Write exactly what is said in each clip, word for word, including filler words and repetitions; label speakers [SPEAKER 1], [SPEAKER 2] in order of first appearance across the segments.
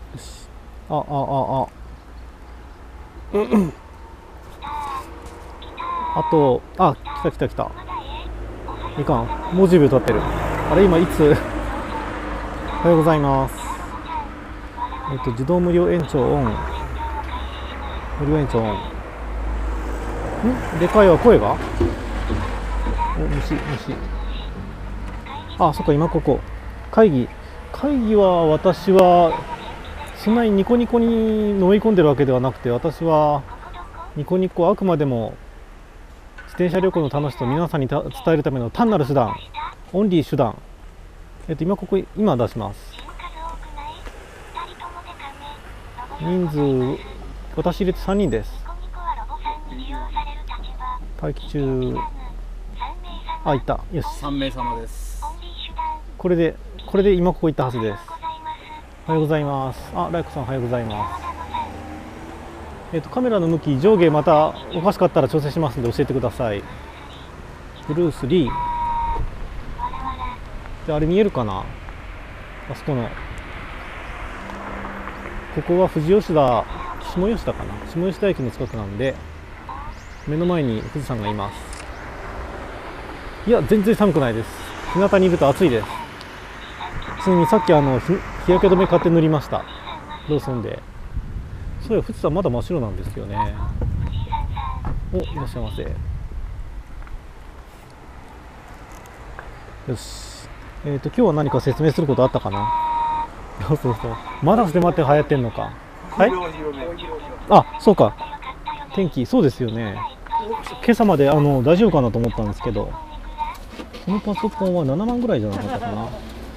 [SPEAKER 1] し。あああああと、あ、来た来た来た。いかん、もうじゅうびょう経ってる。あれ、今いつおはようございます。えっと自動無料延長オン、無料延長オン。んでかいわ、声が。お、虫虫。あ、そっか、今ここ会議。会議は私はそんなにニコニコに飲み込んでるわけではなくて、私はニコニコあくまでも自転車旅行の楽しさを皆さんに伝えるための単なる手段、オンリー手段。えっと今ここ今出します。人数私入れてさんにんです。待機中。あ、いた。よし、
[SPEAKER 2] さんめいさまです。
[SPEAKER 1] これでこれで今ここ行ったはずです。おはようございます。あ、ライコさんおはようございます。えっとカメラの向き上下またおかしかったら調整しますので教えてください。ブルース・リーで、あれ見えるかな、あそこの、ここは富士吉田、下吉田かな、下吉田駅の近くなんで、目の前に富士山がいます。いや全然寒くないです。日向にいると暑いです。ちなみにさっきあの日焼け止め買って塗りました、ローソンで。そういや富士山まだ真っ白なんですよね。お、いらっしゃいませ。よし、えっと今日は何か説明することあったかな。そうそうそう、まだステマって流行ってんのか。はい、あ、そうか、天気そうですよね。今朝まであの大丈夫かなと思ったんですけど、このパソコンはななまんぐらいじゃなかったかな。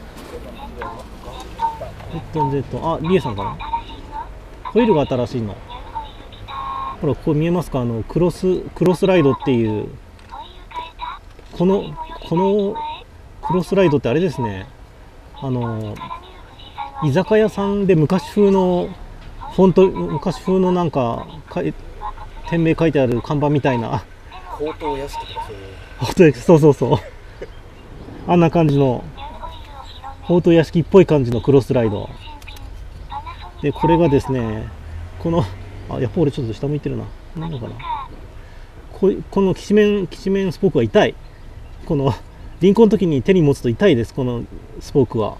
[SPEAKER 1] えっと、えっと、あ、リエさんかな。ホイールが新しいの。ほら、ここ見えますか、あのクロスクロスライドっていう、このこのクロスライドってあれですね、あの居酒屋さんで昔風のフォント、昔風のなんか店名書いてある看板みたいな、
[SPEAKER 2] 高等屋敷とかそういう。
[SPEAKER 1] そうそうそう、あんな感じの宝刀屋敷っぽい感じのクロスライドで、これがですね、この、あ、やっぱ俺ちょっと下向いてるな、なんのかな、ここのきしめんきしめんスポークが痛い。この輪行の時に手に持つと痛いです、このスポークは。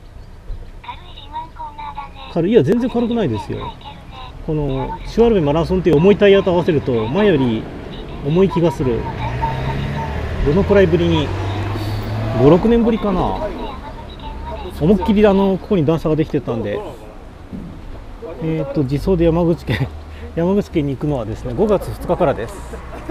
[SPEAKER 1] 軽い、いや全然軽くないですよ。このシュワルメマラソンっていう重いタイヤと合わせると前より重い気がする。どのくらいぶりに、ごろくねんぶりかな。思いっきりあのここに段差ができてたんで、えっと自走で山口県山口県に行くのはですねごがつふつかからです。よ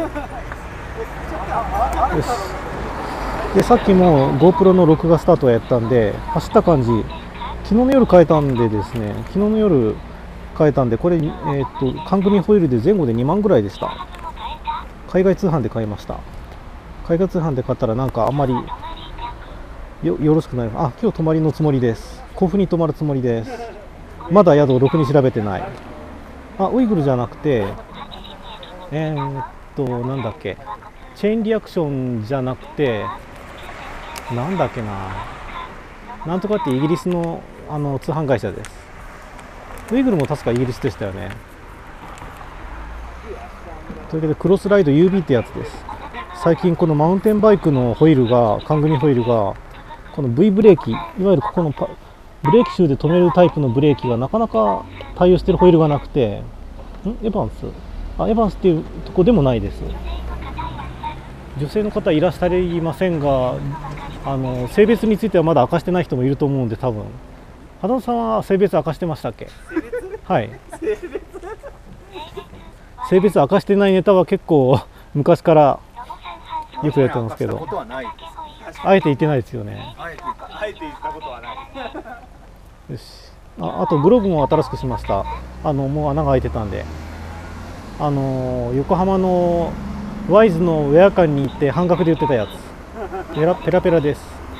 [SPEAKER 1] し、でさっきも GoPro の録画スタートをやったんで走った感じ、昨日の夜変えたんでですね、昨日の夜変えたんで、これ、えー、っと缶組ホイールで前後でにまんぐらいでした。海外通販で買いました。海外通販で買ったらなんかあんまり よ, よろしくない。あ、今日泊まりのつもりです。甲府に泊まるつもりです。まだ宿をろくに調べてない。あ、ウイグルじゃなくて、えー、っとなんだっけ、チェーンリアクションじゃなくて、なんだっけな、なんとかってイギリスのあの通販会社です。ウイグルも確かイギリスでしたよね。というわけでクロスライド ユービー ってやつです。最近このマウンテンバイクのホイールが、缶組ホイールがこの V ブレーキ、いわゆるここのパブレーキシューで止めるタイプのブレーキがなかなか対応しているホイールがなくて、んエヴァンス、あ、エヴァンスっていうとこでもないです。女性の方いらっしゃいませんが、あの性別についてはまだ明かしてない人もいると思うんで、多分羽田さんは性別明かしてましたっけ。はい、性別明かしてないネタは結構昔からよくやってますけど、あえて言ってないですよね。
[SPEAKER 2] あえてあえて言ったことはない。
[SPEAKER 1] よし、あ, あとグローブも新しくしました。あのもう穴が開いてたんで、あの横浜のワイズのウェア館に行って半額で売ってたやつ、ペラペラペラです。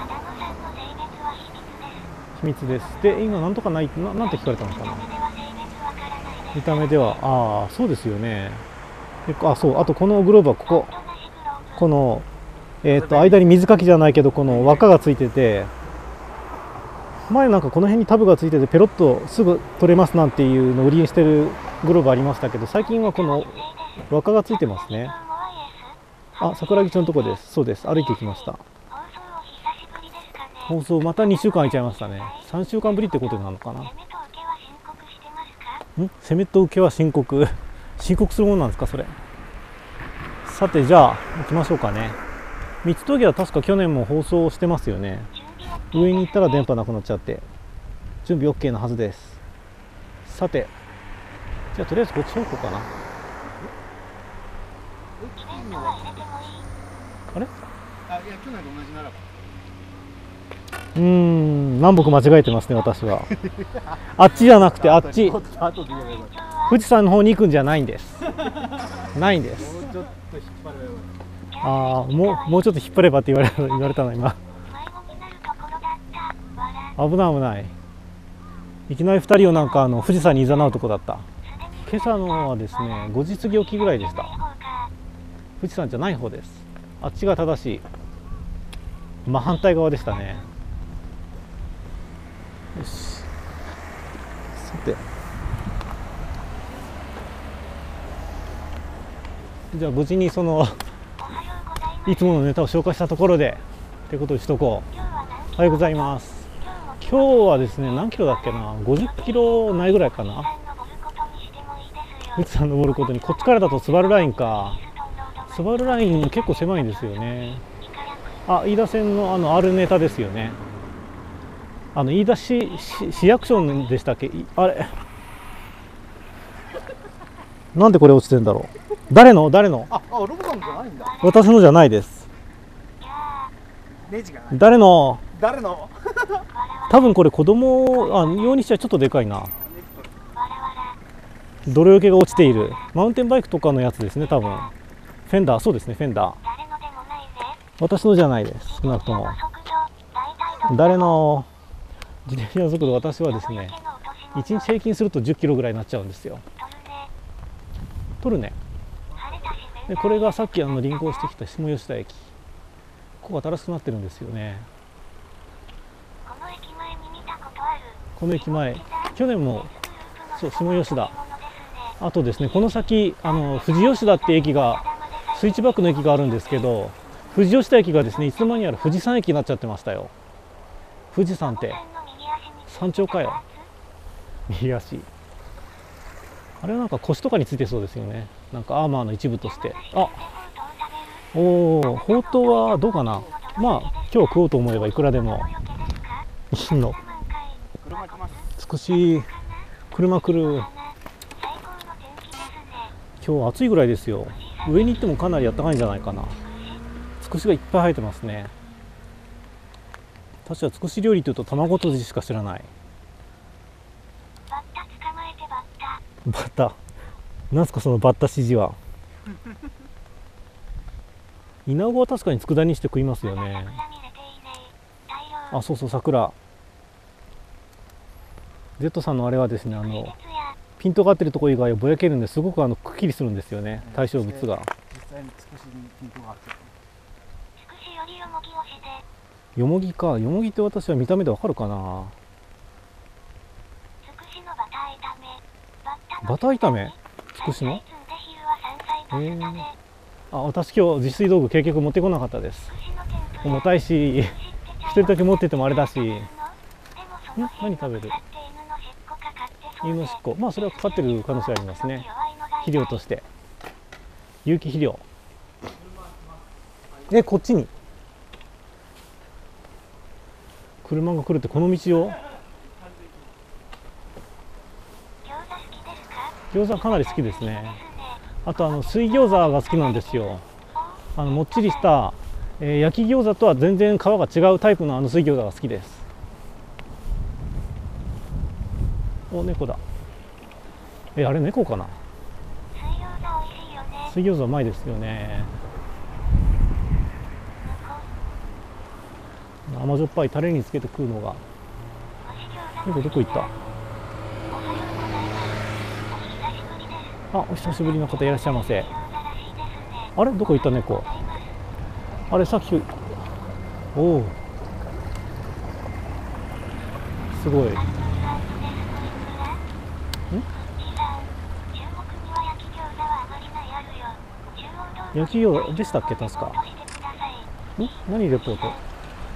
[SPEAKER 1] 秘密です。で今なんとかない な, なんて聞かれたのかな。見た目では、ああそうですよね。あ、そう、あとこのグローブはここ、このえー、と間に水かきじゃないけどこの輪っかがついてて、 前なんかこの辺にタブがついててペロッとすぐ取れますなんていうのを売りにしてるグローブありましたけど、最近はこの輪っかがついてますね。あ、桜木町のとこです。そうです。歩いてきました。放送またにしゅうかん空いちゃいましたね。さんしゅうかんぶりってことなのかな。ん攻めと受けは申告申告するものなんですかそれ。さてじゃあ行きましょうかね。三つ峠は確か去年も放送してますよね。上に行ったら電波なくなっちゃって準備 OK のはずです。さてじゃあとりあえずこっち方向かな。あれ、
[SPEAKER 2] あ、いや、去年と同じならば。
[SPEAKER 1] うーん、南北間違えてますね私はあっちじゃなくてあっち、富士山の方に行くんじゃないんですないんです。
[SPEAKER 2] もうちょっと引っ張ればよかった。
[SPEAKER 1] ああ、もうもうちょっと引っ張ればって言われ言われたの今危ない危ない。いきなりふたりをなんかあの富士山に誘うとこだった。今朝のはですねごじ過ぎ起きぐらいでした。富士山じゃない方です。あっちが正しい。まあ反対側でしたね。よし、さてじゃあ無事にそのいつものネタを紹介したところでってことにしとこう。おはようございます。今日はですね何キロだっけな、ごじゅっキロないぐらいかな。富士山登ることに、こっちからだとスバルラインか。スバルライン結構狭いんですよね。あ、飯田線のあの R ネタですよね。あの飯田市、市、市役所でしたっけ。あれなんでこれ落ちてんだろう。誰の誰の。
[SPEAKER 2] あ、あ、ロボさんじゃないんだ。
[SPEAKER 1] 私のじゃないです。
[SPEAKER 2] ネジがない。
[SPEAKER 1] 誰の。
[SPEAKER 2] 誰の
[SPEAKER 1] 多分これ子供あ用にしちゃちょっとでかいな。泥よけが落ちているマウンテンバイクとかのやつですね多分。フェンダー、そうですねフェンダー。私のじゃないです。少なくとも誰の。自転車の速度、私はですねいちにち平均するとじゅっキロぐらいになっちゃうんですよ。取るね。でこれがさっきあの臨行してきた下吉田駅。ここ新しくなってるんですよね。この駅前去年もそう下吉田。あとですねこの先あの富士吉田って駅がスイッチバックの駅があるんですけど、富士吉田駅がですねいつの間にやら富士山駅になっちゃってましたよ。富士山って山頂かよ。右足あれはなんか腰とかについてそうですよね。なんかアーマーの一部として。あ、おお、ほうとうはどうかな。まあ今日食おうと思えばいくらでもいいの。少し車来る。今日暑いぐらいですよ。上に行ってもかなり暖かいんじゃないかな。つくしがいっぱい生えてますね。確かつくし料理というと卵とじしか知らない。バッタ、なんすかそのバッタ指示は。イナゴは確かに佃煮して食いますよね。あ、そうそう桜。Z さんのあれはですねあのピントが合ってるところ以外はぼやけるんですごくあのくっきりするんですよね、対象物が。
[SPEAKER 2] 実際につくしにピントが合ってる。
[SPEAKER 1] よもぎか。よもぎって私は見た目でわかるかな。バター炒め、つくしの。えー、あ、私今日自炊道具結局持ってこなかったです。重たいし一人だけ持っててもあれだし。ん、何食べる。犬のしっこ、まあそれはかかってる可能性ありますね。肥料として有機肥料。え、こっちに車が来るってこの道を。餃子かなり好きですね。あとあの水餃子が好きなんですよ。あのもっちりした、えー、焼き餃子とは全然皮が違うタイプのあの水餃子が好きです。お、猫だ。え、あれ猫かな。水餃子うまいですよね。甘じょっぱいタレにつけて食うのが。猫どこ行った。あ、お久しぶりの方いらっしゃいませ。あれどこ行った猫。あれさっき。おお、 すごい。ん？焼き餃子でしたっけ、確か。ん？何レポート？あ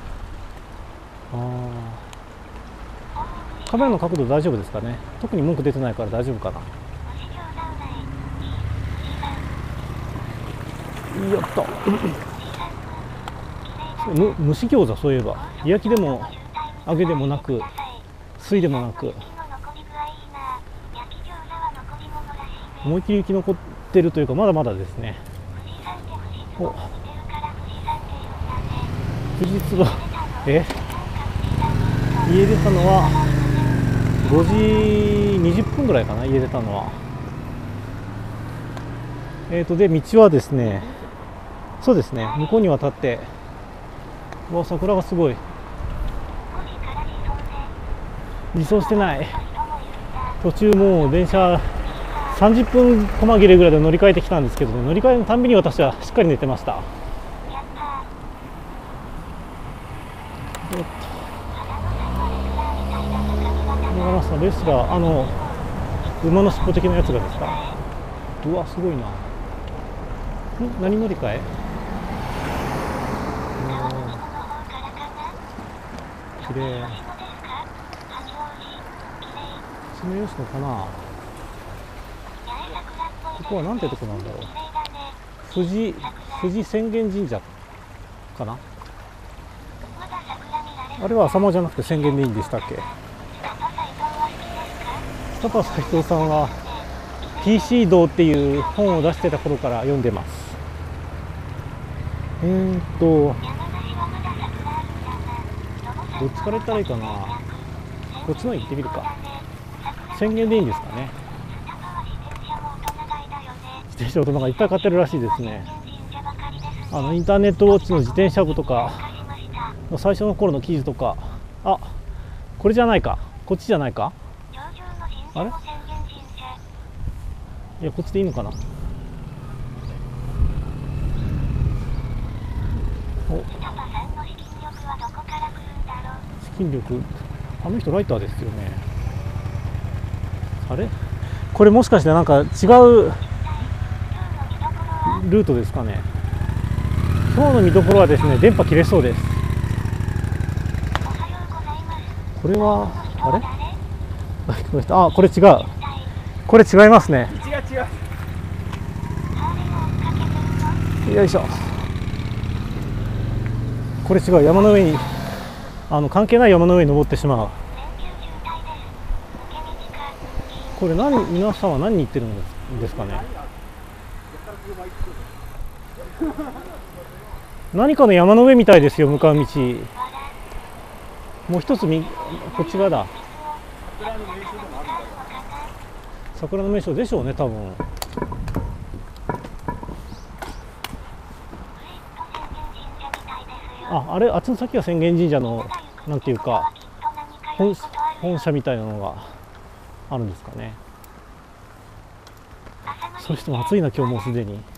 [SPEAKER 1] あ。カメラの角度大丈夫ですかね。特に文句出てないから大丈夫かな。やった。む蒸し餃子、そういえば焼きでも揚げでもなく水でもなく思いっきり生き残ってるというか、まだまだですね。お、富士壺、え家出たのはごじにじゅっぷんぐらいかな。家出たのはえーとで道はですね、そうですね、向こうに渡って、うわ、桜がすごい。自走してない。途中もう電車さんじゅっぷん細切れぐらいで乗り換えてきたんですけどね、乗り換えのたんびに私はしっかり寝てました。長野さんレスラー、あの馬の尻尾的なやつがですか。うわ、すごいな。ん、何乗り換え？きれい。爪吉野かな。ここはなんてとこなんだろう。富士富士浅間神社かな。あれは浅間じゃなくて浅間でいいんでしたっけ。北川斉藤さんは ピーシー 道っていう本を出してた頃から読んでます。えーっとどっちから行ったらいいかな。こっちの行ってみるか。浅間でいいんですかね。自転車大人がいっぱい買ってるらしいですね。あのインターネットウォッチの自転車部とかの最初の頃の記事とか。あ、これじゃないか、こっちじゃないか。あれ、いや、こっちでいいのかな。お、資金力、あの人ライターですよね。あれ、これもしかしてなんか違うルートですかね。今日の見どころはですね、電波切れそうです。これはあれ、あ、これ違う、これ違いますね。
[SPEAKER 2] 違う違う。
[SPEAKER 1] よいしょ。これ違う、山の上に、あの関係ない山の上に登ってしまう。これ何、皆さんは何に行ってるんですかね。何かの山の上みたいですよ、向かう道。もう一つみこっち側だ。桜の名所でしょうね、多分。あ、あれ、あっちの先が浅間神社のなんていうか 本, 本社みたいなのがあるんですかね。そしても暑いな、今日もうすでに。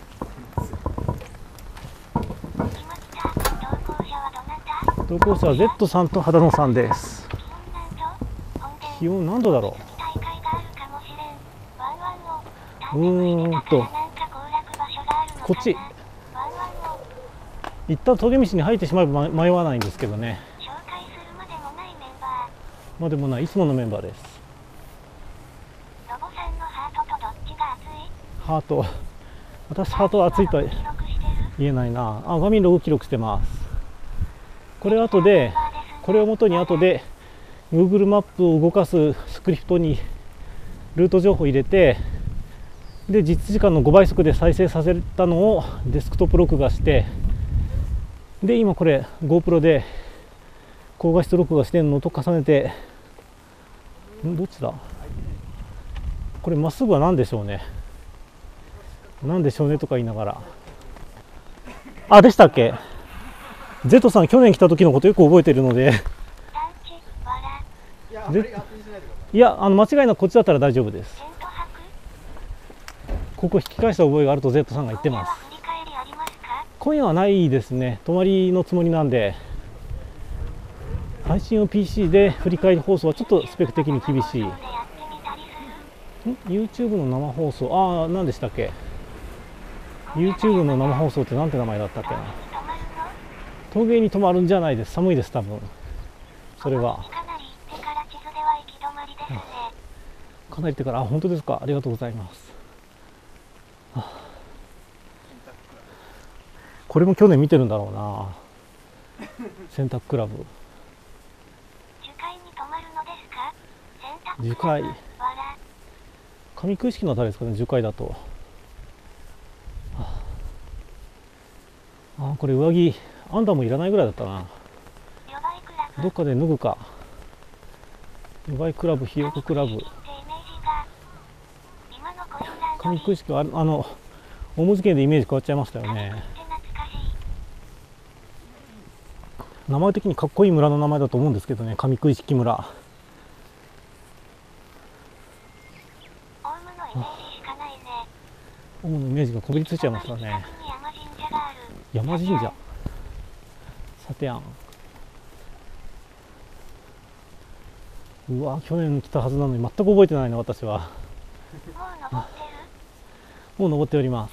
[SPEAKER 1] 同行者は Z さんと秦野さんです。気温何度だろう。うーんとこっち一旦峠道に入ってしまえば迷わないんですけどね。まあでもない、いつものメンバーです。ハート、私ハートは熱いとは言えないな。あ、画面ログ記録してます。これ後で、これを元に後で Google マップを動かすスクリプトにルート情報を入れて、で実時間のごばい速で再生させたのをデスクトップ録画して、で今これ GoPro で高画質録画してるのと重ねて、んどっちだこれ、まっすぐは何でしょうね、何でしょうねとか言いながら、あ、でしたっけ。 Z さん去年来た時のことよく覚えてるのでいや、あの間違いなくこっちだったら大丈夫です。ここ引き返した覚えがあると Z さんが言ってます。今夜はないですね。泊まりのつもりなんで。 配信を ピーシー で振り返り放送はちょっとスペック的に厳しい。ん YouTube の生放送、ああ何でしたっけ、 YouTube の生放送ってなんて名前だったっけな。陶芸に泊まるんじゃないです。寒いです、多分それは。かなり行ってから、あ、本当ですか、ありがとうございます。はあ、これも去年見てるんだろうな、洗濯クラブ。樹海、上空式のあたりですかね、樹海だと。はあ、あ、これ上着アンダーもいらないぐらいだったな。どっかで脱ぐか。予売クラブ、ひよこクラブ、上空式はあの大文字圏でイメージ変わっちゃいましたよね。名前的にかっこいい村の名前だと思うんですけどね、上空式村。オウムのイメージがこびりついちゃいましたね。山神社、さてやん。うわ、去年来たはずなのに全く覚えてないな、私は。もう登っております。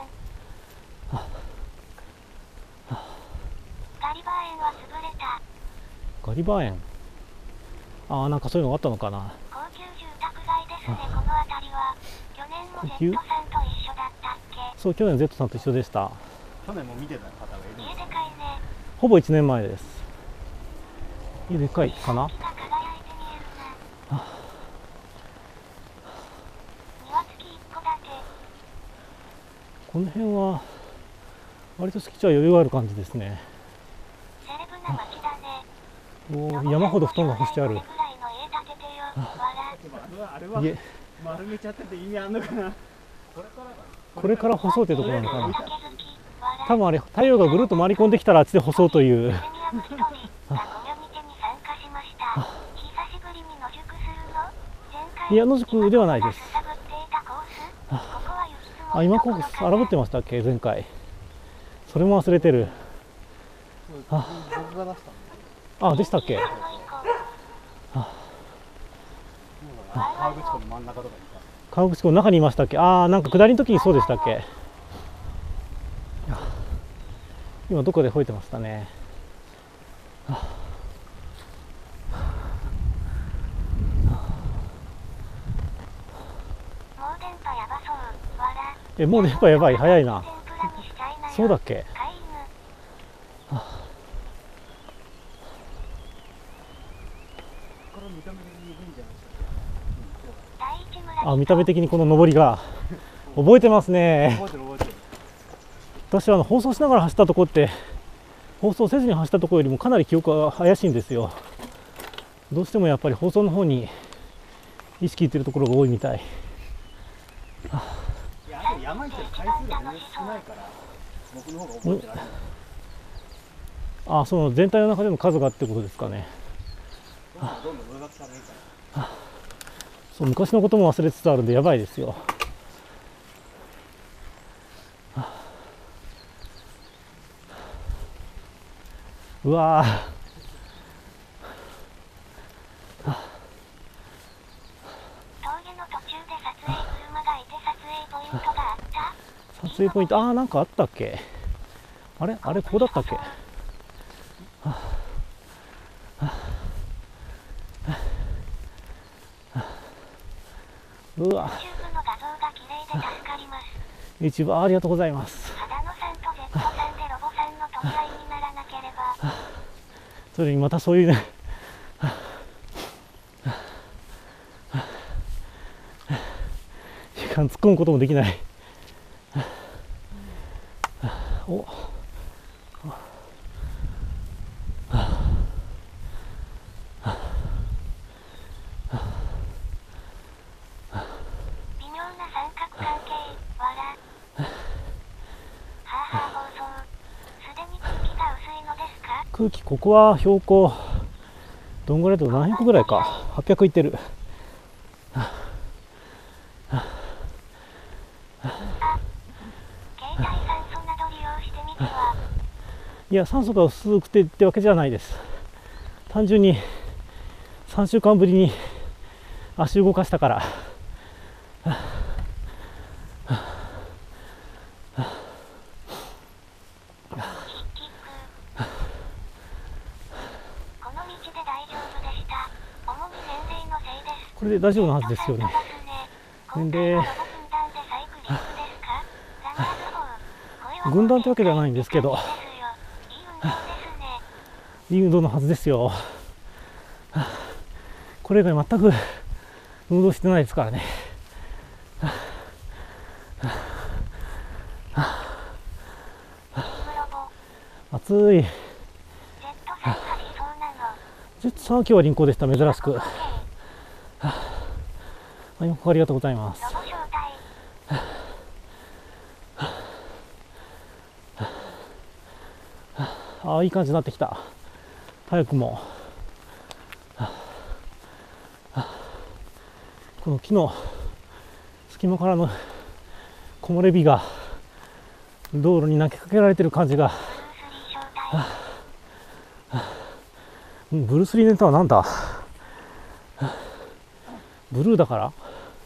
[SPEAKER 1] ガリバー園、ああ、なんかそういうのがあったのかな。
[SPEAKER 3] 高級住宅街ですね、この辺りは。去年も Z さんと一緒だったっけ。
[SPEAKER 1] そう、去年 Z さんと一緒でした。
[SPEAKER 2] 去年も見てた方がいるんです。
[SPEAKER 3] 家でかいね。
[SPEAKER 1] ほぼいちねんまえです。家でかいかな。この辺は割と敷地は余裕がある感じですね。
[SPEAKER 3] セレブな街だね。
[SPEAKER 1] おー、山ほど布団が干してある。
[SPEAKER 2] あれは丸めちゃってて意味あんのかな。
[SPEAKER 1] これから干そうというところなのかな。多分あれ、太陽がぐるっと回り込んできたらあっちで干そうという。いや、野宿ではないです。あ、今コース荒ぶってましたっけ、前回。それも忘れてる。あ、
[SPEAKER 2] 僕が出した
[SPEAKER 1] あ、でしたっけ。
[SPEAKER 2] 河口湖の真ん中とかにいた。
[SPEAKER 1] 河口湖の中にいましたっけ。ああ、なんか下りの時にそうでしたっけ。今どこで吠えてましたね。え、もう電波やばい、早いな。そうだっけ。あ、見た目的にこの上りが覚えてますね。
[SPEAKER 2] 覚えてる覚えてる。
[SPEAKER 1] 私はあの放送しながら走ったとこって放送せずに走ったところよりもかなり記憶が怪しいんですよ。どうしてもやっぱり放送の方に意識いってるところが多いみたい。
[SPEAKER 2] いや、あと山行ってる回数が全然少ないから僕の方が覚えてられない。
[SPEAKER 1] あ、その全体の中での数がってことですかね。
[SPEAKER 2] どんどん上書きされるから。
[SPEAKER 1] そう、昔のことも忘れつつあるんでやばいですよ。うわー、撮影ポイント、ああ、なんかあったっけ。あれあれ、ここだったっけ。はあはあはあ、うわ、YouTube ありがとうございます。それにまたそういうね時間突っ込むこともできない。お、空気、ここは標高どんぐらいだと何百ぐらいか、はっぴゃくいってる。いや、酸素が薄くてってわけじゃないです。 単純にさんしゅうかんぶりに足動かしたから。これで大丈夫なはずですよね。で、軍団ってわけではないんですけど、いい運動のはずですよ。これ以外全く運動してないですからね。暑い。ジェットさんは今日は輪行でした、珍しく。ありがとうございます。ああ、いい感じになってきた。早くも。この木の隙間からの木漏れ日が道路に投げかけられてる感じが。ブルース・リーネタはなんだ。ブルーだから。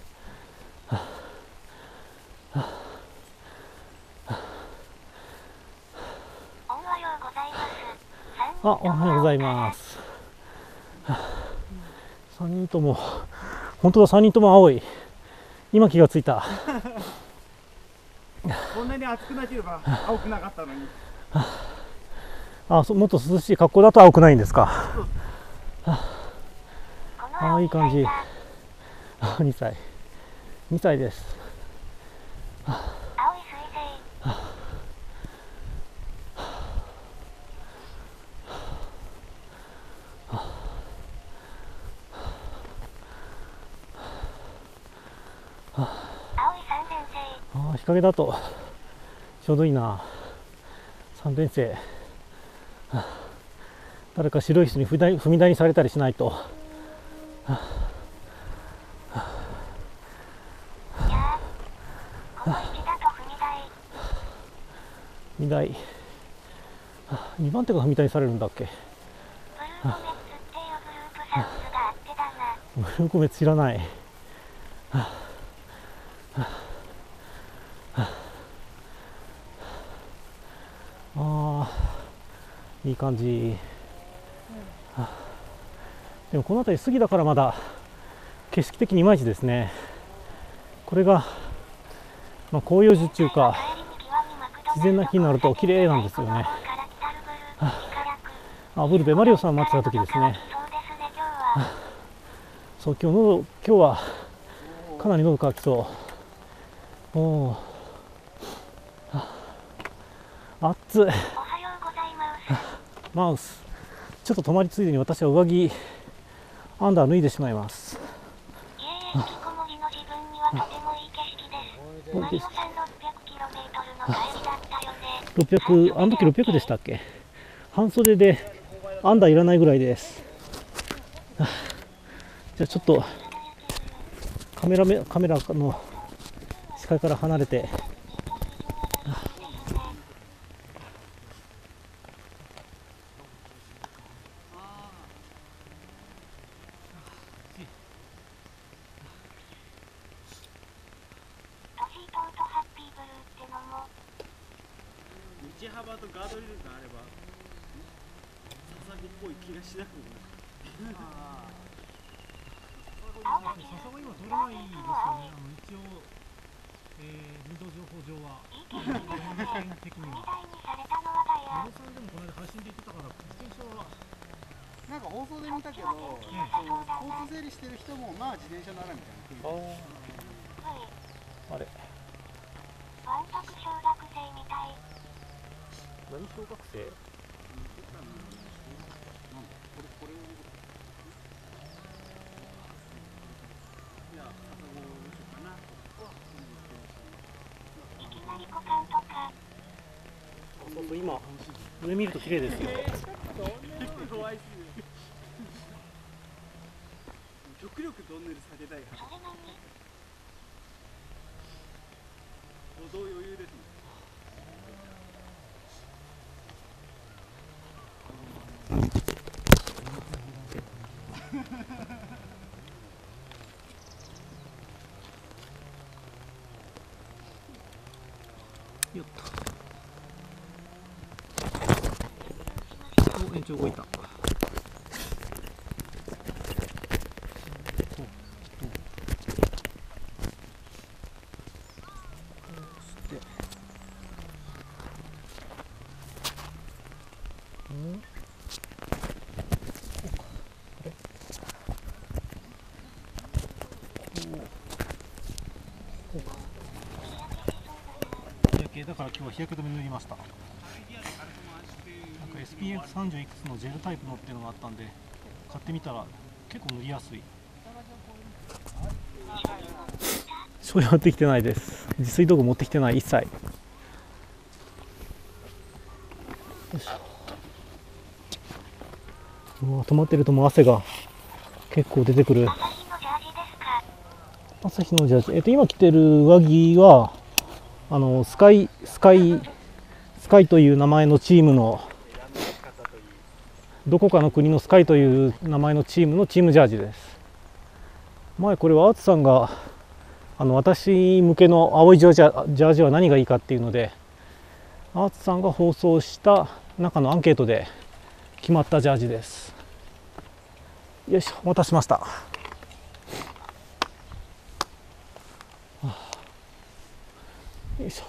[SPEAKER 1] あ、おはようございます。さんにんとも、本当だ、さんにんとも青い。今気がついた。
[SPEAKER 2] こんなに暑くなければ青くなかったのに。
[SPEAKER 1] あ、そもっと涼しい格好だと青くないんですか。ああ、いい感じ。あ、にさい。にさいです。ああ、日陰だとちょうどいいな。さんねん生。誰か白い人に踏み台にされたりしないと。踏み台。にばん手が踏み台にされるんだっけ。ブルーコメ知らない。ああ、いい感じ。でもこの辺り杉だからまだ景色的にいまいちですね。これが、まあ、紅葉樹っていうか自然な木になると綺麗なんですよね。あ、ブルベマリオさん待ってた時ですね。そう、今日の今日はかなり喉乾きそう。おお、暑い。マウス、ちょっと止まりついでに私は上着アンダー脱いでしまいます。ろっぴゃく、あの時ろっぴゃくでしたっけ。半袖でアンダーいらないぐらいです。じゃあちょっとカメラめカメラの視界から離れて。
[SPEAKER 2] 道幅とガードレールがあれば笹子っぽい気がしなくもない。笹子今取れないですよね。あの一応、えー、運動情報上は的には野呂さんでもこの間配信で言ってたから自転車はなんか放送で見たけど、ね、交通整理してる人もまあ自転車ならみたいな。
[SPEAKER 1] あれ、
[SPEAKER 3] わんぱく小学生みたい。
[SPEAKER 1] 何小学生？
[SPEAKER 3] いきなり股間とか。
[SPEAKER 1] そうそう、今上見ると綺麗ですよ。
[SPEAKER 2] 極力トンネル下げたいから。
[SPEAKER 3] それなに。
[SPEAKER 2] 歩道余裕ですね。 よっと。お、延長動いた。だから今日は日焼け止め塗りました。なんか エスピーエフさんじゅういくつのジェルタイプのっていうのがあったんで買ってみたら結構塗りやすい。醤油持ってきてないです。自炊道具持ってきてない、一切。よいしょ。うわ、止まってるともう汗が結構出てくる。朝日のジャージ、えっと今着てる上着はあのスカイスカイスカイという名前のチームの、どこかの国のスカイという名前のチームのチームジャージです。前これはアーツさんがあの私向けの青いジャージャジャージは何がいいかっていうので、アーツさんが放送した中のアンケートで決まったジャージです。よいしょ、お待たせしました。よいしょ。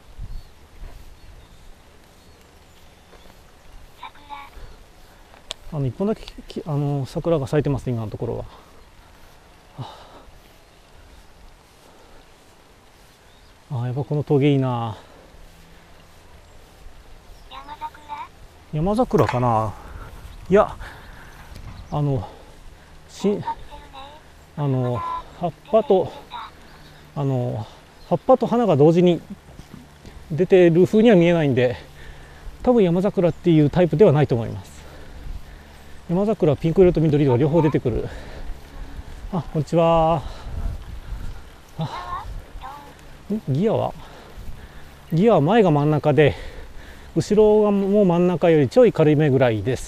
[SPEAKER 2] あの一本だけきあの桜が咲いてます、今のところは。ああ、やっぱこの峠いいな。
[SPEAKER 3] 山桜？
[SPEAKER 2] 山桜かな。いや、あのしあの葉っぱとあの葉っぱと花が同時に出てる風には見えないんで、多分山桜っていうタイプではないと思います。山桜はピンク色と緑色が両方出てくる。あ、こんにちは。あ、んギアはギアは前が真ん中で後ろがもう真ん中よりちょい軽いめぐらいです。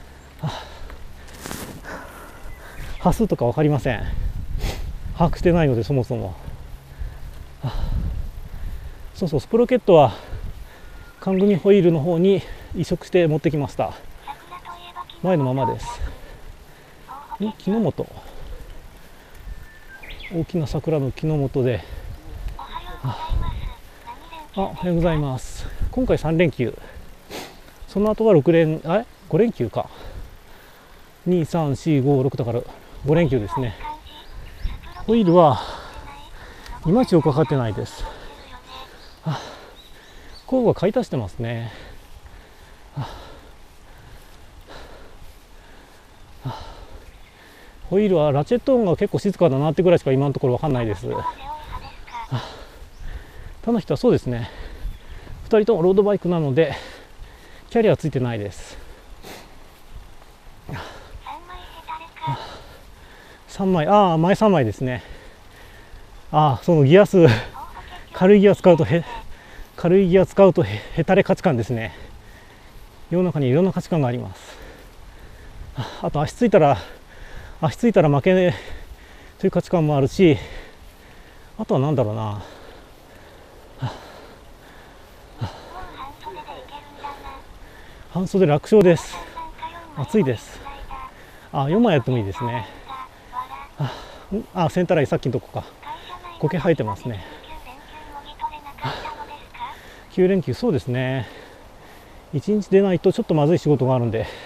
[SPEAKER 2] 波数とか分かりません。把握してないので、そもそも。そうそう、スプロケットは缶組ホイールの方に移植して持ってきました。前のままです。ん木の元、大きな桜の木の元で、あ、おはようございます。今回さん連休、その後はろく連、あご連休か。に、さん、よん、ご、ろくだからご連休ですね。ホイールはいまいちよくかかってないです。あ、工具が買い足してますね。ああ、ホイールはラチェット音が結構静かだなってぐらいしか今のところ分かんないです。あ、他の人はそうですね、ふたりともロードバイクなのでキャリアはついてないです。さんまい、ああ、前さんまいですね。ああ、そのギア数、軽いギア使うとへ、軽いギア使うとへ、へたれ価値観ですね。世の中にいろんな価値観があります。あと足ついたら、足ついたら負けねという価値観もあるし、あとは何だろうな。半袖楽勝です。暑いです。あ、よんまいやってもいいですね。あ、センターラインさっきのとこか。苔生えてますね。きゅう連休、そうですね。いちにち出ないとちょっとまずい仕事があるんで。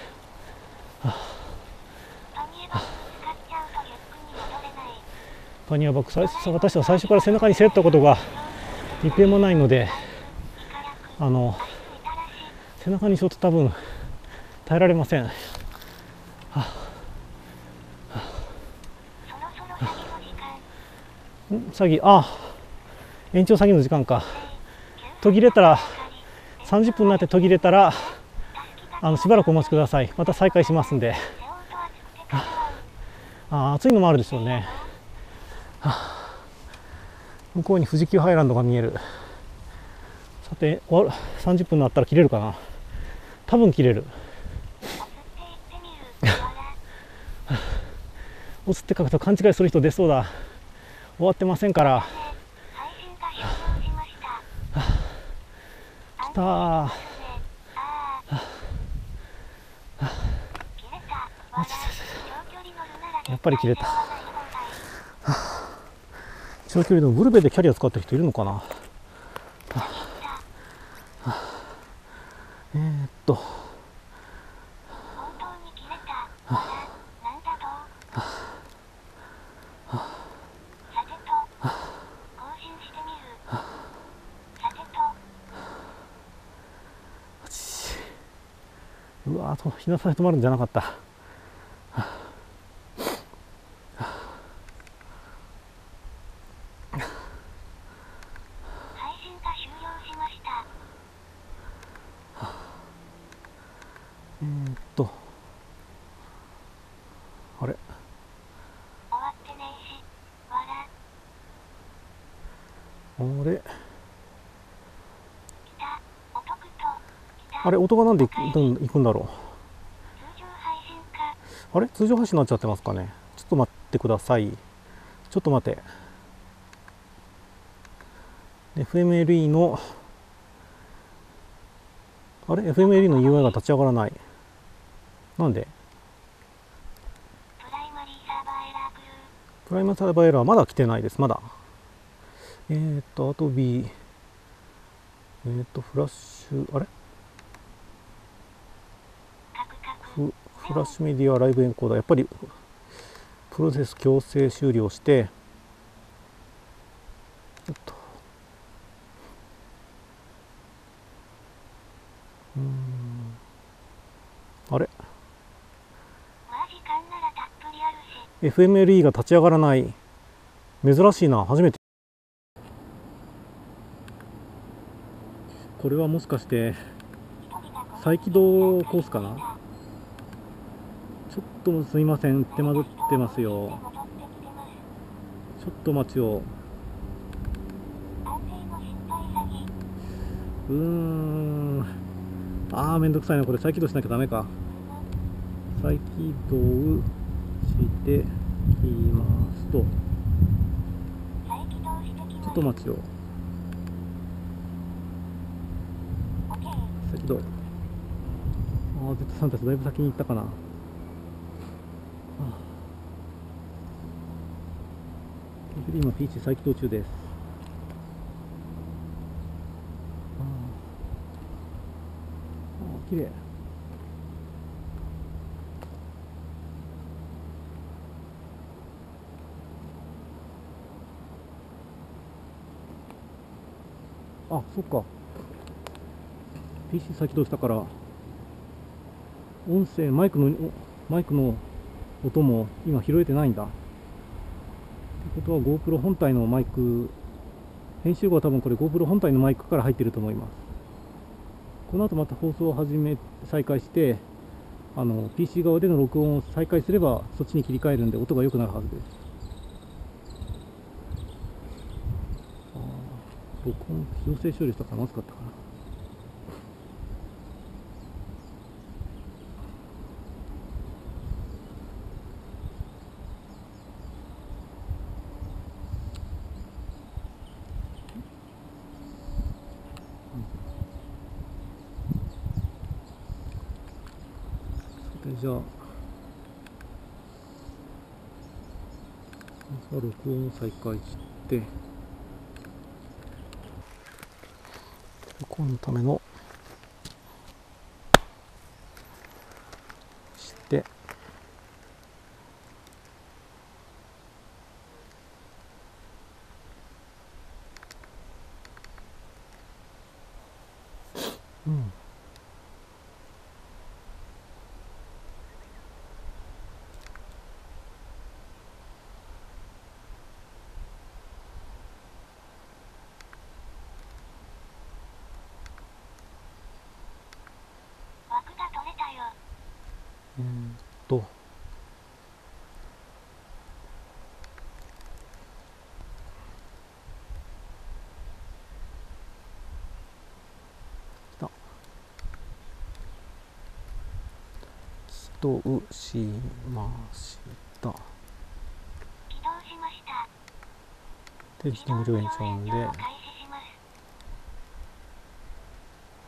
[SPEAKER 2] パニアバッグ、最初、私は最初から背中に背負ったことが一遍もないので、あの背中に背負って多分耐えられません。はあ詐欺、あ、延長詐欺の時間か。途切れたらさんじゅっぷんになって途切れたらあのしばらくお待ちください。また再開しますんで。あ、暑いのもあるでしょうね。向こうに富士急ハイランドが見える。さて、さんじゅっぷんになったら切れるかな。多分切れる。おつって書くと勘違いする人出そうだ。終わってませんから。
[SPEAKER 1] 来たー。やっぱり切れた。長距離のブルベでキャリア使った人いるのかな。えー、っとうわーと日なさで止まるんじゃなかった。えー、っとあれあれあれ音がなんで行くんだろう。あれ通常配信になっちゃってますかね。ちょっと待ってください。ちょっと待て。 エフエムエルイー のあれ エフエムエルイー の ユーアイ が立ち上がらない。なんでプライマリーサーバーエラーまだ来てないです。まだえー、っとアドビーえー、っとフラッシュあれフ, フラッシュメディアライブエンコーダーやっぱりプロセス強制終了してちょっとうーんあれ エフエムエルイー が立ち上がらない。珍しいな。初めて。これはもしかして再起動コースかな。ちょっとすいません、手間取ってますよ。ちょっと待ちを。うーんあーめんどくさいな。これ再起動しなきゃダメか。再起動してきますと、ちょっと待ちを。再起動。ああ Z さんたちだいぶ先に行ったかな。今 ピーシー 再起動中です。ああ綺麗。あ、そっか。ピーシー 再起動したから、音声、マイクの、マイクの音も今拾えてないんだ。ってことは GoPro 本体のマイク、編集後は多分これ GoPro 本体のマイクから入ってると思います。この後また放送を始め、再開して、あの、ピーシー 側での録音を再開すれば、そっちに切り替えるんで音が良くなるはずです。録音強制処理したからまずかったかな。さてじゃあまずは録音を再開して録音のためのしてうんえー、っと起動しました。で、自動上延長で、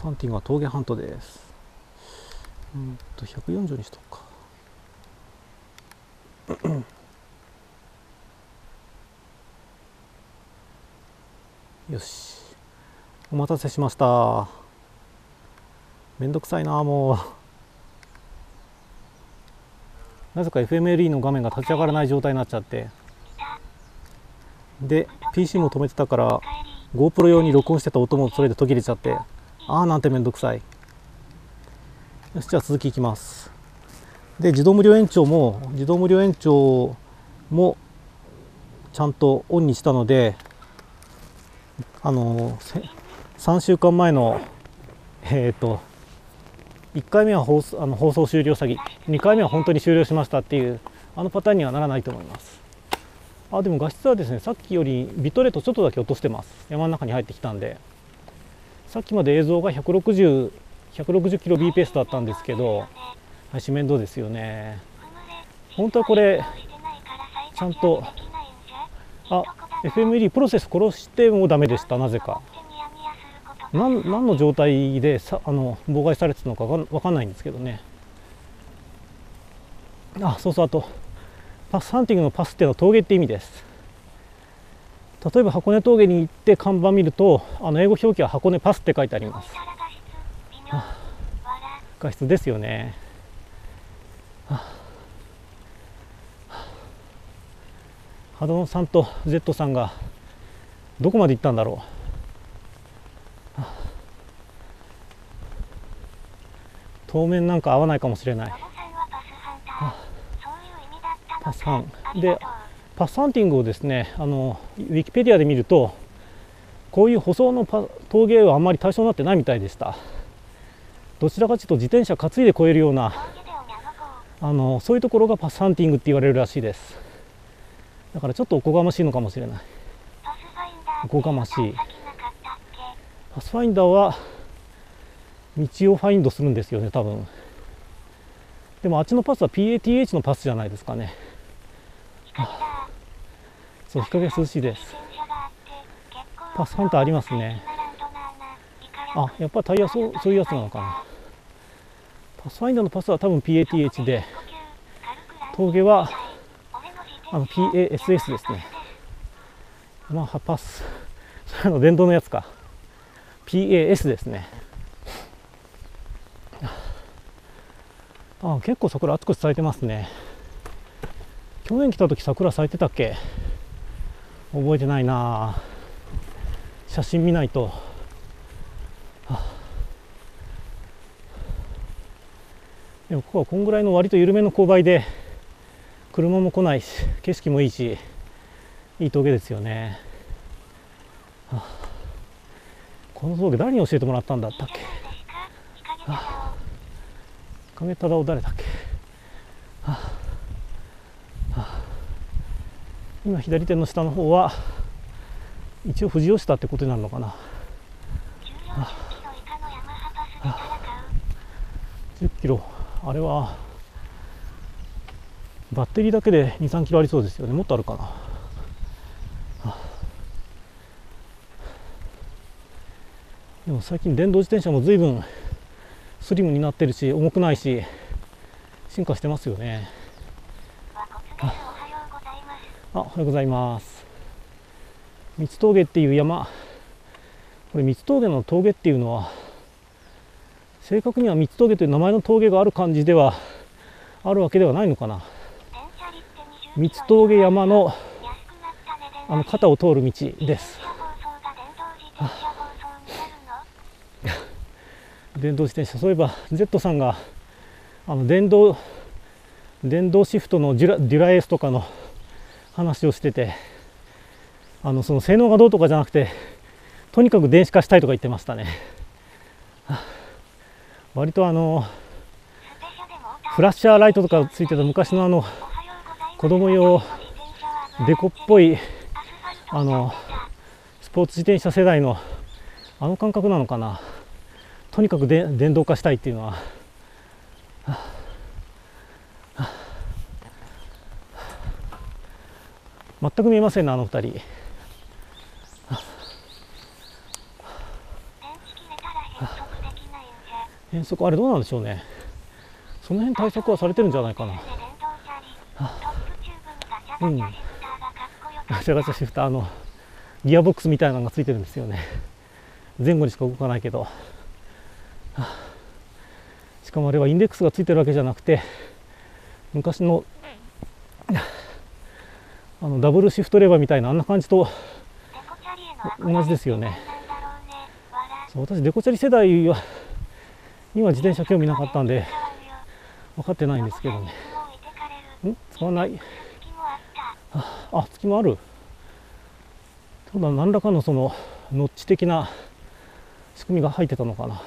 [SPEAKER 1] サンティングは峠半島です。うんとひゃくよんじゅうにしとくか。よし、お待たせしました。めんどくさいな、もうなぜか エフエムエルイー の画面が立ち上がらない状態になっちゃって、で ピーシー も止めてたから GoPro 用に録音してた音もそれで途切れちゃって、ああなんてめんどくさい。よし、じゃあ続きいきます。で自動無料延長も自動無料延長もちゃんとオンにしたので、あのさんしゅうかんまえのえっ、ー、といっかいめは放送、あの放送終了詐欺、にかいめは本当に終了しましたっていうあのパターンにはならないと思います。あ、でも画質はですね、さっきよりビットレートちょっとだけ落としてます。山の中に入ってきたんで、さっきまで映像がひゃくろくじゅう、ひゃくろくじゅうキロビーペースだったんですけど、配信面倒ですよね。本当はこれちゃんと、あ、エフエムエルイー プロセス殺してもダメでした。なぜか何, 何の状態でさあの妨害されてたのか分かんないんですけどね。あ、そうそう、あとパスハンティングのパスっていうのは峠って意味です。例えば箱根峠に行って看板見ると、あの英語表記は箱根パスって書いてあります。あ、画質ですよね。波野さんと Z さんがどこまで行ったんだろう。当面なんか合わないかもしれない。パスハンでパスハンティングをですね、あのウィキペディアで見ると、こういう舗装のパ峠はあんまり対象になってないみたいでした。どちらかというと自転車担いで越えるような、あのそういうところがパスハンティングって言われるらしいです。だからちょっとおこがましいのかもしれない。おこがましい。パスファインダーは道をファインドするんですよね、多分。でもあっちのパスは ピーエーティーエイチ のパスじゃないですかね。そう、日陰涼しいです。パスハンターありますね。あ、やっぱりタイヤ、そう、そういうやつなのかな。パスファインダーのパスは多分 ピーエーティーエイチ で、峠はあの ピーエーエスエス ですね。まあパス、それの電動のやつか。ピーエーエス ですね。あ、結構桜あちこち咲いてますね。去年来た時桜咲いてたっけ？覚えてないな。写真見ないと。でもここはこんぐらいの割と緩めの勾配で、車も来ないし景色もいいし、いい峠ですよね。この峠誰に教えてもらったんだったっけ？影忠夫誰だっけ？はあはあ、今左手の下の方は一応富士吉田ってことになるのかな。はあはあ、じゅっキロ、あれはバッテリーだけでに、さんキロありそうですよね。もっとあるかな。はあ、でも最近電動自転車も随分スリムになってるし、重くないし、進化してますよね。あ、おはようございます。三つ峠っていう山、これ三つ峠の峠っていうのは、正確には三つ峠という名前の峠がある感じではあるわけではないのかな。三つ峠山のあの肩を通る道です。電動自転車、そういえば Z さんがあの電動電動シフトのデュラ、デュラエースとかの話をしてて、あのその性能がどうとかじゃなくて、とにかく電子化したいとか言ってましたね。割とあのフラッシャーライトとかついてた昔のあの子供用デコっぽいあのスポーツ自転車世代のあの感覚なのかな。とにかくで電動化したいっていうのは、はあはあ、全く見えませんね、あの二人。はあは変速、あれどうなんでしょうね。その辺対策はされてるんじゃないかな。うん、ガチャガチャシフター、あのギアボックスみたいなのがついてるんですよね。前後にしか動かないけど、しかもあれはインデックスがついてるわけじゃなくて、昔のあのダブルシフトレバーみたいなあんな感じと同じですよね。そう、私デコチャリ世代は今自転車興味なかったんで分かってないんですけどね。ん使わない。あ、あ、隙もある。ただ何らかのそのノッチ的な仕組みが入ってたのかな。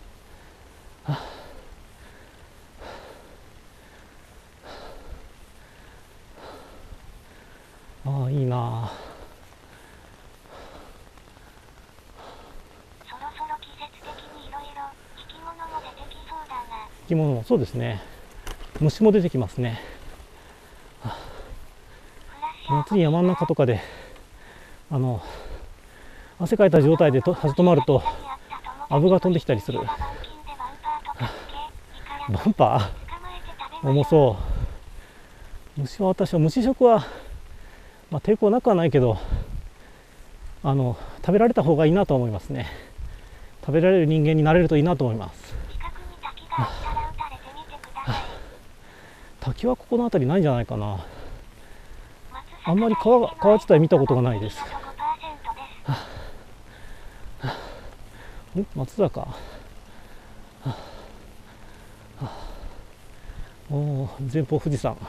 [SPEAKER 1] ああ、いいな。
[SPEAKER 3] そろそろ季節的にいろいろ生き物も出てきそうだな。
[SPEAKER 1] 生き物もそうですね。虫も出てきますね。夏に山の中とかであの汗かいた状態でと立ち止まるとアブが飛んできたりする。バンパー重そう。虫は、私は虫食は、まあ、抵抗なくはないけど、あの食べられた方がいいなと思いますね。食べられる人間になれるといいなと思います。滝はここの辺りないんじゃないかな。あんまり川が川自体見たことがないです。ん松坂。おお、前方富士山。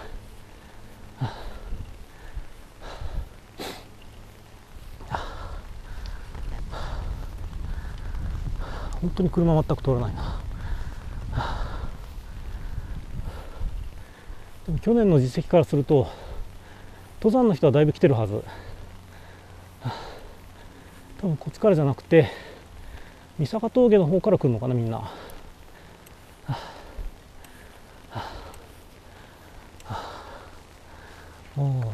[SPEAKER 1] 本当に車全く通らないな。でも去年の実績からすると登山の人はだいぶ来てるはず。多分こっちからじゃなくて三坂峠の方から来るのかな、みんな。おお、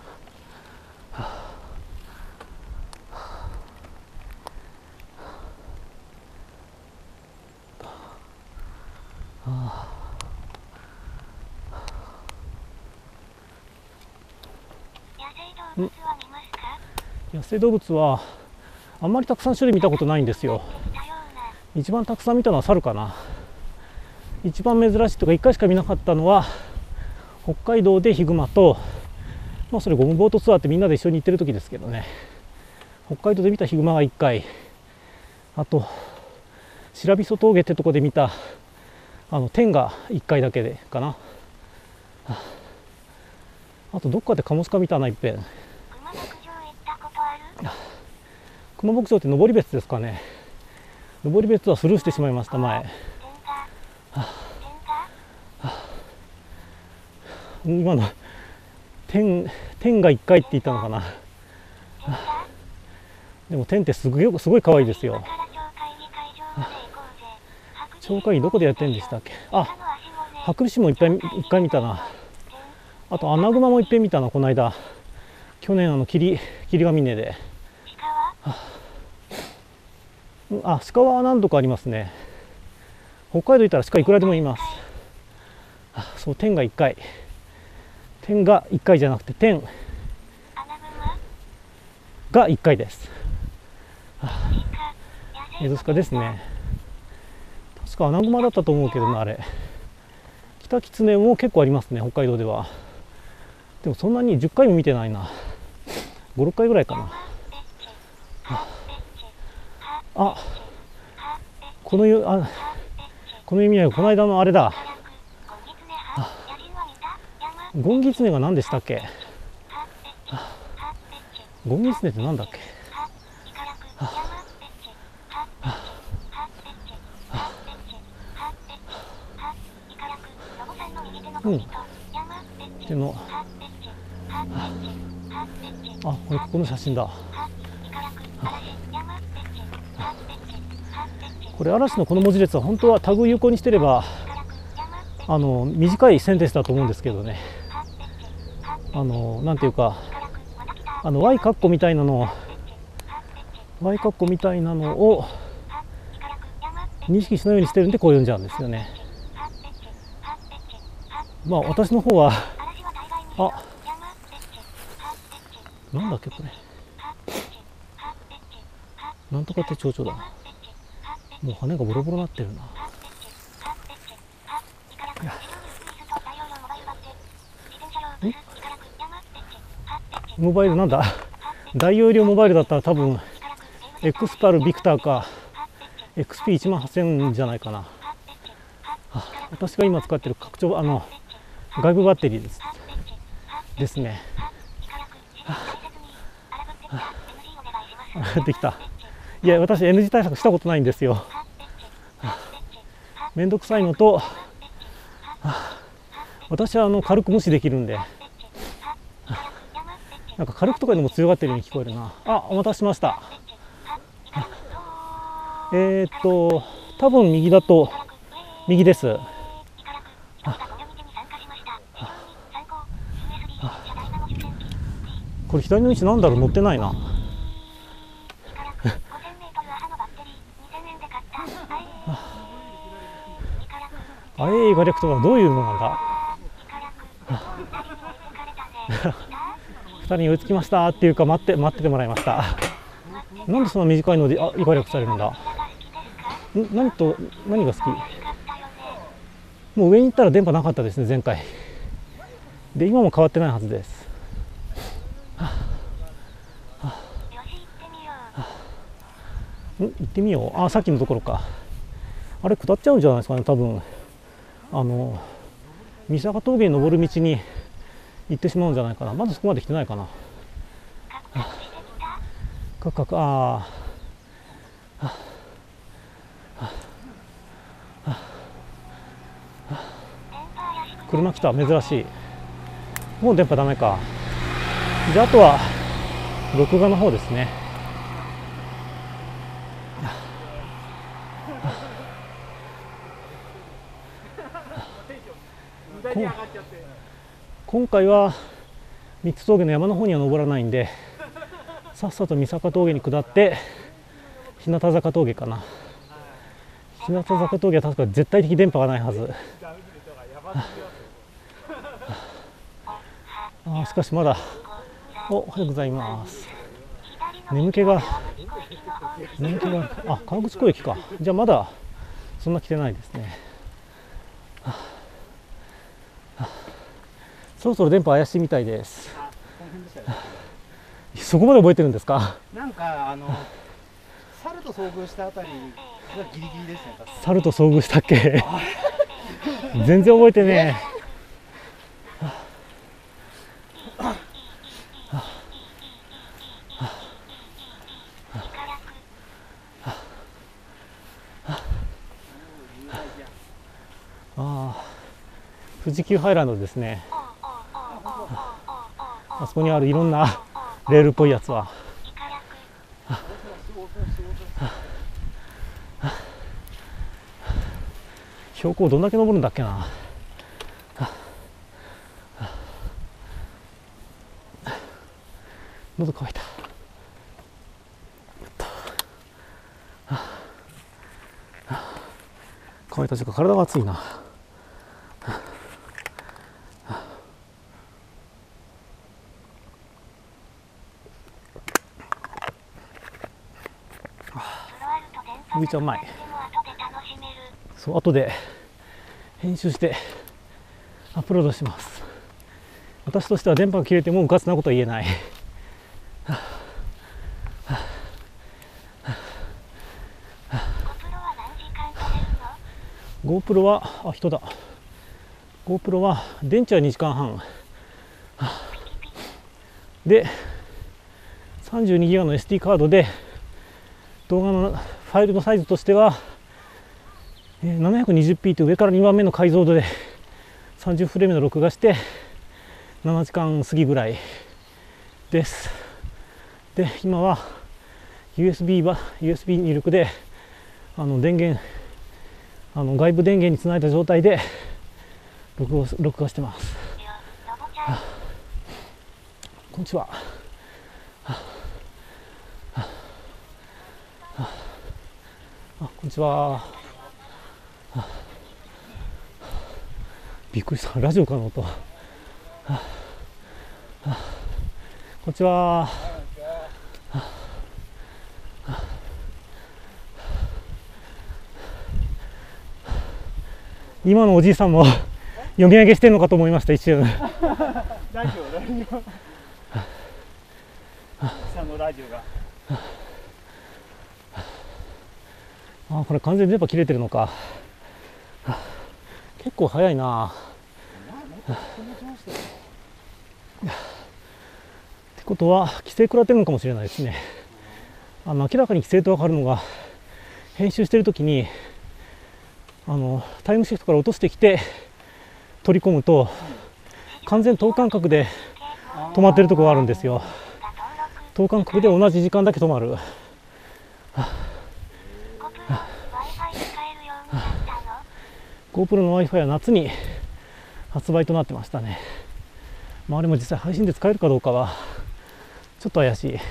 [SPEAKER 1] 野生動物はあんまりたくさん種類見たことないんですよ。一番たくさん見たのは猿かな。一番珍しいとかいっかいしか見なかったのは北海道でヒグマと、まあそれゴムボートツアーってみんなで一緒に行ってる時ですけどね、北海道で見たヒグマがいっかい、あと白磯峠ってとこで見たあの天がいっかいだけでかな。あとどっかでカモシカ見たな、いっぺん。熊牧場って登別ですかね。登別はスルーしてしまいました、前。はあはあ、今の天天がいっかいって言ったのかな。はあ、でも天ってすごいすごい可愛いですよ。はあ、鳥海どこでやってんでしたっけ。あ、ハクビシンもいっぱいいっかい見たな。あとアナグマもいっぺん見たな、この間。去年あの霧霧ヶ峰で。あ、鹿は何度かありますね。北海道行ったら鹿いくらでもいます。あ、そう、天がいっかい。天がいっかいじゃなくて天がいっかいです。エゾシカですね。確かアナグマだったと思うけどな、あれ。キタキツネも結構ありますね、北海道では。でもそんなにじゅっかいも見てないな。ご、ろっかいぐらいかな。あ、このゆあこの意味はこの間のあれだ。ゴンギツネが何でしたっけ。ゴンギツネってなんだっけ。うん。でのあ、これここの写真だ。これ嵐のこの文字列は本当はタグ有効にしてればあの短いセンテンスだと思うんですけどね、あのなんていうかあの Y カッコみたいなの Y カッコみたいなのを認識しないようにしてるんでこう読んじゃうんですよね。まあ私の方はあなんだっけこれなんとかって蝶々だ。もう羽がボロボロになってるな。モバイルなんだ大容量モバイルだったら多分エクスパルビクターか エックスピーいちまんはっせん じゃないかな。私が今使ってる拡張あの外部バッテリーですですね。できた。いや私 エヌジー 対策したことないんですよ。めんどくさいのと私はあの軽く無視できるんでなんか軽くとかでも強がってるように聞こえるな。あ、お待たせしました。えー、っと多分右だと右です。これ左の位置なんだろう、乗ってないな。あえいガレクトがどういうのなんだ。ふたりに追いつきましたっていうか待って待っててもらいました。なんでそんな短いのであイガレクされるんだ。ん何と何が好き。もう上に行ったら電波なかったですね前回で。今も変わってないはずです。ん行ってみよう。あさっきのところか。あれ下っちゃうんじゃないですかね多分。あの三坂峠に登る道に行ってしまうんじゃないかな。まだそこまで来てないかな。かかかああ車来た珍しい。もう電波ダメか。じゃああとは録画の方ですね。今回は三つ峠の山の方には登らないんでさっさと三坂峠に下って日向坂峠かな。日向坂峠は確か絶対的電波がないはず。あしかしまだおおはようございます。眠気が眠気があ川口湖駅か。じゃあまだそんな来てないですね。そろそろ電波怪しいみたいです。そこまで覚えてるんですか。
[SPEAKER 2] なんかあの猿と遭遇したあたりがギリギリですね。
[SPEAKER 1] 猿と遭遇したっけ全然覚えてねえ。ああ富士急ハイランドですね。あそこにあるいろんなレールっぽいやつは標高どんだけ登るんだっけな。喉乾いた。乾いたというか体が熱いな。麦茶うまい。そう後で編集してアップロードします。私としては電波が切れてもうかつなことは言えない。GoPro はあ人だ。GoPro は電池はにじかんはんで さんじゅうにギガバイト の エスディー カードで動画のファイルのサイズとしては ななひゃくにじゅうピー という上からにばんめの解像度でさんじゅうフレームの録画してななじかん過ぎぐらいです。で今は ユーエスビー ば ユーエスビー 入力であの電源あの外部電源につないだ状態で録画録画してます。はあ、こんにちは。はあはあ、あこんにちは。 びっくりした、ラジオかの音。はあはあ、こんにちは。はあはあ、今のおじいさんも読み上げしてるのかと思いました、一瞬。
[SPEAKER 2] ラジオ、ラジオ。下のラジオが。
[SPEAKER 1] あ、これ完全に電波切れてるのか。結構早いな。ってことは規制食らってるのかもしれないですね。あの明らかに規制と分かるのが、編集してるときにあのタイムシフトから落としてきて取り込むと完全等間隔で止まってるところがあるんですよ。等間隔で同じ時間だけ止まる。GoPro の Wi-Fi は夏に発売となってましたね。まあ、あれも実際配信で使えるかどうかはちょっと怪しい。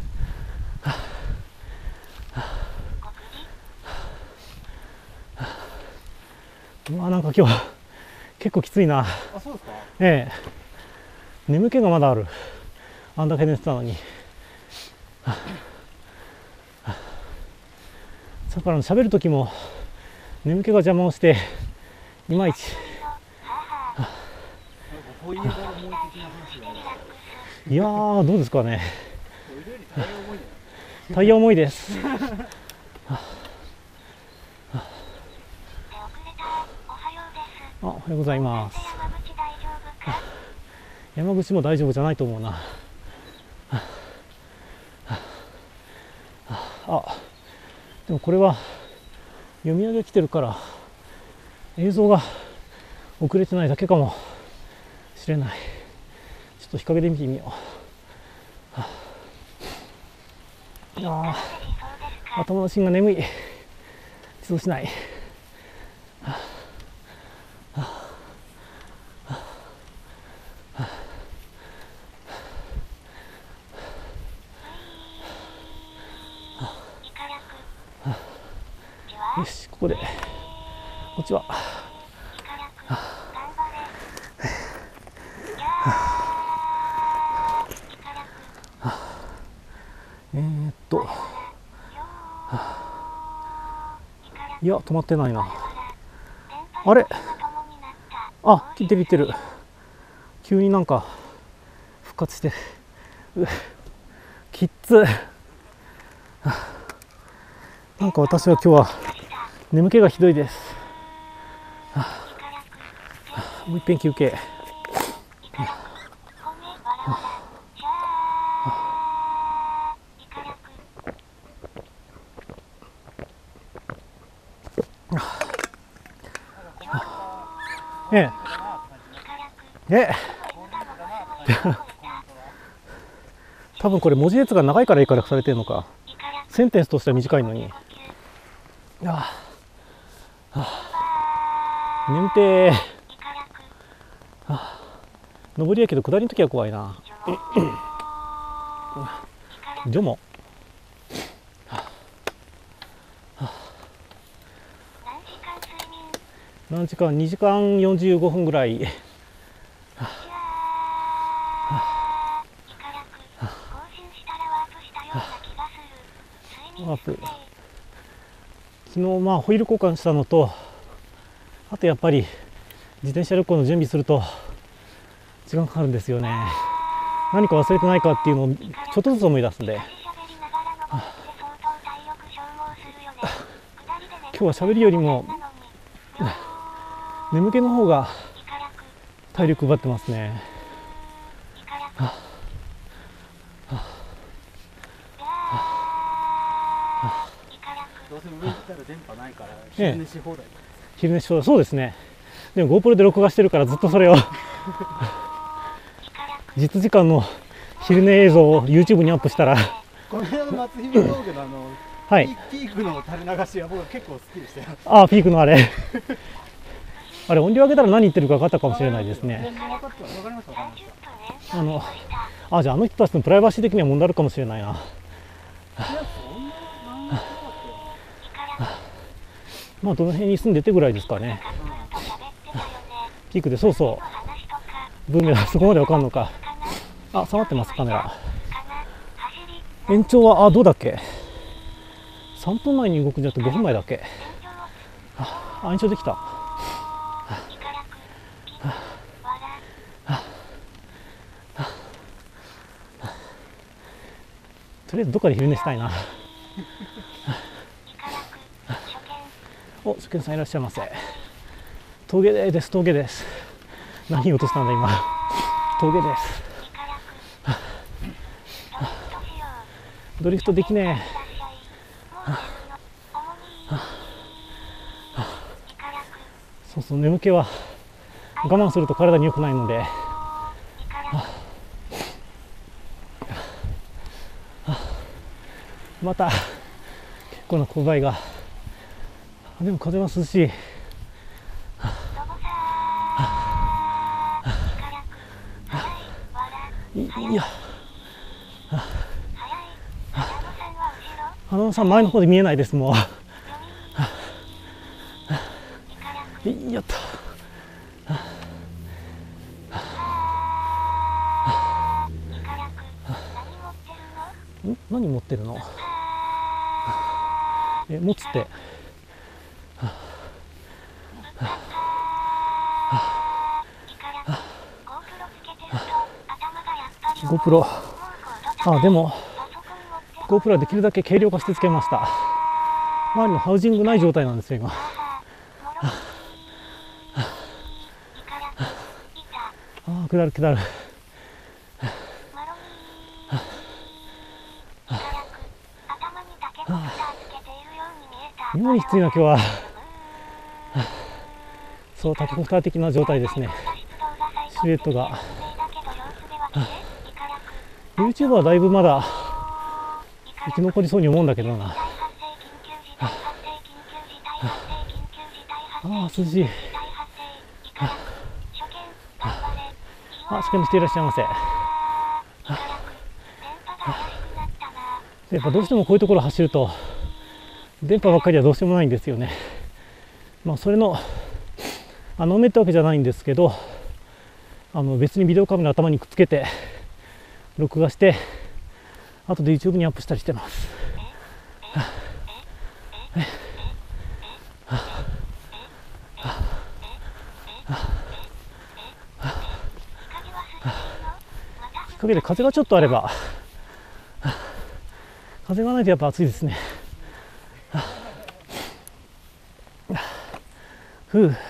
[SPEAKER 1] うわ、なんか今日結構きついな。
[SPEAKER 2] あ、そうですか。
[SPEAKER 1] ええ、眠気がまだある。あんだけ寝てたのに。だから喋る時も眠気が邪魔をしていまいち。いやー、どうですかね。タイヤ重いです。あ、おはようございます。山口も大丈夫じゃないと思うな。あ、でもこれは読み上げ来てるから映像が遅れてないだけかもしれない。ちょっと日陰で見てみよう。いやー、頭の芯が眠い。自動しない。よし、ここでこっちはえーっといや、止まってないな。あれ、あ、切ってる切ってる。急になんか復活してる。きっつ。なんか私は今日は眠気がひどいです。もう一遍休憩。ええ、ええ多分これ文字列が長いからいいからされてるのか。センテンスとしては短いのに。ああ、はあ、眠てー。あ、上りやけど下りの時は怖いな。ジョモ、はあ、何時間？にじかんよんじゅうごふんぐらい。ワープ、昨日まあホイール交換したのと、あとやっぱり自転車旅行の準備すると時間かかるんですよね。何か忘れてないかっていうのをちょっとずつ思い出すんで、今日は喋りよりも眠気の方が体力奪ってますね。
[SPEAKER 2] どうせ上行ったら電波ないから昼寝し放題。
[SPEAKER 1] 昼寝し放題、そうですね。でも GoPro で録画してるからずっとそれを実時間の昼寝映像を YouTube にアップしたら
[SPEAKER 2] この間の松姫峠のあの、はい、ピークの垂れ流しは僕は結構好きでしたよ。
[SPEAKER 1] ああ、ピークのあれあれ音量上げたら何言ってるか分かったかもしれないですね。あのあじゃああの人たちのプライバシー的には問題あるかもしれないな。いまあどの辺に住んでてぐらいですかね。ピークで、そうそう、ブーメランそこまでわかんのか。あ、触ってますカメラ。延長は、あ、どうだっけ、さんぷんまえに動くんじゃなくてごふんまえだっけ。あ、延長できた。とりあえずどっかで昼寝したいな。お、初見さんいらっしゃいませ。峠です、峠です。何落としたんだ今。峠です。ドリフトできねえ。そうそう、眠気は我慢すると体に良くないので。また結構な勾配が。でも風は涼しい。いや、花野さん前の方で見えないですもう。いやった。ん、何持ってるの？え、持つって。GoPro、あ、でも GoPro はできるだけ軽量化してつけました。周りのハウジングない状態なんですよ今。ああ、下る下る。妙にきついな今日は。そう、タケコプター的な状態ですね。シルエットが。YouTube はだいぶまだ生き残りそうに思うんだけどな。ああ、涼しい。あ、試験のしていらっしゃいませ。やっぱどうしてもこういうところ走ると電波ばっかりはどうしようもないんですよね。まあそれのあのめってわけじゃないんですけど、あの別にビデオカメラ頭にくっつけて録画して後で YouTube にアップしたりしてます。日陰で風がちょっとあれば、風がないとやっぱ暑いですね。ふう。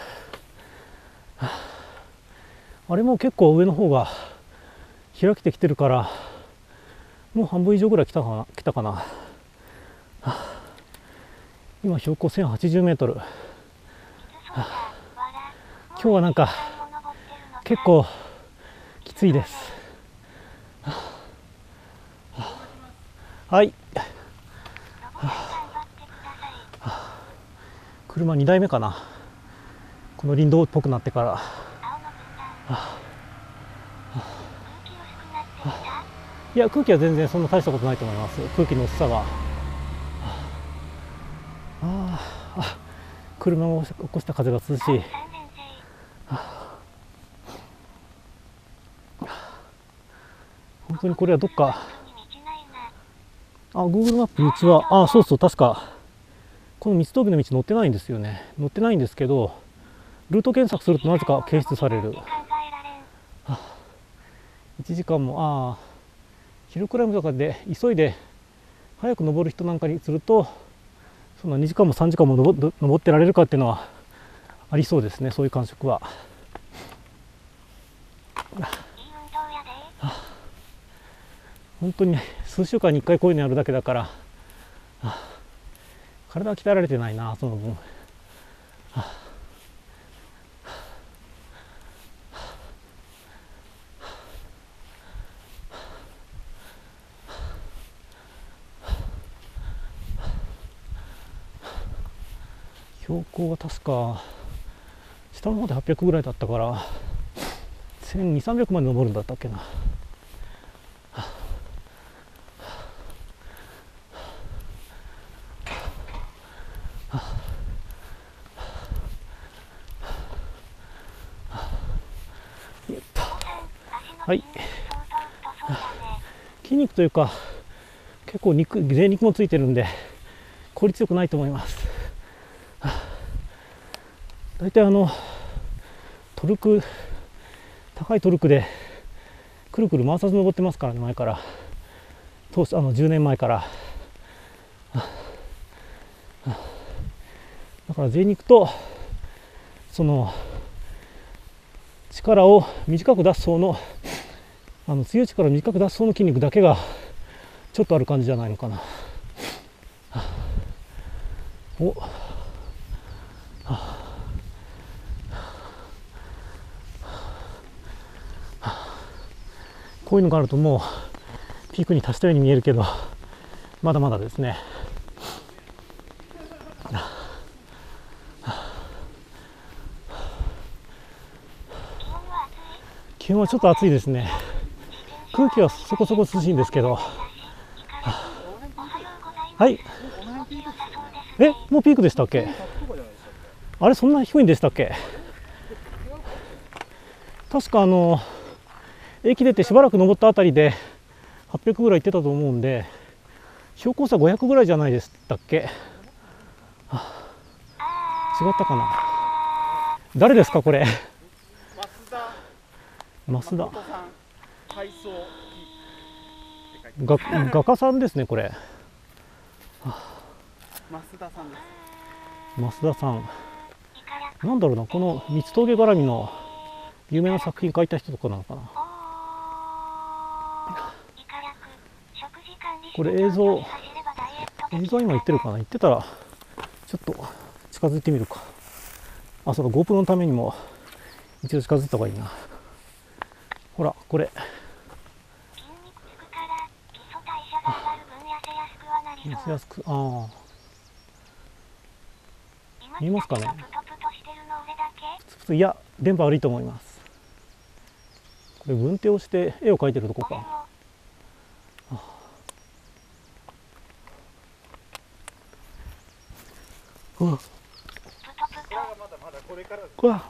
[SPEAKER 1] あれも結構上の方が開けてきてるから、もう半分以上ぐらい来たかな、来たかな。今標高せんはちじゅうメートル。今日はなんか結構きついです。はい。車にだいめかな。この林道っぽくなってから。いや、空気は全然そんな大したことないと思います。空気の薄さが。ああ、車を起こした風が涼しい。本当にこれはどっか。あ、Google マップ道は、あ、そうそう、確かこの三つ峠の道載ってないんですよね。載ってないんですけど、ルート検索するとなぜか検出される。いちじかんも、ああ、ヒルクライムとかで急いで早く登る人なんかにすると、そんなにじかんもさんじかんも登登ってられるかっていうのはありそうですね、そういう感触は。本当に数週間にいっかいこういうのやるだけだから、体は鍛えられてないな、その分。標高は確か下の方ではっぴゃくぐらいだったからせんにひゃく、さんびゃくまで登るんだったっけな。 はい。筋肉というか結構肉贅肉もついてるんで効率よくないと思います。だいたいあのトルク高いトルクでくるくる回さず登ってますからね、前から当初あのじゅうねんまえから。だから贅肉とその力を短く出す層のあの強い力を短く出す層の筋肉だけがちょっとある感じじゃないのかな。おこういうのがあるともうピークに達したように見えるけどまだまだですね。気温はちょっと暑いですね。空気はそこそこ涼しいんですけど。はい。え、もうピークでしたっけ？あれ、そんな低いんでしたっけ？確かあの駅出てしばらく登ったあたりではっぴゃくぐらい行ってたと思うんで、標高差ごひゃくぐらいじゃないでしたっけ？はあ、違ったかな。誰ですかこれ？増田が画家さんですねこれ。はあ、増田さんです。増田さんなんだろうな、この三つ峠絡みの有名な作品描いた人とかなのかな。これ映像映像今言ってるかな。言ってたらちょっと近づいてみるか。あ、そうか GoPro のためにも一度近づいた方がいいな。ほらこれ痩せやすく、ああ見えますかね。いや電波悪いと思います。これ軍手をして絵を描いてるとこか。うわうわ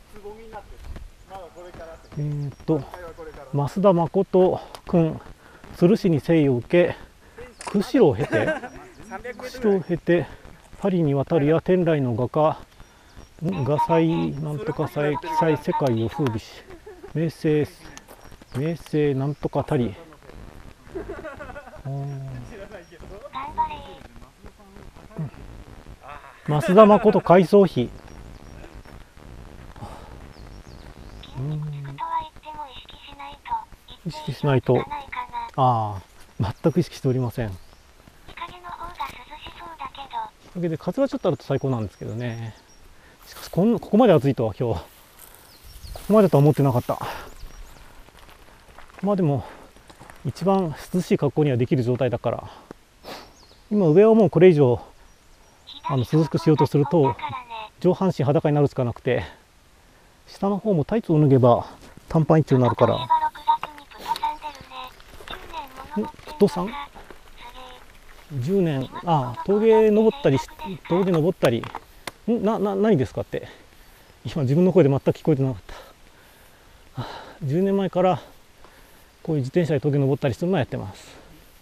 [SPEAKER 1] えー、っと増田誠君、鶴市に生を受け釧路を経て釧路を経てパリに渡るや天来の画家画祭なんとか祭記載世界を風靡し名声名声なんとかたり。増田誠改装費。意識しないと。ああ、全く意識しておりません。日陰で風はちょっとあると最高なんですけどね。しかしこんここまで暑いとは今日ここまでとは思ってなかった。まあでも一番涼しい格好にはできる状態だから、今上はもうこれ以上あの涼しくしようとすると上半身裸になるしかなくて、下の方もタイツを脱げば短パン一丁になるから。プトさんじゅうねん、ああ峠登ったり峠登ったりんなな何ですかって、今自分の声で全く聞こえてなかった。じゅうねんまえからこういう自転車で峠登ったりするのはやってます。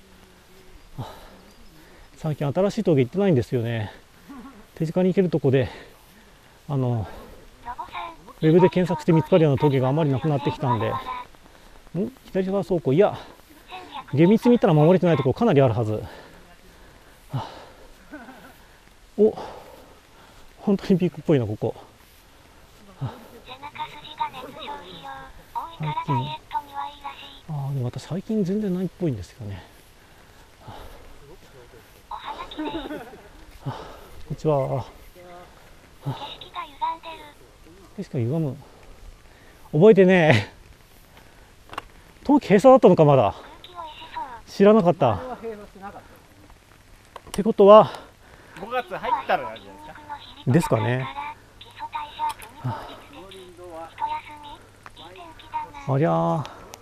[SPEAKER 1] 最近新しい峠行ってないんですよね。手近に行けるとこであのウェブで検索して見つかるような峠があまりなくなってきたんで。ん左側走行、いや厳密に言ったら守れてないところかなりあるはず。はあ、お本当にピークっぽいなここ。はあ、最近あでも私最近全然ないっぽいんですよね。はあはあ、こんにちは。はあ、景色が歪む。覚えてねえ。冬季閉鎖だったのか、まだ知らなかった。ってことは
[SPEAKER 4] ごがつ入ったらなんじゃないですか。
[SPEAKER 1] ですかね。ありゃー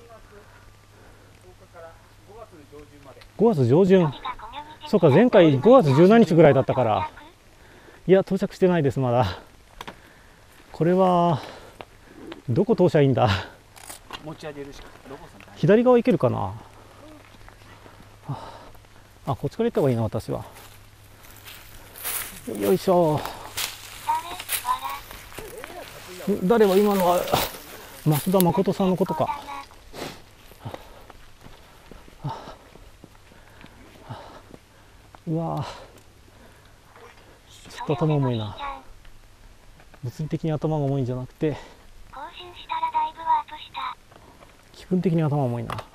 [SPEAKER 1] ごがつ上旬、そうか前回ごがつじゅうしちにちぐらいだったから、いや到着してないですまだ。これはどこ通しゃいいんだ。
[SPEAKER 4] 持ち上げるしかロボさん大丈
[SPEAKER 1] 左側行けるかな。あ、あ、こっちから行った方がいいな、私は。よいしょ。誰は今のは増田誠さんのことか。うわちょっと頭重いな。物理的に頭が重いんじゃなくて
[SPEAKER 3] 更新したらだいぶワープした。
[SPEAKER 1] 気分的に頭重いな。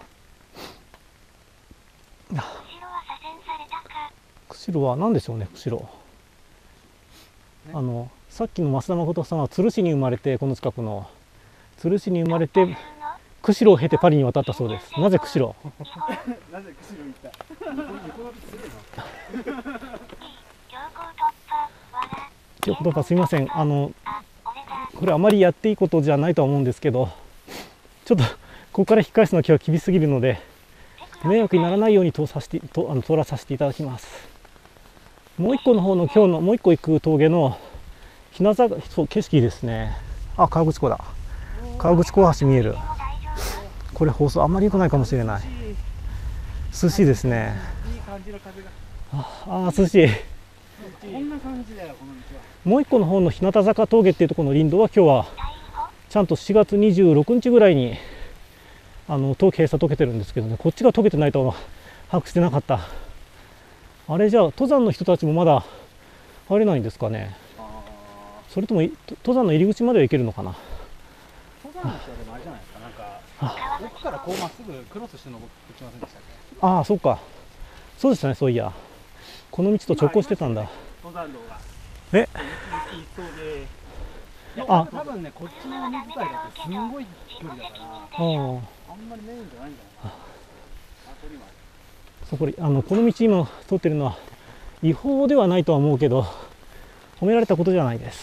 [SPEAKER 3] 後ろは左遷されたか。
[SPEAKER 1] 釧路は何でしょうね。釧路、あのさっきの増田誠さんは鶴市に生まれて、この近くの鶴市に生まれて釧路を経てパリに渡ったそうです。なぜ釧路？
[SPEAKER 4] なぜ釧路行った？横乗りするの？
[SPEAKER 3] 強行突破。わら。
[SPEAKER 1] ということか、すみません。あの
[SPEAKER 3] あ、俺だ。
[SPEAKER 1] これあまりやっていいことじゃないとは思うんですけど、ちょっとここから引き返すのは今日は厳しすぎるので、迷惑にならないように通させてとあの通らさせていただきます。もう一個の方の今日のもう一個行く峠の日向坂、そう景色いいですね。あ、河口湖だ。河口湖橋見える。これ放送あんまり良くないかもしれない。涼しいですね。
[SPEAKER 4] いい感じの風が。
[SPEAKER 1] ああ、涼しい。
[SPEAKER 4] こんな感じだよこの道は。
[SPEAKER 1] もう一個の方の日向坂峠っていうところの林道は今日はちゃんとしがつにじゅうろくにちぐらいにあの閉閉鎖解けてるんですけどね、こっちが解けてないとは把握してなかった。あれじゃあ登山の人たちもまだ入れないんですかね。それともい登山の入り口までは行けるのかな。
[SPEAKER 4] 登山の人はでもあれじゃないですか、なんか奥からこうまっすぐクロスして登ってきませんでしたっけ？
[SPEAKER 1] ああ、そうか。そうでしたね、そういや。この道と直行してたんだ。
[SPEAKER 4] 登山道が。
[SPEAKER 1] え
[SPEAKER 4] 一層で。
[SPEAKER 1] あ
[SPEAKER 4] 多分ね、こっちの海自体だってすんごい距離だから、
[SPEAKER 1] ああ、
[SPEAKER 4] あんまりメインじゃないんじゃないかな。あ、これ今。
[SPEAKER 1] そうこれあのこの道今通ってるのは違法ではないとは思うけど、褒められたことじゃないです。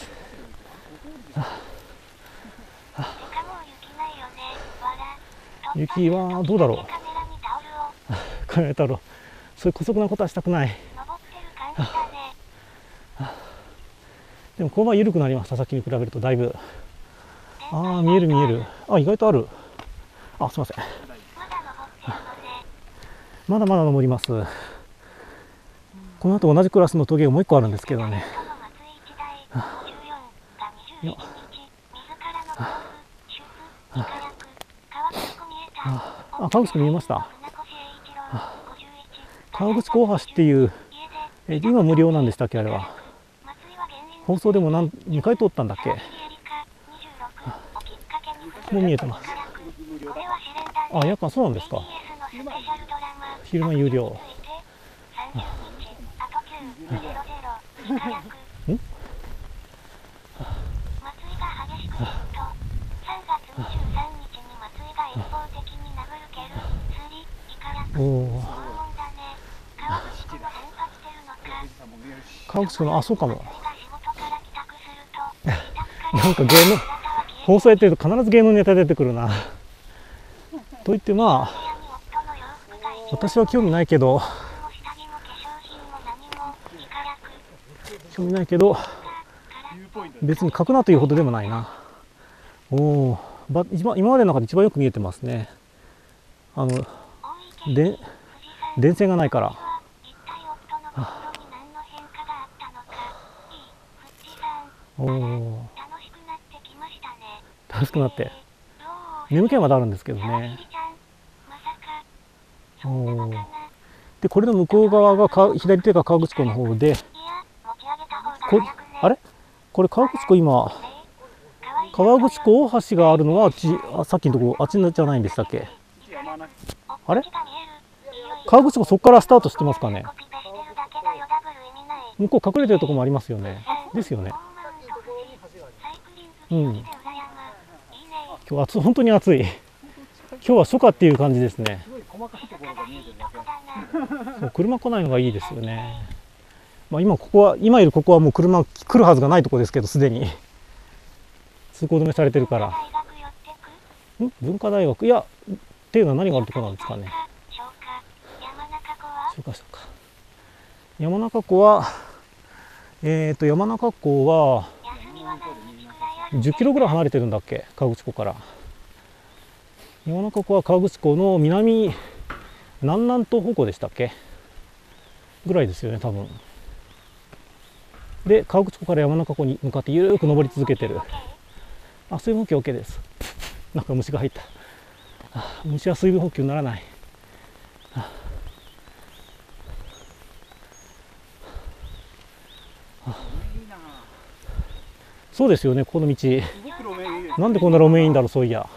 [SPEAKER 1] 雪はどうだろう。カメラ太郎、そういう姑息なことはしたくない。でも勾配緩くなりました、さっきに比べるとだいぶ。ああ、見える見える。あ、意外とある。あ、すいません。まだまだ登ります。この後同じクラスの峠がもう一個あるんですけどね。よあ、河口湖見えました。河口湖大橋っていう、え今無料なんでしたっけ、あれは。放送でも何にかい通ったんだっけ。もう見えてます。あ、やっぱそうなんですか。昼間有料。んおお。河口湖の、あ、そうかも。なんか芸能放送やってると必ず芸能ネタ出てくるな。といってまあ私は興味ないけど興味ないけど別に書くなというほどでもないな。おお、今今までの中で一番よく見えてますね。あので電線がないから。おお、楽しくなって眠気はまだあるんですけどね。おお、でこれの向こう側がか左手が河口湖の方で、こあれこれ河口湖、今河口湖大橋があるのはあっち、あさっきのとこあっちじゃないんでしたっけ。あれ河口湖そこからスタートしてますかね。向こう隠れてるところもありますよね。ですよね。うん、今日暑い、本当に暑い。今日は初夏っていう感じですね。そう、車来ないのがいいですよね。まあ、今ここは今いるここはもう車来るはずがないところですけど、すでに通行止めされてるから。ん文化大学、いやっていうのは何があるところなんですかね。そうかそうか。山中湖はえっと山中湖はじゅっキロぐらい離れてるんだっけ、河口湖から。 山中湖は河口湖の南南南東方向でしたっけぐらいですよね多分。で河口湖から山中湖に向かってゆるく登り続けてる。あ、水分補給 OK です。なんか虫が入った。あ、虫は水分補給にならない。ああ、そうですよね、この道なんでこんな路面いいんだろう。そういや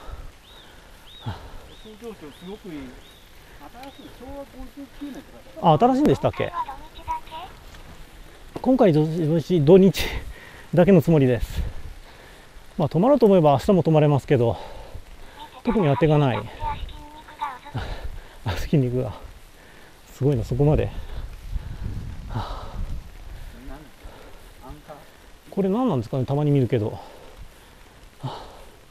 [SPEAKER 1] あ、新しいんでしたっけ。今回土日土日だけのつもりです。まあ泊まろうと思えば明日も泊まれますけど、特に当てがない。あ、筋肉がすごいな、そこまで。はあ、これ何なんですかね、たまに見るけど。はあ、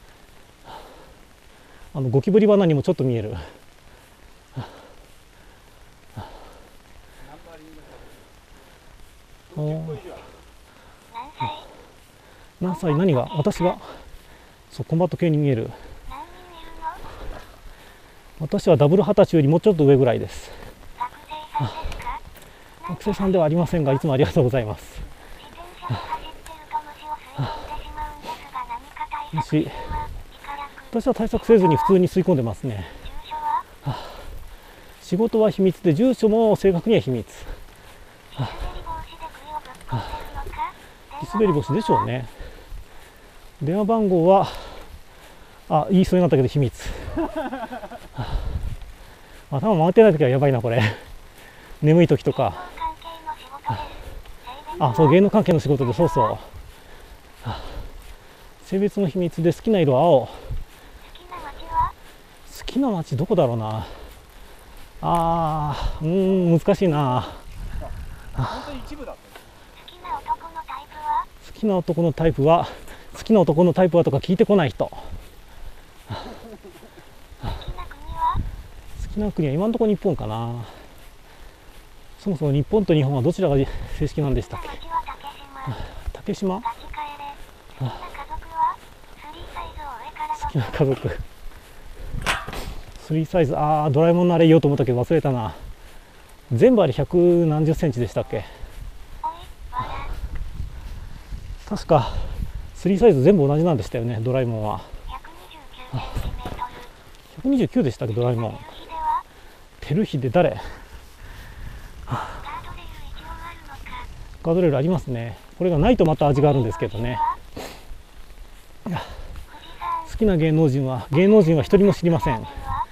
[SPEAKER 1] あのゴキブリ罠にもちょっと見える。はあはあ、何歳、何が、私がそうコンバット系に見える。私はダブル二十歳よりもうちょっと上ぐらいです。学生さんではありませんが、いつもありがとうございます。虫、私は対策せずに普通に吸い込んでますね。仕事は秘密で、住所も正確には秘密。地滑り防止でしょうね。電話番号は、あ、言いそうになったけど秘密。頭回ってない時はやばいなこれ。眠い時とか。あ、そう、芸能関係の仕事で、そうそう。性別の秘密で好きな色は青。好きな街どこだろうな。あー、うーん、難しいな。好きな男のタイプは、好きな男のタイプはとか聞いてこない人。好きな国は今のところ日本かな。そもそも日本と日本はどちらが正式なんでしたっけ。竹島。好きな家族スリーサイズ。ああ、ドラえもんのあれ言おうと思ったけど忘れたな。全部あれ百何十センチでしたっけ。確かスリーサイズ全部同じなんでしたよね、ドラえもんは。ひゃくにじゅうきゅうでしたっけ、ドラえもん。テルヒで誰。ガードレールありますね。これがないとまた味があるんですけどね。好きな芸能人は、芸能人は一人も知りません。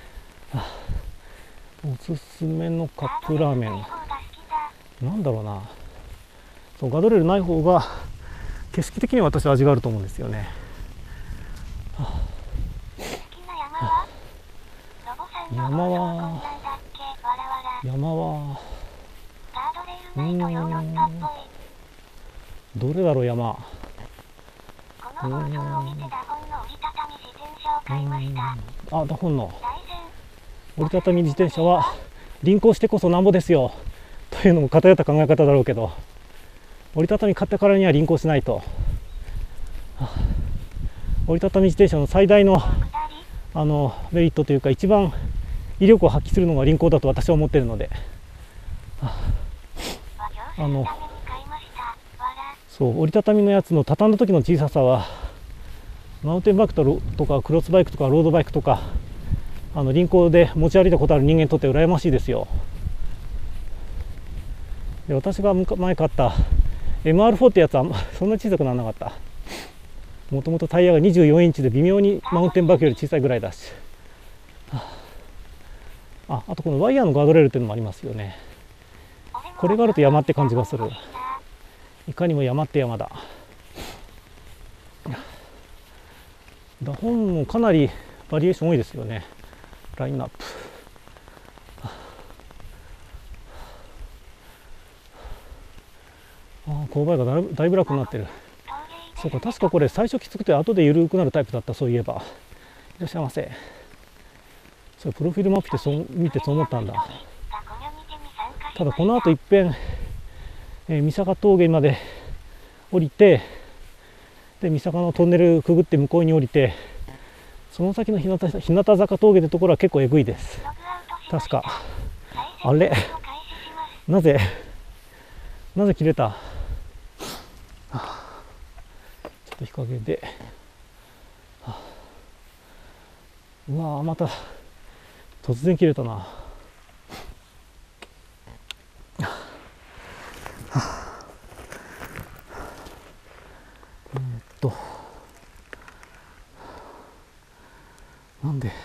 [SPEAKER 1] おすすめのカップラーメンなんだろうな。そう、ガードレールない方が景色的には私は味があると思うんですよね。山は山はうーん、どれだろう。山、うーん、うーん、あ、ダホンの折りたたみ自転車は輪行してこそなんぼですよというのも偏った考え方だろうけど、折りたたみ買ったからには輪行しないと。折りたたみ自転車の最大のあのメリットというか、一番威力を発揮するのが輪行だと私は思っているので、あのそう折りたたみのやつの畳んだ時の小ささはマウンテンバイクとかクロスバイクとかロードバイクとか、あの輪行で持ち歩いたことある人間にとって羨ましいですよ。で、私が前買った エムアールフォー ってやつはそんな小さくならなかった。もともとタイヤがにじゅうよんインチで微妙にマウンテンバイクより小さいぐらいだし、あ, あとこのワイヤーのガードレールっていうのもありますよね。これがあると山って感じがする。いかにも山って山だ。ダホンもかなりバリエーション多いですよね、ラインナップ。ああ、勾配がだいぶだいぶ楽になってる。そうか、確かこれ最初きつくて後で緩くなるタイプだった。そういえば。いらっしゃいませ。それプロフィールマップでそう見てそう思ったんだ。ただこの後いっぺん、えー、三坂峠まで降りて、で三坂のトンネルくぐって向こうに降りて、 その先の日向日向坂峠のところは結構えぐいです。確か。あれなぜなぜ切れた。ちょっと日陰で、うわーまた突然切れたな。えーっとなんで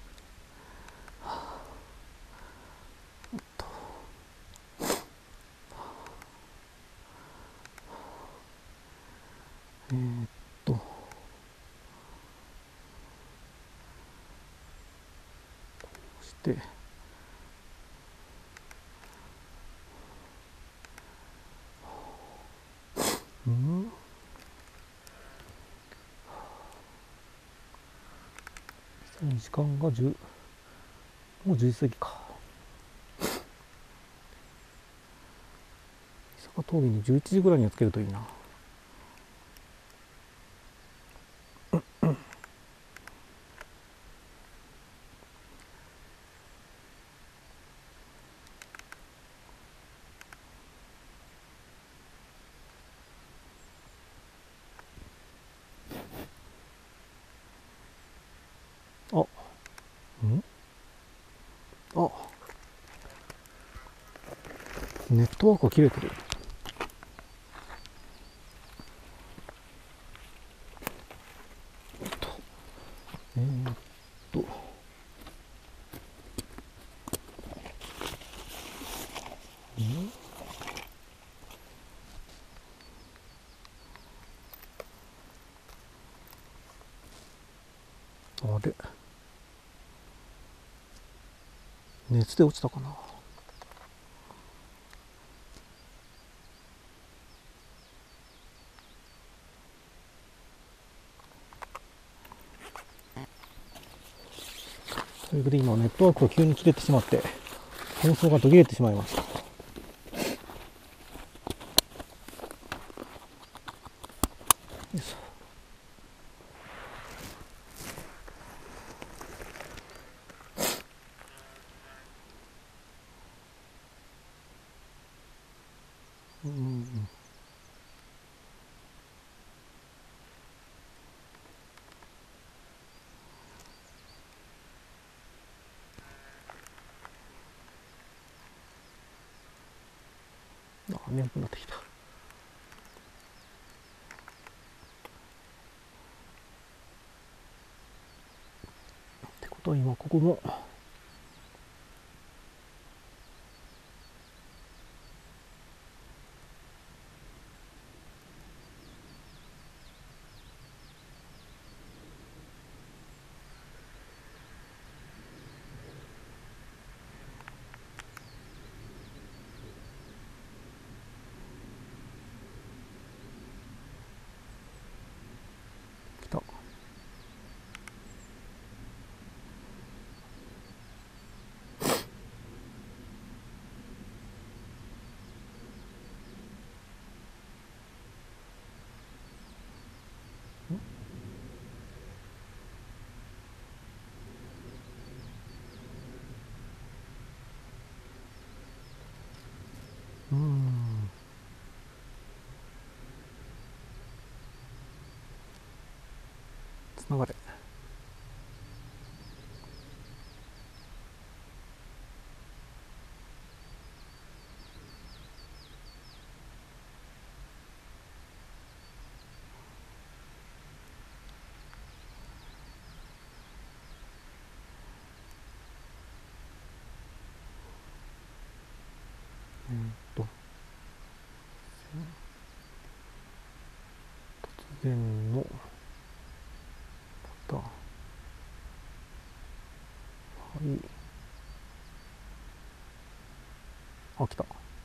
[SPEAKER 1] えーっとこうしてうん時間がじゅうもうじゅうじ過ぎか。伊坂峠にじゅういちじぐらいにはつけるといいな。あ、んあ、ネットワークが切れてる。えっと、えーっと、んあれ熱で落ちたかな。ということで今ネットワークが急に切れてしまって放送が途切れてしまいました。よいしょ。うんあ、眠くなってきた。ってことは今ここも来た。うーんつながれ。えーっと突然のパターン。はい。あ、来た。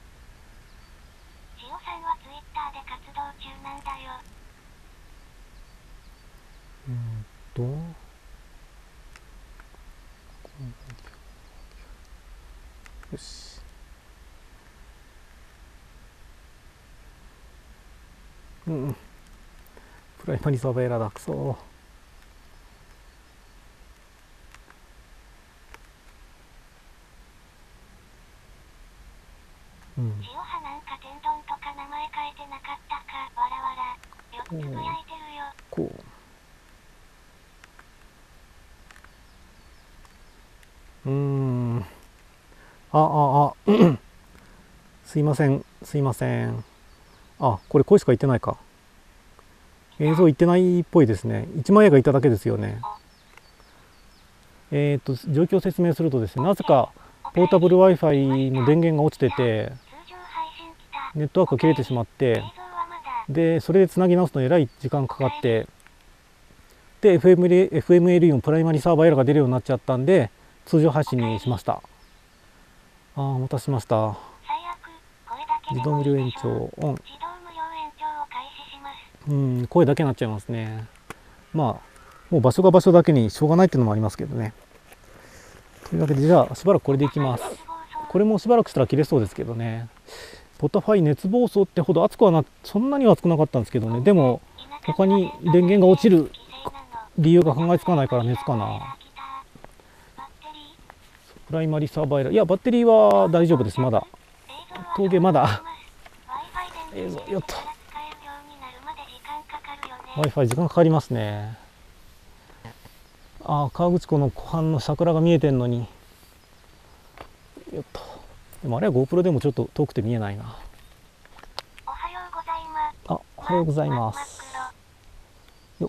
[SPEAKER 3] しおさんはツイッターで活動中なんだよ。
[SPEAKER 1] えーっとよし。うん。プライマリサーバーエラーだ。くそー。
[SPEAKER 3] 塩派なんか天丼とか名前変えてなかったか。わらわら。よくつぶやいてるよ。
[SPEAKER 1] こううーんあああすいませんすいません。あ、これ声しか言ってないか。映像言ってないっぽいですね。いちまんえんがいただけですよね。えっと状況を説明するとですね、なぜかポータブル Wi-Fi の電源が落ちててネットワークが切れてしまって、でそれでつなぎ直すのにえらい時間かかって、で エフエムエールイー のプライマリサーバーエラーが出るようになっちゃったんで通常配信にしました。あーお待たせしました。自動無料延長オン。うん声だけになっちゃいますね。まあもう場所が場所だけにしょうがないっていうのもありますけどね。というわけでじゃあしばらくこれでいきます。これもしばらくしたら切れそうですけどね。ポタファイ熱暴走ってほど熱くはなそんなには熱くなかったんですけどね。でも他に電源が落ちる理由が考えつかないから熱かな。プライマリサーバーエラー、いやバッテリーは大丈夫です。まだ峠まだ映像よっと Wi-Fi 時間かかりますね。ああ河口湖の湖畔の桜が見えてんのによっと。でもあれは GoPro でもちょっと遠くて見えないな。
[SPEAKER 3] おはようございます。
[SPEAKER 1] あ、おはようございます。よっ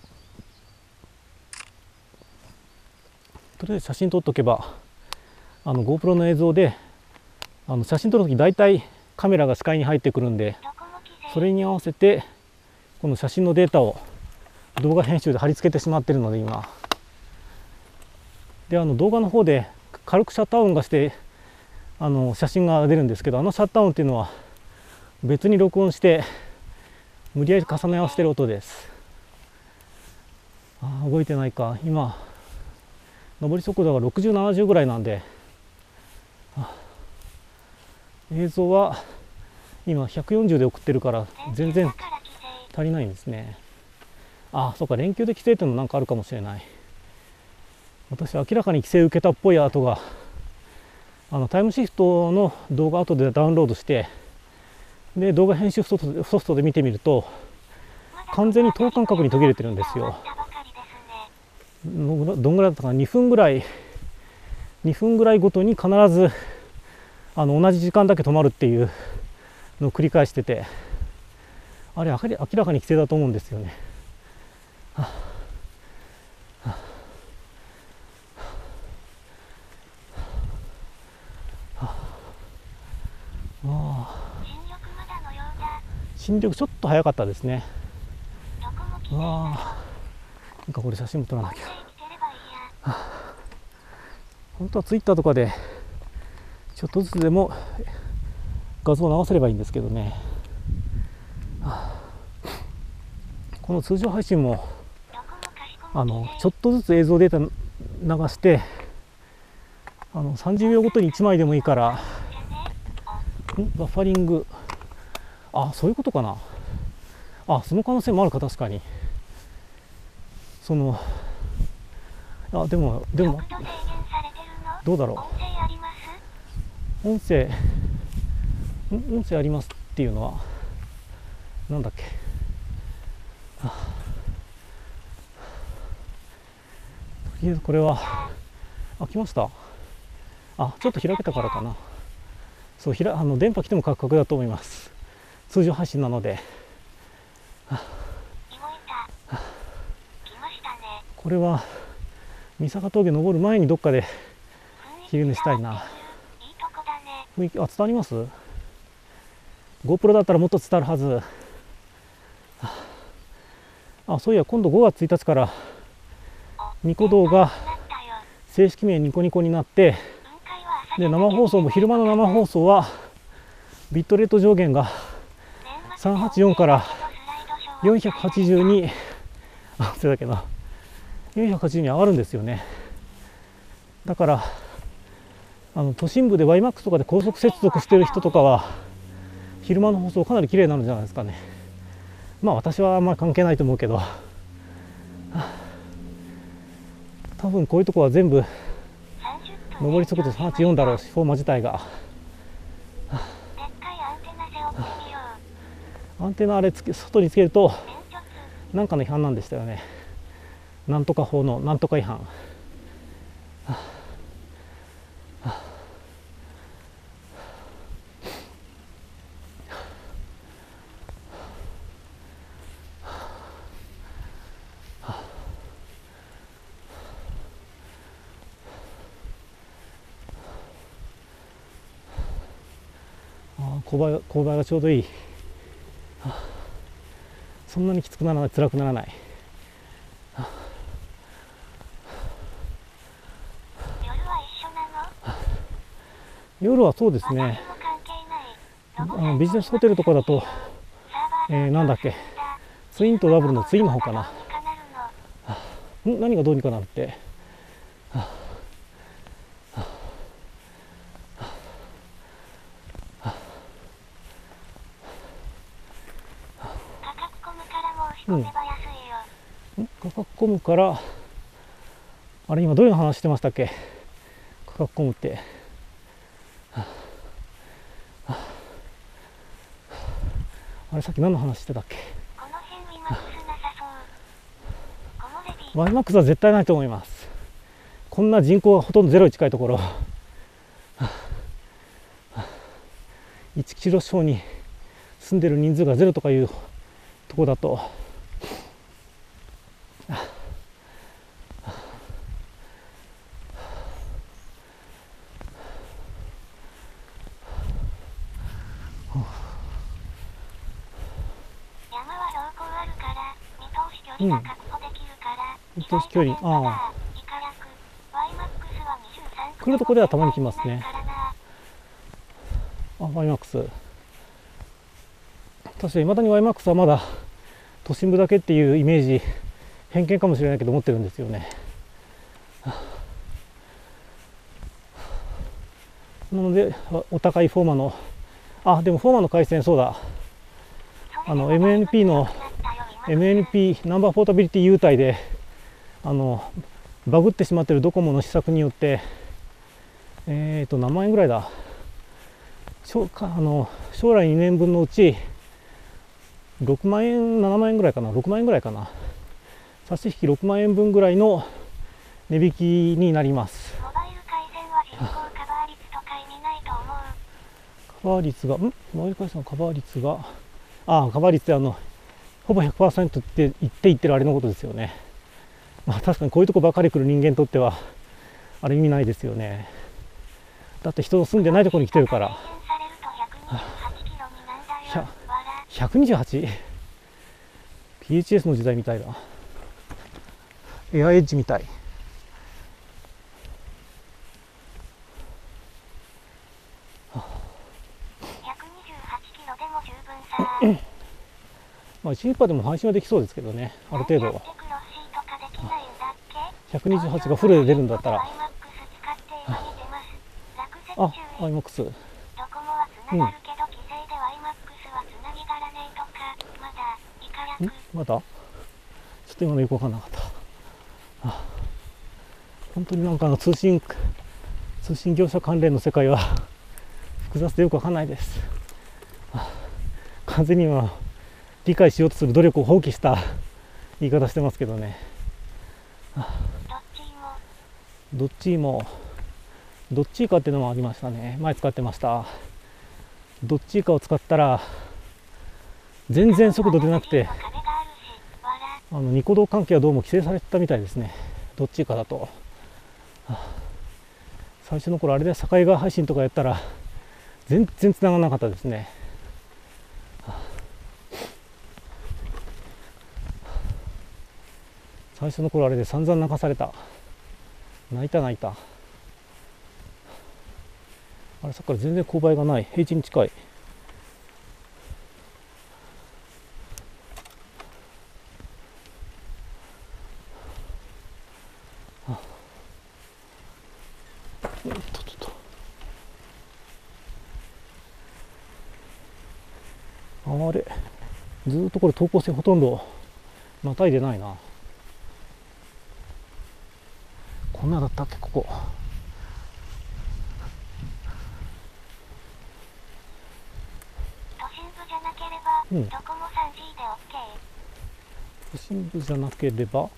[SPEAKER 1] とりあえず写真撮っとけばあの GoPro の映像であの写真撮るとき大体カメラが視界に入ってくるんで、それに合わせてこの写真のデータを動画編集で貼り付けてしまってるので今であの動画の方で軽くシャットダウンがしてあの写真が出るんですけど、あのシャットダウンっていうのは別に録音して無理やり重ね合わせてる音です。あ動いてないか。今上り速度がろくじゅう、ななじゅうぐらいなんで、映像は今ひゃくよんじゅうで送ってるから全然足りないんですね。あそうか連休で規制っていうのなんかあるかもしれない。私明らかに規制受けたっぽい跡があのタイムシフトの動画後でダウンロードしてで動画編集ソフトでソフトで見てみると完全に等間隔に途切れてるんですよ。どんぐらいだったかな、にふんぐらいにふんぐらいごとに必ずあの同じ時間だけ止まるっていうのを繰り返してて、あれ明らかに規制だと思うんですよね。はあはあはあ、新緑ちょっと早かったですね。うわあなんかこれ写真も撮らなきゃ。はあ、本当はツイッターとかでちょっとずつでも画像を流せればいいんですけどね。はあ、この通常配信もあのちょっとずつ映像データ流してあのさんじゅうびょうごとにいちまいでもいいからんバッファリング、あそういうことかな。あその可能性もあるか。確かにそのあでもでもどうだろう。音声音声ありますっていうのはなんだっけ。はあ、とりあえずこれはあ来ました。あちょっと開けたからかな。そうひらあの電波来てもカクカクだと思います。通常配信なので。はあはあ、これは三坂峠登る前にどっかで昼寝したいな。雰囲気あ伝わります？ GoPro だったらもっと伝わるはず。はあ、あそういや今度ごがつついたちからニコ動が正式名ニコニコになって、で生放送も昼間の生放送はビットレート上限がさんびゃくはちじゅうよんからよんひゃくはちじゅうにあそれだけなよんひゃくはちじゅうに上がるんですよね。だからあの都心部で ワイマックス とかで高速接続している人とかは昼間の放送かなり綺麗になるんじゃないですかね。まあ私はあんまり関係ないと思うけど、はあ、多分こういうとこは全部上り速度さんびゃくはちじゅうよんだろうし、フォーマ自体が、はあ、 アンテナあれつけ外につけると何かの違反なんでしたよね。なんとか法のなんとか違反。はあはあああ、勾配が勾配がちょうどいい。はあ、そんなにきつくならない、辛くならない。はあ、
[SPEAKER 3] 夜は一緒なの？
[SPEAKER 1] 夜はそうですね。あのビジネスホテルとかだと、えー、なんだっけ、ツインとダブルのツインの方かな。はあ、ん何がどうにかなるって。はあうん、価格コムから、あれ今どういう話してましたっけ、価格コムって。はあはあ、あれさっき何の話してたっけ。ワイマックスは絶対ないと思います。こんな人口がほとんどゼロに近いところ、はあはあ、いちキロ四方に住んでる人数がゼロとかいうところだと、うん、見通し距離、ああ、来るとこではたまに来ますね。あ、ワイマックス。確かにいまだにワイマックスはまだ都心部だけっていうイメージ、偏見かもしれないけど持ってるんですよね。なのでお高いフォーマの、あ、でもフォーマの回線、そうだ、あの エムエヌピー の エムエヌピー ナンバーポータビリティ優待であのバグってしまっているドコモの施策によって、えーと何万円ぐらいだ、将あの将来にねんぶんのうちろくまんえん、ななまんえんぐらいかな、ろくまんえんぐらいかな、差し引きろくまんえんぶんぐらいの値引きになります。
[SPEAKER 3] モバイル回線は人口カバー率とか意味ないと思う。
[SPEAKER 1] カバー率が、んモバイル回線のカバー率が、ああ、カバー率ってあのほぼ ひゃくパーセント って言って言ってるあれのことですよね。まあ確かにこういうとこばかり来る人間にとってはあれ意味ないですよね。だって人の住んでないところに来てるから。ひゃくにじゅうはち？ ピーエイチエス の時代みたいだ。エアエッジみたい。まあいちリッパーでも配信はできそうですけどね、ある程度。ひゃくにじゅうはちがフルで出るんだったら。あ、ワイマックス。うん。んまだちょっと今のよく分かんなかった。あ、本当になんかあの通信通信業者関連の世界は複雑でよく分かんないです。あ、完全に今理解しようとする努力を放棄した言い方してますけどね。あ、どっちもどっちかっていうのもありましたね。前使ってました。どっちかを使ったら全然速度出なくて、あのニコ動関係はどうも規制されてたみたいですね。どっちかだと。最初の頃あれで境川配信とかやったら全然繋がらなかったですね。最初の頃あれで散々泣かされた。泣いた泣いた。あれさっきから全然勾配がない。平地に近い。あれずーっとこれ等高線ほとんどまたいでないな。こんなだったっけここ。
[SPEAKER 3] 都心部じゃなければ
[SPEAKER 1] うん
[SPEAKER 3] どこも スリージー で オーケー。
[SPEAKER 1] 都心部じゃなければん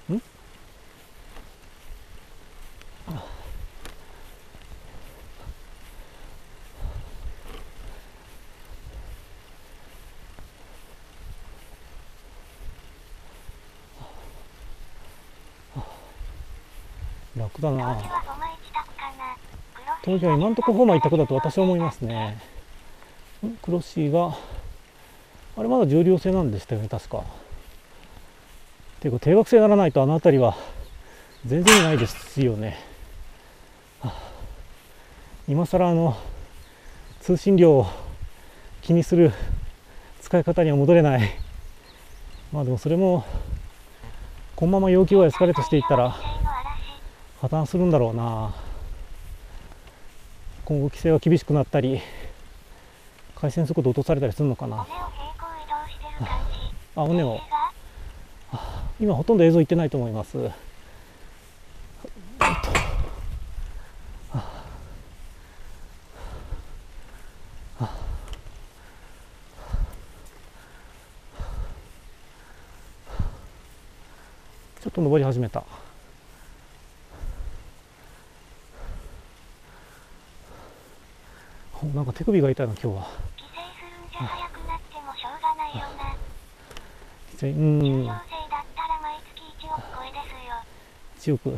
[SPEAKER 1] 楽だな。
[SPEAKER 3] 当時はフォマ一択かな。
[SPEAKER 1] 当時は今のところフォーマ一択だと私は思いますね。んクロッシーがあれまだ重量制なんでしたよね確か。ていうか定額制にならないとあの辺りは全然ないですよね。はあ、今更あの通信料を気にする使い方には戻れない。まあでもそれもこのまま要求がエスカレートしていったら破綻するんだろうな。今後規制が厳しくなったり回線速度落とされたりするのかな。あ、尾根を今ほとんど映像いってないと思います。ちょっと登り始めた。なんか手首が痛いな今日は。
[SPEAKER 3] 規制するんじゃ早くなってもしょうがないよな。
[SPEAKER 1] うん。
[SPEAKER 3] 重量制だったら毎月いちおく超えですよ。
[SPEAKER 1] いちおく。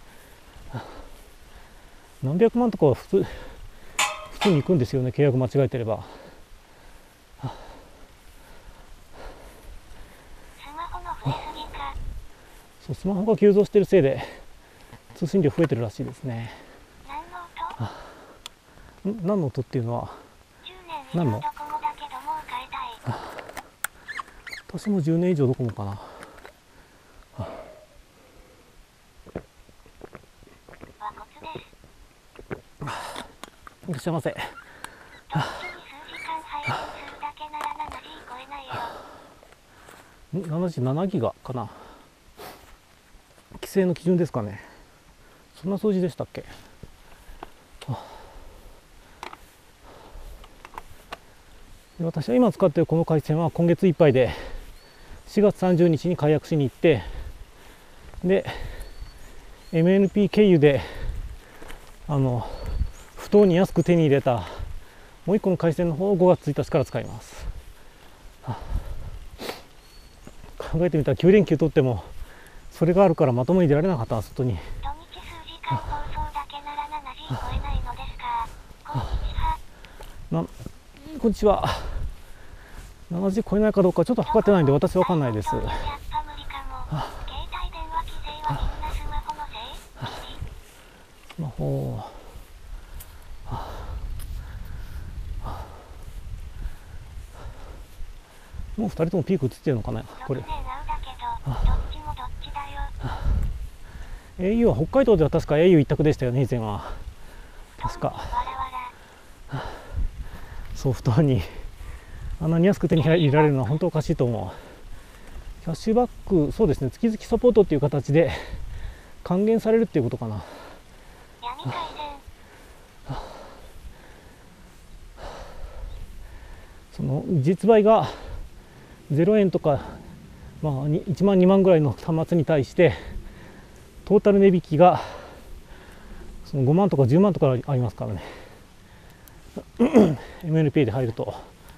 [SPEAKER 1] 何百万とかは普通普通に行くんですよね、契約間違えてれば。
[SPEAKER 3] スマホの増えすぎか。
[SPEAKER 1] そう、スマホが急増しているせいで通信量増えてるらしいですね。
[SPEAKER 3] 何の音？
[SPEAKER 1] ん何の音っていうのは
[SPEAKER 3] じゅうねん以上ドコモだけどもう変えたい。
[SPEAKER 1] 私もじゅうねん以上ドコモかな。
[SPEAKER 3] 和骨です。
[SPEAKER 1] いらっしゃいませ。
[SPEAKER 3] 同時に数時間配信するだけなら ななジー 超えないよ。
[SPEAKER 1] ななじゅうななギガかな。規制の基準ですかね。そんな数字でしたっけ。で私は今使っているこの回線は今月いっぱいでしがつさんじゅうにちに解約しに行って、で エムエヌピー 経由であの不当に安く手に入れたもう一個の回線の方をごがつついたちから使います。はあ、考えてみたらきゅうれんきゅう取ってもそれがあるからまともに出られなかったな外に。
[SPEAKER 3] 土日数時間放送だけなら ななジー 超えないのですか。こんにちは。
[SPEAKER 1] なこんにちは。ななジー超えないかどうかちょっと測ってないんで私は分かんないです。
[SPEAKER 3] やっぱ無理かも。携帯電話規制はみんなスマホのせい？
[SPEAKER 1] スマホ、もうふたりともピーク映ってるのかなこれ。
[SPEAKER 3] ろくねんなうだけど、どっちもどっちだよ。
[SPEAKER 1] エーユー は北海道では確か エーユー 一択でしたよね以前は。確か
[SPEAKER 3] わらわら。
[SPEAKER 1] そう不当にあんなに安く手に入れられるのは本当おかしいと思う。キャッシュバック、そうですね、月々サポートっていう形で還元されるっていうことかな。
[SPEAKER 3] 闇回線。
[SPEAKER 1] その実売がゼロえんとか、まあ、いちまんにまんぐらいの端末に対してトータル値引きがそのごまんとかじゅうまんとかありますからねエムエヌピー で入ると。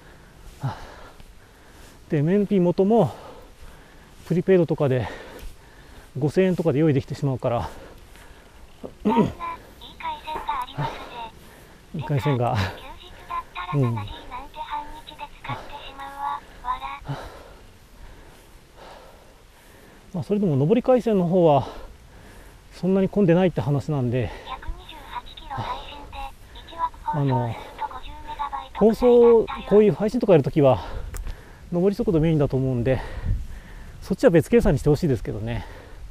[SPEAKER 1] で エムエヌピー 元もプリペイドとかでごせんえんとかで用意できてしまうから
[SPEAKER 3] いい回線がありますぜ。
[SPEAKER 1] いい回線が
[SPEAKER 3] 休日だったら ななジー なんて半日で使ってしまうわ。わら。
[SPEAKER 1] まあそれでも上り回線の方はそんなに混んでないって話なんで、
[SPEAKER 3] ひゃくにじゅうはちキロ配信でいちわく
[SPEAKER 1] あの
[SPEAKER 3] 放送するとごじゅうメガバイト
[SPEAKER 1] 放送こう
[SPEAKER 3] い
[SPEAKER 1] いう配信とかやるときは上り速度メインだと思うんで、そっちは別計算にしてほしいですけどね。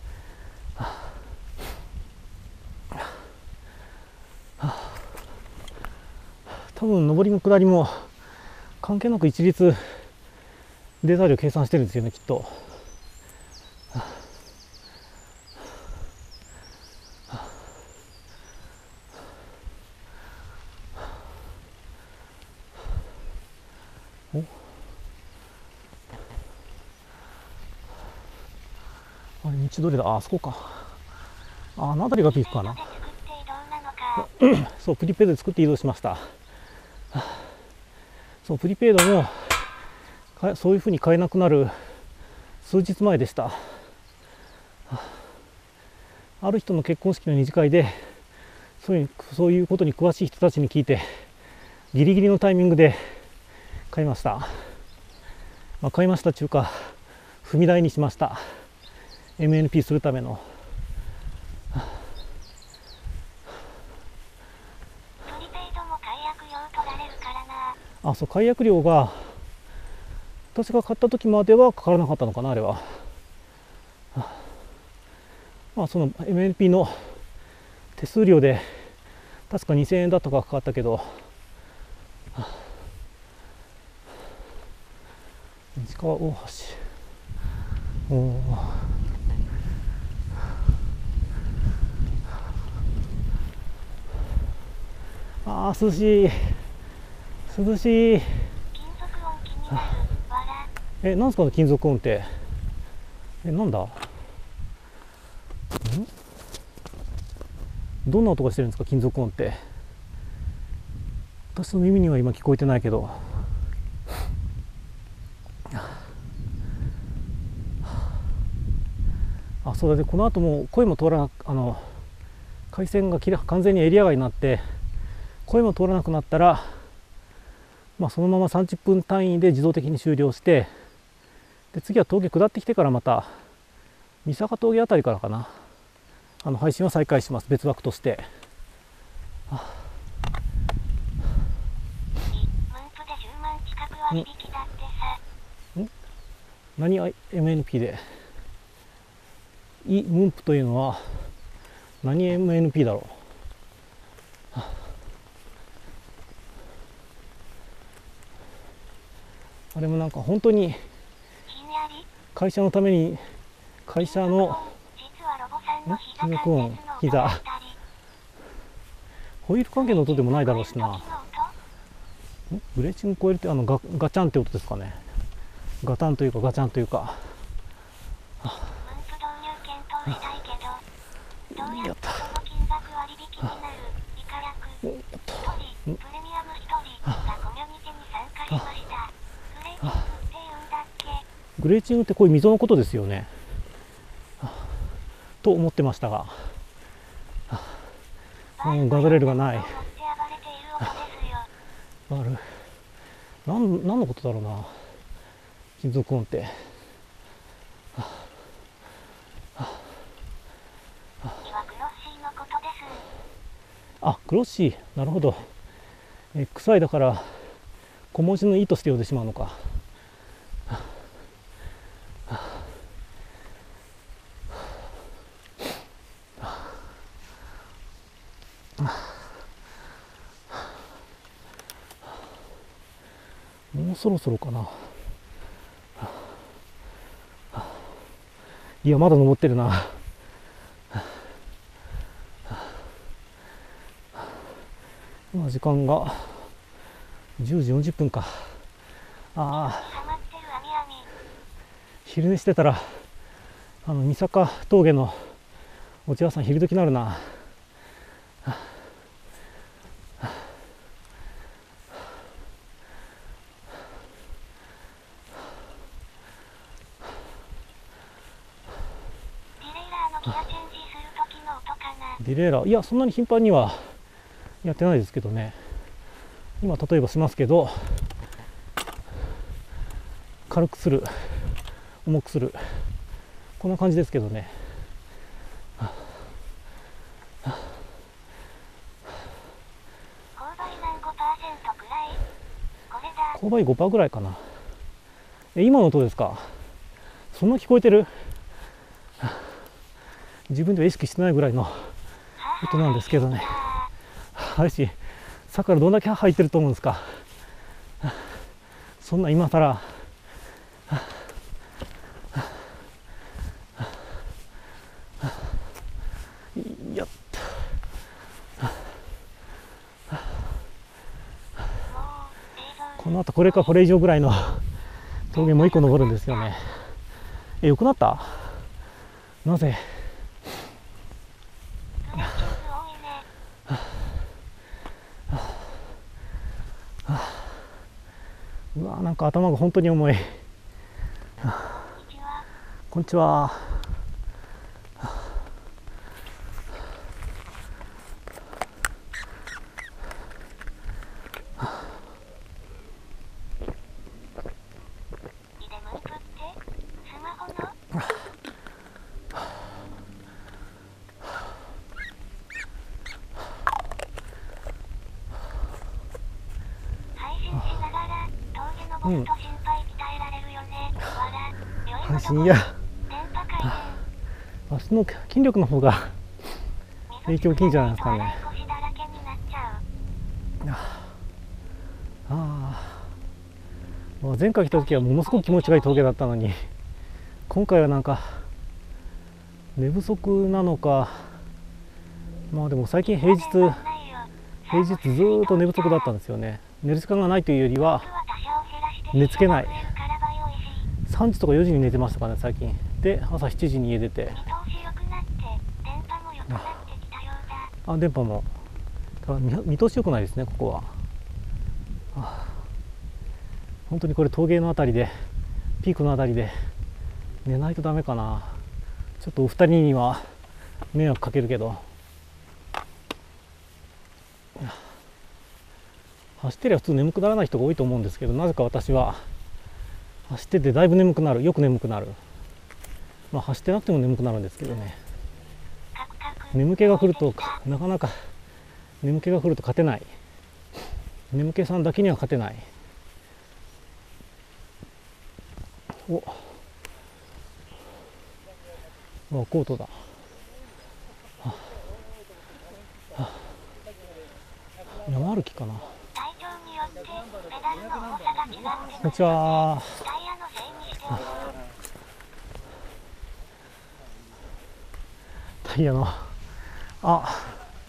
[SPEAKER 1] 多分上りも下りも関係なく一律データ量計算してるんですよねきっと。おあれ道どれだ、ああそこか。ああの辺りがピークかな。そう、プリペイドで作って移動しました。そう、プリペイドもそういうふうに買えなくなる数日前でした。ある人の結婚式の二次会でそういう、そういうことに詳しい人たちに聞いてギリギリのタイミングで買いました。まあ、買いましたというか踏み台にしました。 エムエヌピー するための。あ、そう、解約料が私が買った時まではかからなかったのかな、あれは。まあ、その エムエヌピー の手数料で確かにせんえんだとかかかったけど、市川大橋、おー、あー涼しい涼しい。え、なんすかね、金属音って。え、なんだ。んどんな音がしてるんですか、金属音って。私の耳には今聞こえてないけど。あ、そうだね、この後も声も通らな、あの回線がきれ完全にエリア外になって声も通らなくなったら、まあ、そのままさんじゅっぷん単位で自動的に終了して、で次は峠下ってきてからまた三坂峠あたりからかな、あの配信は再開します、別枠として。んん何 エムエヌピー でイムンプというのは何 エムエヌピー だろう。あれもなんか本当に会社のために、会社の金属音、膝、ホイール関係の音でもないだろうしな。ブレーチング超えるって、あのガガチャンって音ですかね。ガタンというかガチャンというか。やった。グレーチングってこういう溝のことですよねと思ってましたが、うん、ガードレールがない。ある。なん、何のことだろうな、金属音って。あ、クロッシー、なるほど。え、臭いだから小文字の「い」として読んでしまうのか。もうそろそろかな。いや、まだ登ってるな。今時間がじゅうじよんじゅっぷんか。ああ、昼寝してたらあの三坂峠のお茶屋さん昼時になるな。ディレイラー、いやそんなに頻繁にはやってないですけどね。今例えばしますけど、軽くする、重くする、こんな感じですけどね。勾配 ごパーセント ぐらいかな。え、今の音ですか。そんな聞こえてる。自分では意識してないぐらいの音なんですけどね。あれし、さっきからどんだけ入ってると思うんですか。そんな今さらやった。この後これかこれ以上ぐらいの峠もう一個登るんですよね。え、よくなった。 なぜ
[SPEAKER 3] フレッチーズ多いね。
[SPEAKER 1] うわなんか頭が本当に重い。
[SPEAKER 3] こんにちは。
[SPEAKER 1] こんにちは。
[SPEAKER 3] イデムイプってスマホの配信しながら峠登ると心肺鍛えられるよね。わら、良い
[SPEAKER 1] 配
[SPEAKER 3] ほど
[SPEAKER 1] 信いや
[SPEAKER 3] 電波回線。
[SPEAKER 1] 足の筋力の方が影響大きいんじゃないですかね。
[SPEAKER 3] 笑い腰だらけになっちゃう。
[SPEAKER 1] ああ、まあ前回来た時はものすごく気持ちがいい峠だったのに、今回はなんか寝不足なのか、まあでも最近平日平日ずーっと寝不足だったんですよね。寝る時間がないというよりは寝つけない。さんじとかよじに寝てましたからね最近で、朝しちじに家出て、あ電波もただ見見通し良くないですねここは。はあ、本当にこれ峠のあたりでピークのあたりで寝ないとダメかな。ちょっとお二人には迷惑かけるけど、走ってりゃ普通眠くならない人が多いと思うんですけど、なぜか私は走っててだいぶ眠くなる、よく眠くなる。まあ走ってなくても眠くなるんですけどね。眠気が来るとなかなか眠気が来ると勝てない。眠気さんだけには勝てない。お、あコートだ。はあはあ、山歩きかな。
[SPEAKER 3] 体調によってペダルの重さが違って
[SPEAKER 1] こんにちは。
[SPEAKER 3] タイヤのせいにしておく。
[SPEAKER 1] タイヤのあ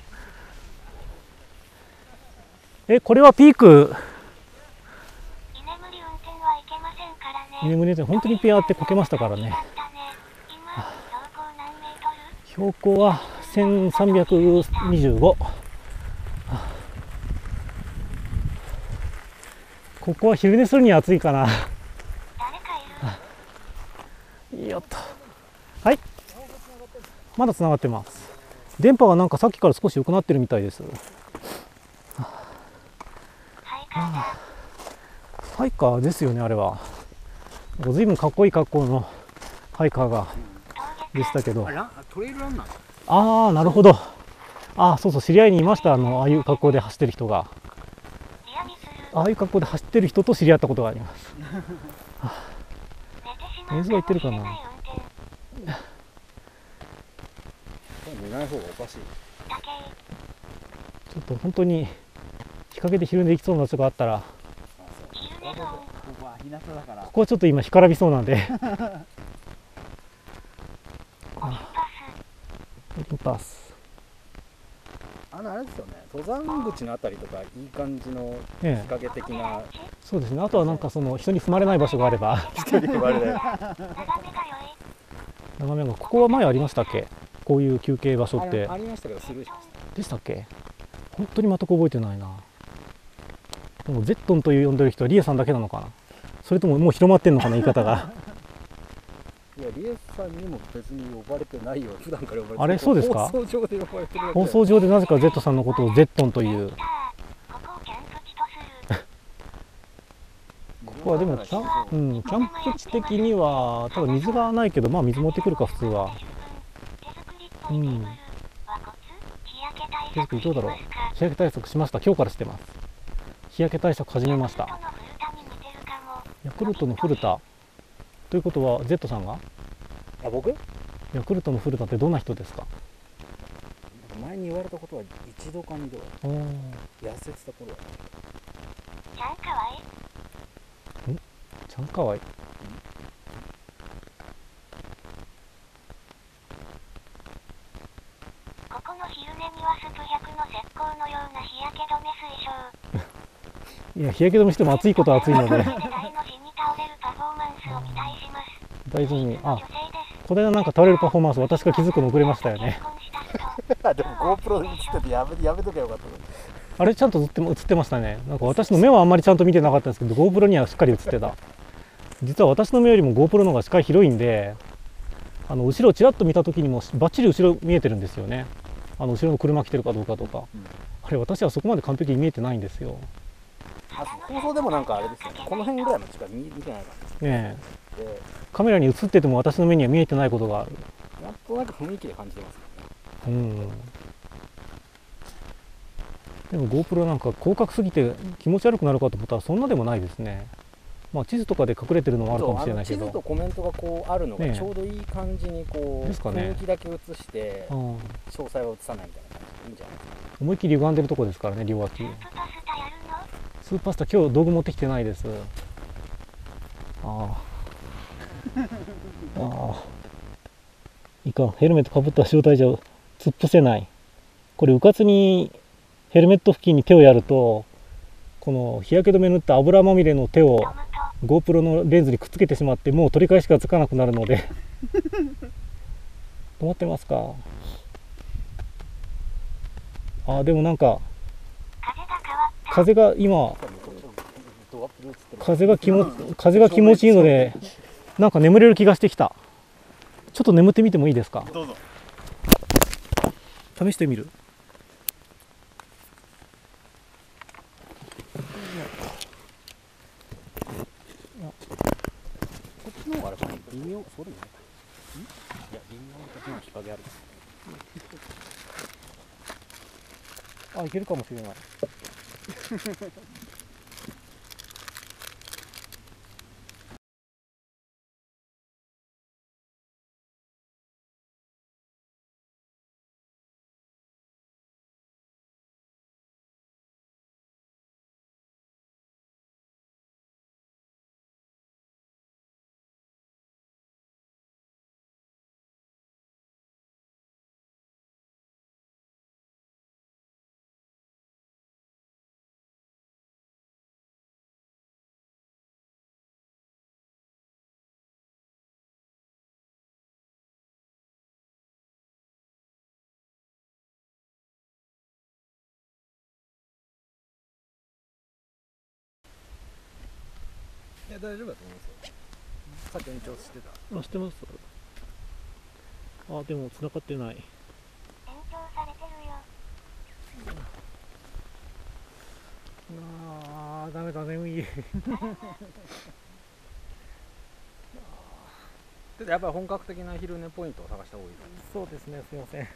[SPEAKER 1] えこれはピーク。
[SPEAKER 3] 居眠り運転はいけませんからね。
[SPEAKER 1] 居眠り運転本当にピアってこけましたからね。
[SPEAKER 3] 今標高何メートル？
[SPEAKER 1] 標高はせんさんびゃくにじゅうご。ここは昼寝するには暑いかな。
[SPEAKER 3] 誰かいる？
[SPEAKER 1] よっと。はい。まだつながってます。電波はなんかさっきから少し良くなってるみたいです。ハイカーですよねあれは。ずいぶんかっこいい格好のハイカーがでしたけど。
[SPEAKER 4] あラトレイルランナー。
[SPEAKER 1] ああなるほど。ああそうそう知り合いにいました。あのああいう格好で走ってる人が。ああいう格好で走ってる人と知り合ったことがあります。はあ、映像が言ってるかな。
[SPEAKER 4] 寝ない方がおかしい。
[SPEAKER 1] ちょっと本当に日陰で昼寝できそうな場所があったら。
[SPEAKER 4] ここは日向だから。
[SPEAKER 1] ここはちょっと今干からびそうなんで。オリンパス。
[SPEAKER 4] あのあれですよね。登山口のあたりとかいい感じの日
[SPEAKER 1] ええ、
[SPEAKER 4] 陰的な。
[SPEAKER 1] そうですね。あとはなんかその人に踏まれない場所があれば。
[SPEAKER 4] 一人踏まれない。
[SPEAKER 1] 眺めがここは前ありましたっけ？こういう休憩場所って。
[SPEAKER 4] ありましたけどスルーしました。
[SPEAKER 1] でしたっけ？本当に全く覚えてないな。でもゼットンという呼んでる人はリエさんだけなのかな。それとももう広まってんのかな言い方が。
[SPEAKER 4] いやリエさんにも別に呼ばれてないよ。普段から呼ばれてる。
[SPEAKER 1] あれそうですか？
[SPEAKER 4] 放送上で呼ばれてるだけ。
[SPEAKER 1] 放送上でなぜか Z さんのことをゼットンという。ここはでもキャン、うん、キャンプ地的にはただ水がないけど、まあ水持ってくるか普通は。うん。手作りどうだろう。日焼け対策しました。今日からしてます。日焼け対策始めました。ヤクルトの古田ということは Z さんが？
[SPEAKER 4] あ僕？
[SPEAKER 1] ヤクルトの古田ってどんな人ですか？
[SPEAKER 4] 前に言われたことは一度か二度。
[SPEAKER 1] おー、
[SPEAKER 4] 痩せてた頃は。
[SPEAKER 3] ちゃんかわいい。
[SPEAKER 1] ちゃんかわいい。
[SPEAKER 3] ここの昼寝にはスプひゃくの石膏のような日焼け止め推奨。
[SPEAKER 1] いや日焼け止めしても暑いことは暑いので
[SPEAKER 3] 大の字に倒れるパフォーマンスを期待します。
[SPEAKER 1] 大事に。あ、 これはなんか倒れるパフォーマンス、私が気づくの遅れましたよね。
[SPEAKER 4] でも GoPro で映っててやめやめとけばよかったのに。
[SPEAKER 1] あれちゃんと映っても映ってましたね。なんか私の目はあんまりちゃんと見てなかったんですけど GoPro にはしっかり映ってた。実は私の目よりも GoPro の方が視界広いんで、あの後ろをちらっと見た時にもバッチリ後ろ見えてるんですよね。あの後ろの車来てるかどうかとか、うん、あれ私はそこまで完璧に見えてないんですよ。
[SPEAKER 4] あ、放送でもなんかあれですよね、この辺ぐらいまでしか 見, 見てないから
[SPEAKER 1] ねえでカメラに映ってても私の目には見えてないことがある。
[SPEAKER 4] なんとなく雰囲気で感じてますよね。
[SPEAKER 1] うん。でも GoPro なんか広角すぎて気持ち悪くなるかと思ったらそんなでもないですね。まあ地図とかで隠れてるのもあるかもしれないけど、
[SPEAKER 4] 地図とコメントがこうあるのがちょうどいい感じにこう、ね、雰囲気だけ映して、うん、詳細は映さないみたいな感じでいいんじゃないですか。思
[SPEAKER 1] いっきり歪んでるとこですからね、両脇。スーパースター今日道具持ってきてないです。ああああいかん、ヘルメットかぶった状態じゃ突っ伏せない。これうかつにヘルメット付近に手をやると、この日焼け止め塗った油まみれの手を GoPro のレンズにくっつけてしまって、もう取り返しがつかなくなるので止まってますか。あ、でもなんか風が今風が気も風が気持ちいいので、なんか眠れる気がしてきた。ちょっと眠ってみてもいいですか。
[SPEAKER 4] どうぞ。
[SPEAKER 1] 試してみる。
[SPEAKER 4] こっちの方があれかな。微妙、それね。いや、微妙な時の日陰ある。
[SPEAKER 1] あ、いけるかもしれない。
[SPEAKER 4] いや、大丈夫だと思いますよ。さっき延長してた。
[SPEAKER 1] あ、してます。あ、でも繋がってない。
[SPEAKER 3] 延長されてるよ。
[SPEAKER 1] ああ、ダメだ、眠い。
[SPEAKER 4] やっぱり本格的な昼寝ポイントを探した方がいいかな。
[SPEAKER 1] そうですね、すいません。うん、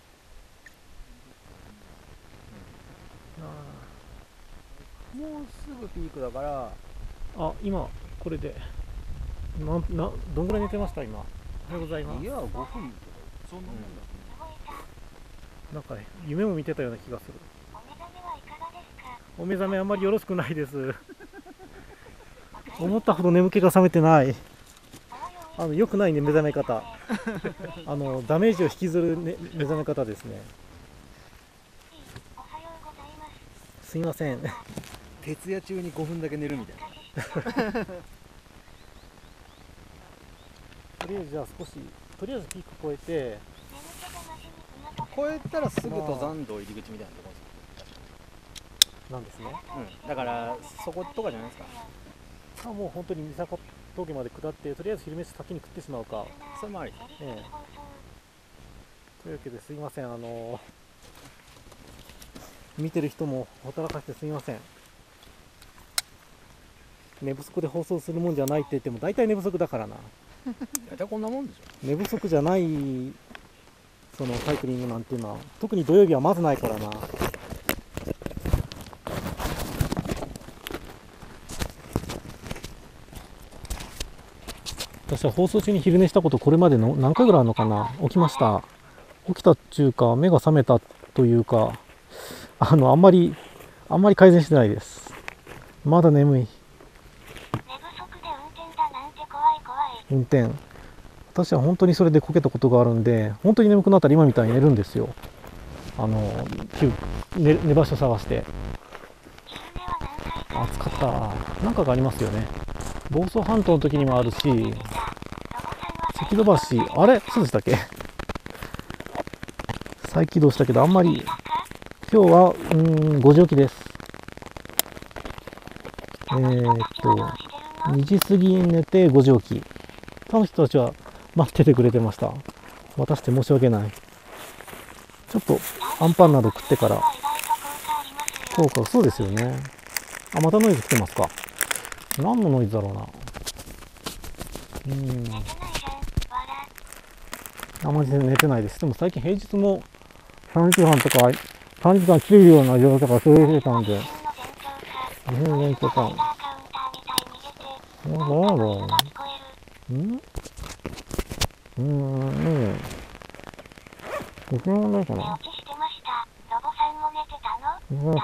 [SPEAKER 4] もうすぐピークだから。
[SPEAKER 1] あ、今これでななどんぐらい寝てました今。おはようございます。
[SPEAKER 4] いや、ごふんとかそんなもんだ、
[SPEAKER 1] うん、なんか夢も見てたような気がする。
[SPEAKER 3] お目覚めはいかがですか。
[SPEAKER 1] お目覚めあんまりよろしくないです思ったほど眠気が覚めてない。あの良くないね、目覚め方あのダメージを引きずる、ね、目覚め方ですね。
[SPEAKER 3] おはようございます。
[SPEAKER 1] すいません
[SPEAKER 4] 徹夜中にごふんだけ寝るみたいな
[SPEAKER 1] とりあえずじゃあ少し、とりあえずピーク超えて、
[SPEAKER 4] 超えたらすぐ登山道入り口みたいなところ
[SPEAKER 1] なんですね。
[SPEAKER 4] うん、だからそことかじゃないですか。
[SPEAKER 1] あ、もう本当に三坂峠まで下って、とりあえず昼飯先に食ってしまうか。
[SPEAKER 4] それもあり。
[SPEAKER 1] ええ。というわけですいません、あの見てる人も働かせてすみません。寝不足で放送するもんじゃないって言っても大体寝不足だからな。
[SPEAKER 4] 大体こんなもんでしょ。
[SPEAKER 1] 寝不足じゃないそのサイクリングなんていうのは特に土曜日はまずないからな。私は放送中に昼寝したことこれまでの何回ぐらいあるのかな。起きました。起きたっていうか目が覚めたというか、あのあんまりあんまり改善してないです。まだ眠い。運転、私は本当にそれでこけたことがあるんで、本当に眠くなったら今みたいに寝るんですよ。あの寝, 寝場所探して。暑かった。なんかがありますよね。房総半島の時にもあるし、 き戸橋、あれそうでしたっけ？再起動したけど、あんまり、今日は、うーん、ごじ起きです。えー、っと、にじ過ぎに寝てごじ起き。他の人たちは待っててくれてました。待たせて申し訳ない。ちょっと、アンパンなど食ってから、そうか、そうですよね。あ、またノイズ来てますか。何のノイズだろうな。うーん。あまり寝てないです。でも最近平日もさんじかんとかさんじかん切れるような状況が増えてたんで、全然とか。なんだろう。ん？うーん。こちらはないかな。うんうん。うん。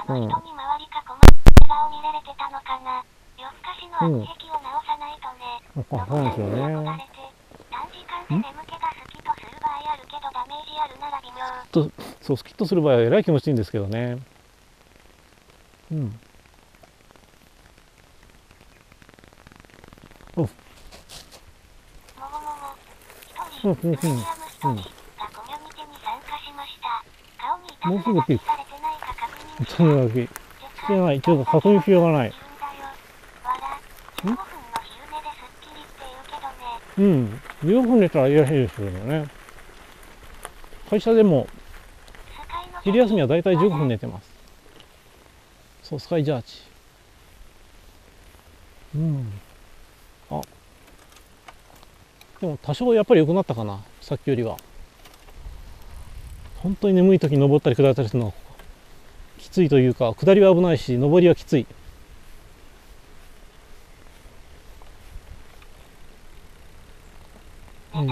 [SPEAKER 1] あ、そうですよね。とそうスキッとする場合はえらい気持ちいいんですけどね。うん。お。うんうんうん。うん。もうすぐピーク。とにかくしてない。ちょっと確認しようがない。うん。じゅうごふん寝たらいいらしいですけどね。会社でも昼休みはだいたいじゅうごふん寝てます。そう、スカイジャージ。うん。あ、でも多少やっぱり良くなったかな、さっきよりは。本当に眠い時に登ったり下ったりするのはきついというか、下りは危ないし登りはきつい。うん、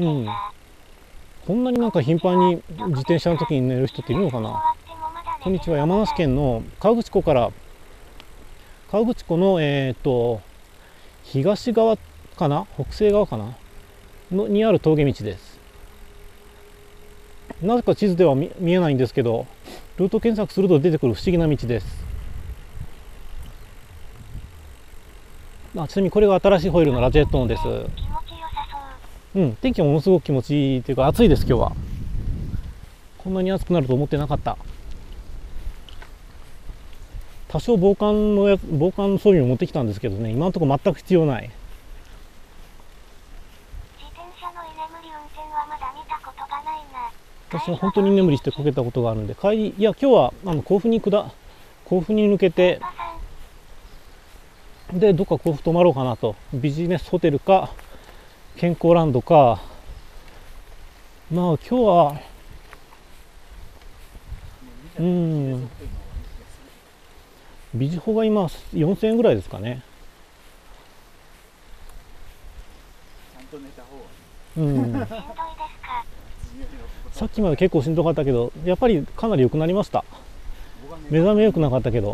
[SPEAKER 1] うん、こんなになんか頻繁に自転車の時に寝る人っているのかな。こんにちは。山梨県の河口湖から河口湖のえー、っと東側かな、北西側かなのにある峠道です。なぜか地図では 見, 見えないんですけど、ルート検索すると出てくる不思議な道です。あ、ちなみにこれが新しいホイールのラジェットンです。うん、天気はものすごく気持ちいいというか暑いです。今日はこんなに暑くなると思ってなかった。多少防寒のやつ防寒装備を持ってきたんですけどね、今のところ全く必要ない。私は本当に居眠りしてこけたことがあるんで、帰り、いや今日はあの甲府に行くだ甲府に抜けて、でどっか甲府泊まろうかなと。ビジネスホテルか健康ランドか。まあ今日はうんビジホが今よんせんえんぐらいですかね。うん、さっきまで結構しんどかったけど、やっぱりかなり良くなりました。目覚め良くなかったけど。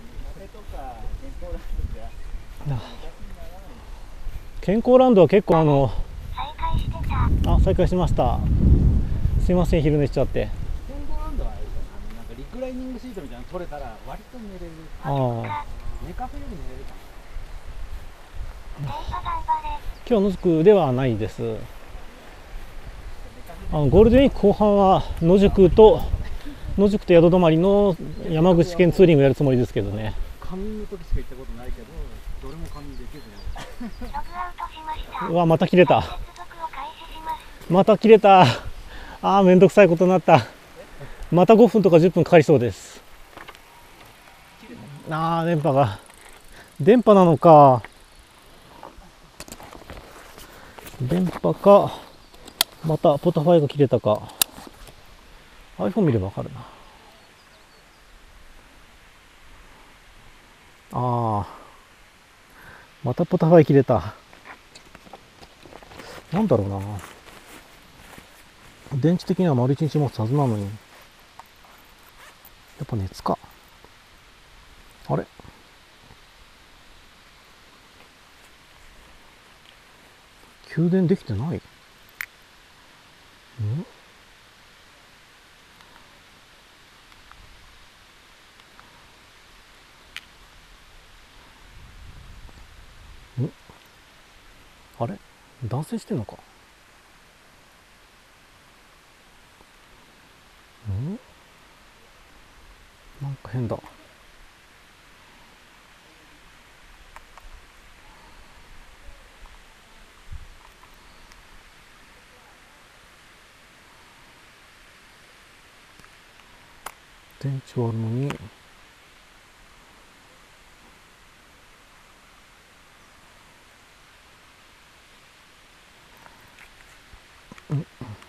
[SPEAKER 1] 健康ランドは結構あのあ再開しました。すいません昼寝しちゃって。
[SPEAKER 4] 健康ランドはあれですよ、あのなんかリクライニングシートみたいなの取れたら割と寝れる。
[SPEAKER 1] ああ、
[SPEAKER 4] 寝カフェより寝れるか
[SPEAKER 1] な。今日野宿ではないです。あのゴールデンウィーク後半は野宿と野宿と宿泊まりの山口県ツーリングやるつもりですけどね。
[SPEAKER 4] 仮眠の時しか行ったことないけど、どれも仮眠できずに。
[SPEAKER 1] うわまた切れた。また切れた。ああめんどくさいことになった。またごふんとかじゅっぷんかかりそうです。ああ電波が電波なのか電波か、またポタファイが切れたか。 iPhone 見ればわかるな。ああまたポタファイ切れた。なんだろうな、電池的には丸一日持つはずなのに、やっぱ熱か。あれ給電できてない。んんあれ断線してんのか。んなんか変だ。電池はあるのに。うん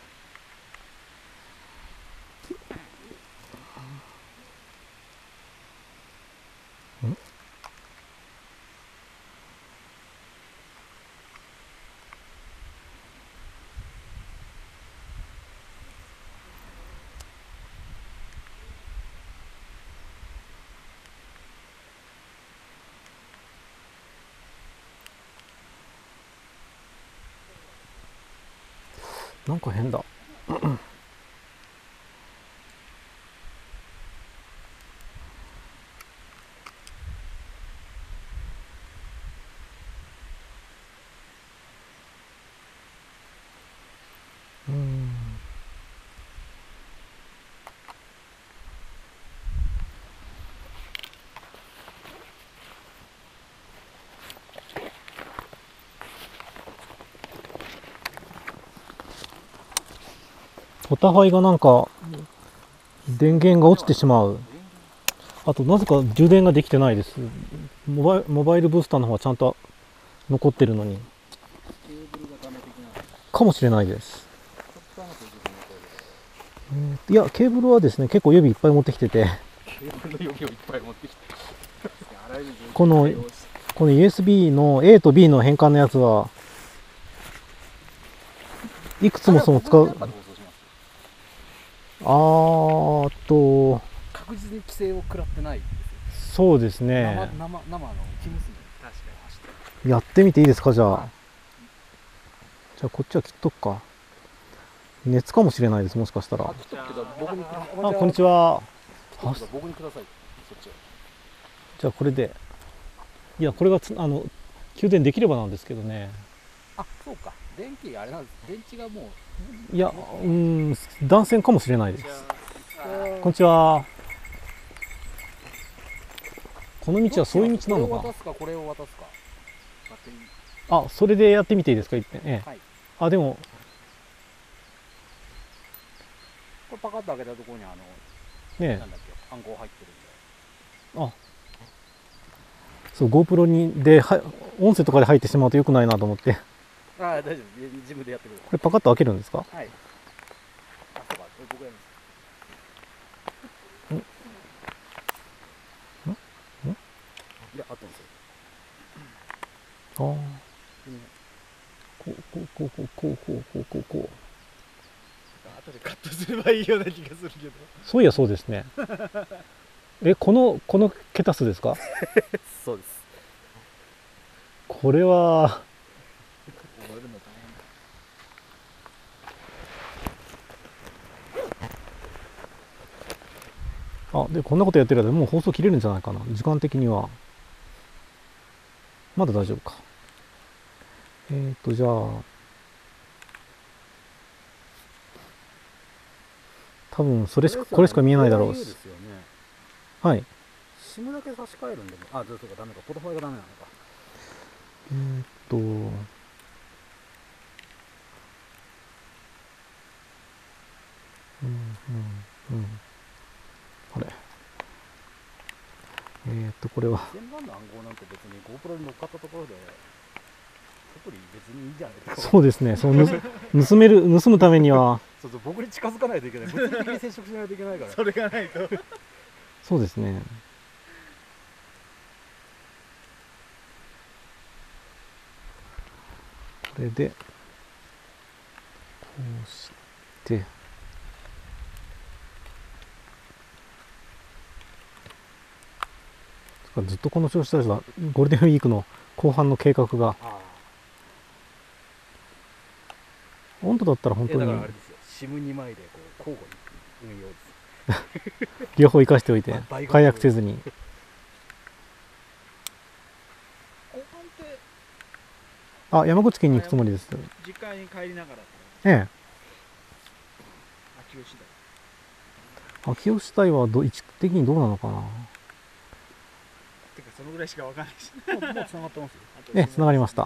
[SPEAKER 1] なんか変だ。うん。お互いがなんか電源が落ちてしまう。あとなぜか充電ができてないです。モバイモバイルブースターの方はちゃんと残ってるのに。かもしれないです。えー、いやケーブルはですね結構予備いっぱい持ってきてて、このこの ユーエスビー の A と B の変換のやつはいくつもその使う。あーと
[SPEAKER 4] 確実に規制を食らってないです。
[SPEAKER 1] そうですね。
[SPEAKER 4] 生生生の生娘確か
[SPEAKER 1] にやってみていいですか。じゃあ、はい、じゃあこっちは切っとくか。熱かもしれないです、もしかしたら。あ、こんにちは。
[SPEAKER 4] 僕にください。そっち。
[SPEAKER 1] じゃあこれで、いやこれがつあの給電できればなんですけどね。
[SPEAKER 4] あ、そうか。電気あれなんです。電池がもう。
[SPEAKER 1] いや、うん、断線かもしれないです。こんにちは。この道はそういう道なのか。
[SPEAKER 4] これを渡すか、これを渡すか。
[SPEAKER 1] あ、それでやってみていいですか、一遍。ええ。
[SPEAKER 4] はい、
[SPEAKER 1] あ、でも。
[SPEAKER 4] これパカッと開けたところに、あの。
[SPEAKER 1] ねえ。
[SPEAKER 4] なんだっけ、暗号入ってるんで。
[SPEAKER 1] あ。そう、GoPro に、で、は、音声とかで入ってしまうと良くないなと思って。
[SPEAKER 4] ああ、大丈夫、自分でやってくる。
[SPEAKER 1] これパカッと開けるんですか。
[SPEAKER 4] はい。あ、そうか、僕やります。
[SPEAKER 1] ん。ん。ん。
[SPEAKER 4] いや、あったんですよ。
[SPEAKER 1] ああ。こう、こう、こう、こう、こう、こう、こう、こう、こう。
[SPEAKER 2] 後でカットすればいいような気がするけど。
[SPEAKER 1] そういや、そうですね。え、この、この桁数ですか。
[SPEAKER 4] そうです。
[SPEAKER 1] これは。あ、でこんなことやってる間もう放送切れるんじゃないかな、時間的には。まだ大丈夫か。えーとじゃあ多分それしかこれしか見えないだろうし。はい。
[SPEAKER 4] シムだけ差し替えるんでも、あ、そうかダメか、ポトファイがダメなのか。
[SPEAKER 1] えーっとうんうんうんあれえーっとこれは
[SPEAKER 4] 全番の暗号なんて別に GoPro に乗っかったところで特に別にいいんじゃないですか。
[SPEAKER 1] そうですね。その盗める盗むためには
[SPEAKER 4] そうそう、僕に近づかないといけない。物理的に接触しないといけないから。
[SPEAKER 2] それがないと。
[SPEAKER 1] そうですね。これでこうしてずっとこの調子だしゴールデンウィークの後半の計画が温度だったら本当に
[SPEAKER 4] だからあれですよ、シムにまいでこう交互に運用です
[SPEAKER 1] 両方生かしておいて解約せずに。
[SPEAKER 4] 後半って
[SPEAKER 1] あ、山口県に行くつもりです。
[SPEAKER 2] 実家に帰りながら。
[SPEAKER 1] ええ。
[SPEAKER 2] 秋吉
[SPEAKER 1] 台。秋吉台はど位置的にどうなのかな。
[SPEAKER 2] てかそのぐらいしかわかんないし。
[SPEAKER 4] もう繋がってますよ。
[SPEAKER 1] ええ、繋がりました。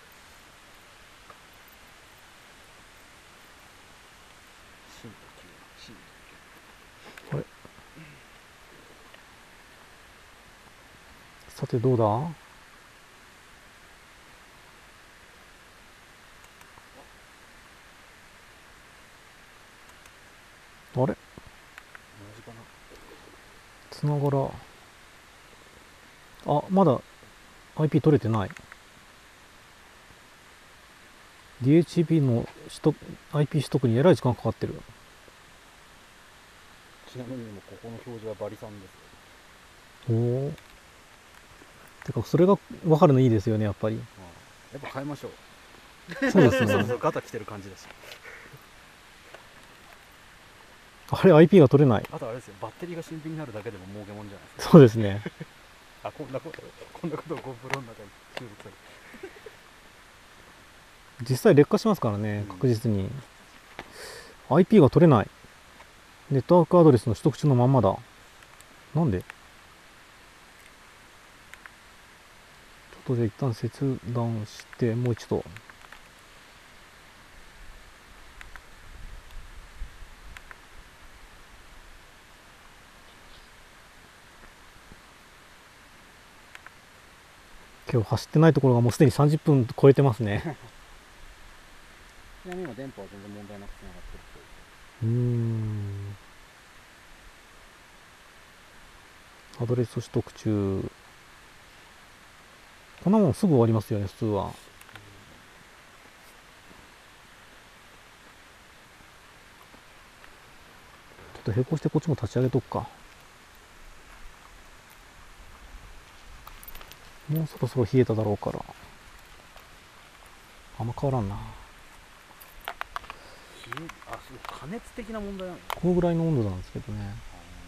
[SPEAKER 1] これ。さてどうだ。あれつながらあまだ アイピー 取れてない。 ディーエイチシーピー の取得 アイピー 取得にえらい時間かかってる。
[SPEAKER 4] ちなみにもここの表示はバリさんです
[SPEAKER 1] よ。おお。てかそれが分かるのいいですよねやっぱり。
[SPEAKER 4] やっぱ変えましょ
[SPEAKER 1] う。そうですね。
[SPEAKER 4] そうそうガタ来てる感じだし。
[SPEAKER 1] あれ アイピー が取れない。
[SPEAKER 4] あとあれですよ、バッテリーが新品になるだけでも儲けもんじゃないですか。
[SPEAKER 1] そうですね。
[SPEAKER 4] あ、こんなことこんなことを GoPro の中に収録される。
[SPEAKER 1] 実際劣化しますからね、確実に。アイピー が取れない。ネットワークアドレスの取得中のまんまだ。なんで？ちょっとじゃあ一旦切断してもう一度。今日走ってないところがもうすでにさんじゅっぷん超えてますね。
[SPEAKER 4] ちなみに今電波は全然問題なくつながってるっ
[SPEAKER 1] う
[SPEAKER 4] ぽい。
[SPEAKER 1] ーん。アドレス取得中。こんなもんすぐ終わりますよね普通は。ちょっと並行してこっちも立ち上げとくか。もうそろそろ冷えただろうから。あんま変わらんな。
[SPEAKER 4] 冷え、あ、そう、加熱的な問題なの？
[SPEAKER 1] このぐらいの温度なんですけどね。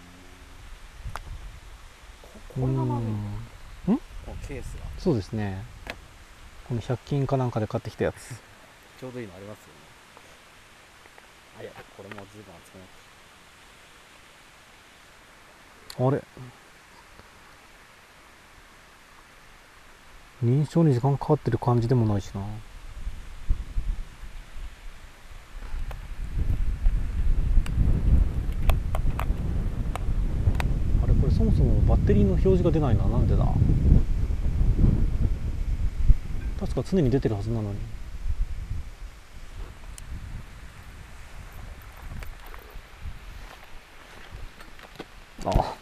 [SPEAKER 4] ここれがまずいの？ん？このケースが。
[SPEAKER 1] そうですね。このひゃく均かなんかで買ってきたやつ。
[SPEAKER 4] ちょうどいいのありますよね。あ、いや、これも随分熱くなって。
[SPEAKER 1] あれ認証に時間かかってる感じでもないしな。あれこれそもそもバッテリーの表示が出ないな。なんでだ。確か常に出てるはずなのに。ああ。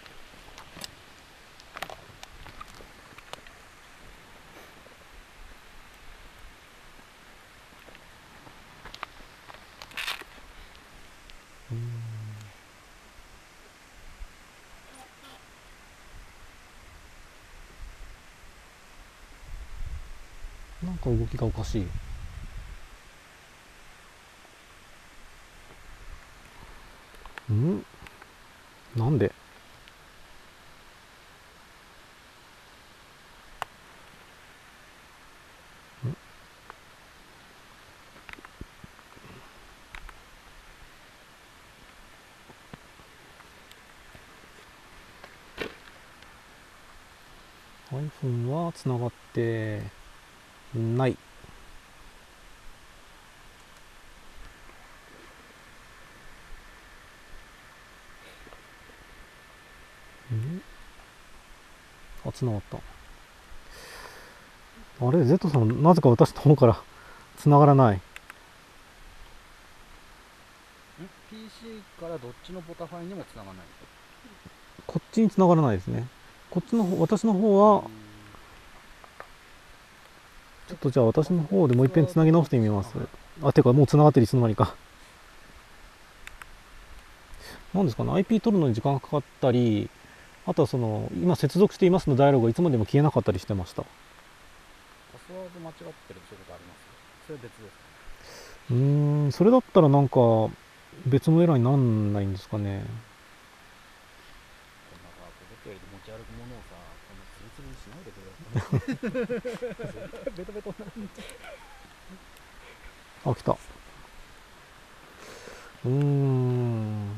[SPEAKER 1] なんか動きがおかしい。ん？なんで？iPhone はつながってない。ん？あ、つながった。あれ Z さんなぜか私の方からつながらない。ん
[SPEAKER 4] ピーシー からどっちのボタファイにもつながらない。
[SPEAKER 1] こっちにつながらないですね。こっちの方、私の方はちょっとじゃあ私の方でもう一遍つなぎ直してみます。あ、てかもうつながってるいつの間にか。なんですかね、アイピー 取るのに時間がかかったり、あとはその今接続していますのダイアログがいつまでも消えなかったりしてました。
[SPEAKER 4] パスワード間違ってるそういうことあります？それは別ですか？
[SPEAKER 1] うーん、それだったらなんか別のエラーになんないんですかね。
[SPEAKER 4] こんなさ、ポケットより持ち歩くものをさ、こんなツルツルにしないでくれよ。 ベトベト
[SPEAKER 1] あ、来た。うーん。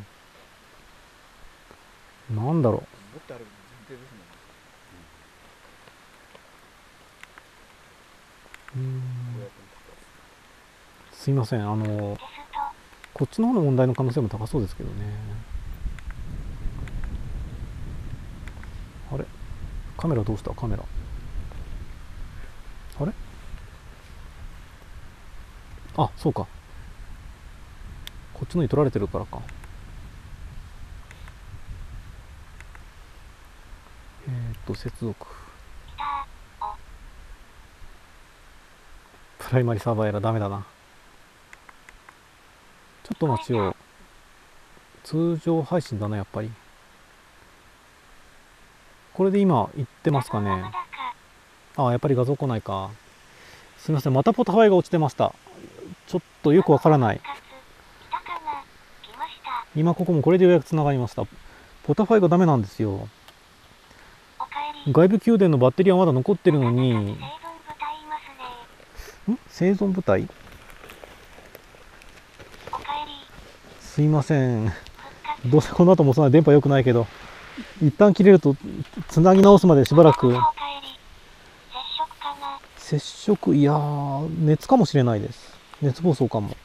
[SPEAKER 1] なんだろう。
[SPEAKER 4] もっとある前提ですもん。
[SPEAKER 1] うーん。すいません、あのこっちの方の問題の可能性も高そうですけどね。あれ、カメラどうした？カメラあれ、あ、そうか、こっちのに撮られてるからか。えー、っと接続プライマリサーバーやらダメだな。ちょっと待ちよう。通常配信だな、やっぱり。これで今言ってますかね。ああ、やっぱり画像来ないか。すみません、またポタファイが落ちてました。ちょっとよくわからない。今ここもこれでようやくつながりました。ポタファイがダメなんですよ。外部宮殿のバッテリーはまだ残ってるのに。ん？生存部隊？すいません。どうせこの後もそんな電波良くないけど、一旦切れるとつなぎ直すまでしばらく。接触、いやー、熱かもしれないです。熱暴走かも。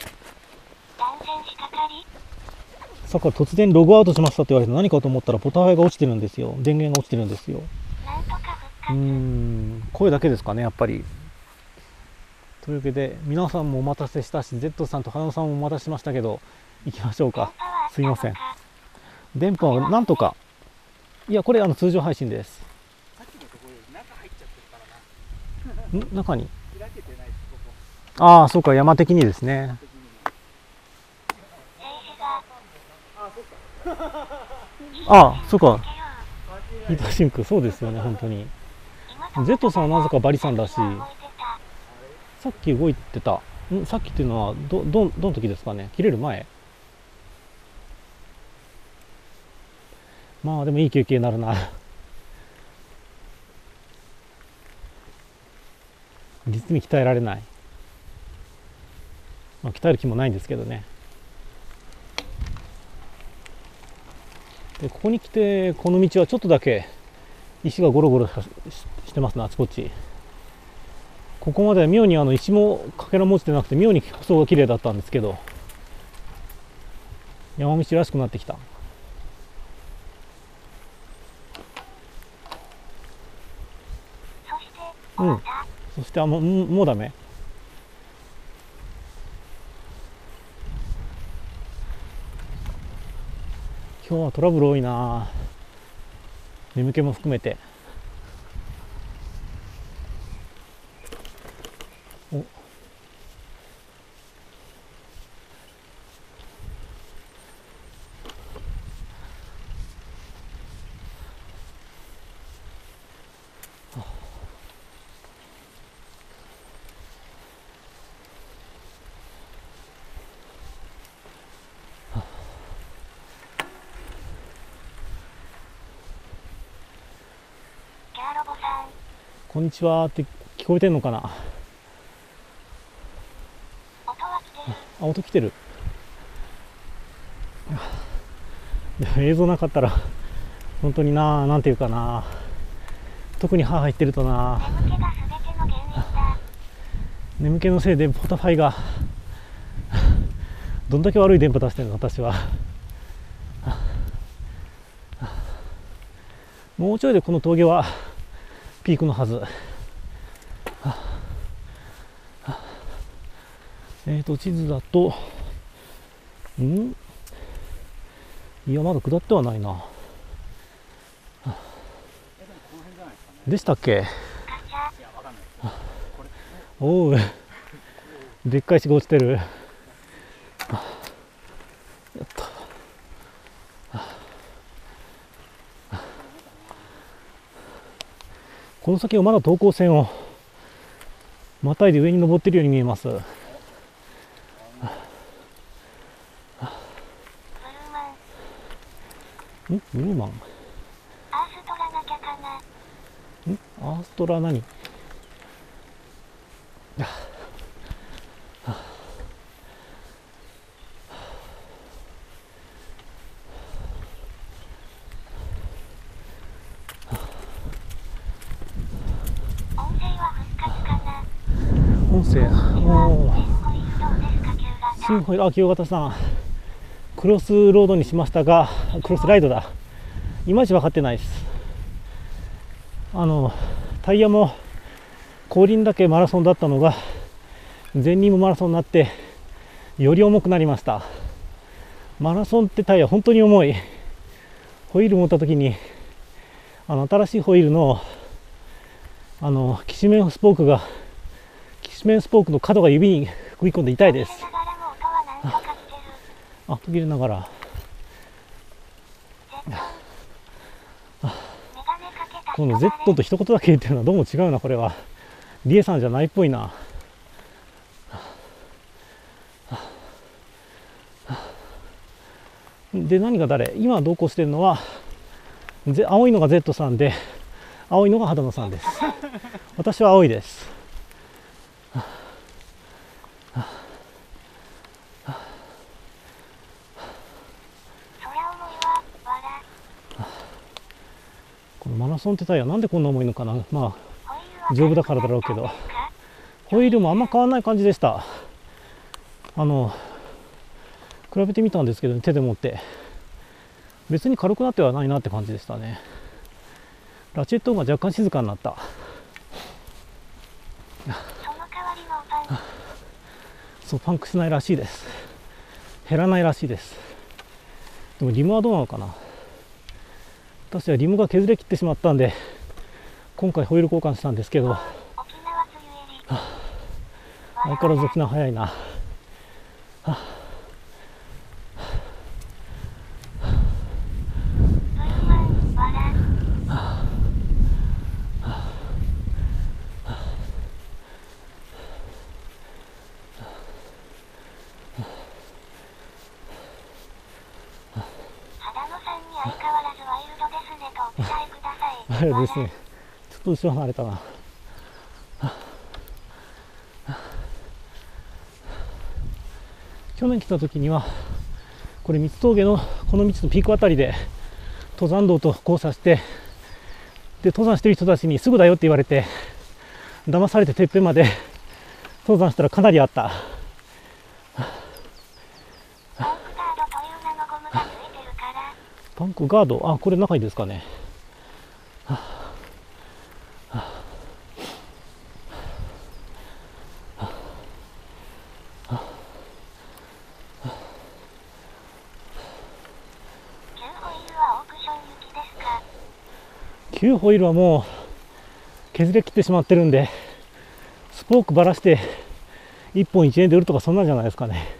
[SPEAKER 1] さっきから突然ログアウトしましたって言われて何かと思ったらポタファイが落ちてるんですよ。電源が落ちてるんですよ。うーん、声だけですかね、やっぱり。というわけで皆さんもお待たせしたし、 Z さんと花野さんもお待たせしましたけど、行きましょうか。すいません、電波はなんとか。いや、これあの通常配信です。ん、中にああ、そうか、山的にですね。ああ、そうか、ヒートシンク、そうですよね、本当に。 Z さんはなぜかバリさんだし、さっき動いてたん、さっきっていうのはどどどの時ですかね。切れる前。まあでもいい休憩になるな実に鍛えられない。まあ、鍛える気もないんですけどね。でここに来て、この道はちょっとだけ石がゴロゴロ し, してますね、あちこち。ここまでは妙にあの石もかけらも落ちてなくて、妙に舗装が綺麗だったんですけど、山道らしくなってきた。うん、そしてあもうもうダメ。今日はトラブル多いな、眠気も含めて。おこんにちはって聞こえてんのかな。あ、音来てる。映像なかったら本当にな、なんていうかな、特に歯入ってるとな、眠気のせいでポタファイがどんだけ悪い電波出してるの私は。もうちょいでこの峠はピークのはず。えーと地図だと、んいや、まだ下ってはないな。でしたっけ。おう、でっかい石が落ちてる。やった。この先はまだ等高線をまたいで上に登っているように見えます。んブルーマン。
[SPEAKER 3] アース取らなきゃかな。
[SPEAKER 1] アーストラ何音声、おー、新ホイール、あ、清方さん、クロスロードにしましたが、クロスライドだ。いまいち分かってないです。あのタイヤも後輪だけマラソンだったのが前輪もマラソンになってより重くなりました。マラソンってタイヤ本当に重い。ホイール持った時にあの新しいホイールのあのきしめんスポークがきしめんスポークの角が指に食い込んで痛いです。あ、途切れながらこの Z と一言だけ言ってるのはどうも違うな。これはリエさんじゃないっぽいな。で、何が誰、今同行してるのは青いのが Z さんで青いのが秦野さんです。私は青いです。このマラソンってタイヤなんでこんな重いのかな。まあ丈夫だからだろうけど、ホイールもあんま変わらない感じでした。あの比べてみたんですけど、ね、手で持って別に軽くなってはないなって感じでしたね。ラチェットが若干静かになった。そう、パンクしないらしいです。減らないらしいです。でもリムはどうなのかな。私はリムが削れ切ってしまったんで今回ホイール交換したんですけど、はあ、相変わらず沖縄早いな。はああれですね、ちょっと後ろ離れたな。去年来た時にはこれ三つ峠のこの道のピークあたりで登山道と交差して、で登山してる人たちにすぐだよって言われて騙されててっぺんまで登山したらかなりあった。パンクガード、あ、これ中にですかね。旧ホイールはもう削れ切ってしまってるんで、スポークばらしていっぽんいちえんで売るとかそんなんじゃないですかね。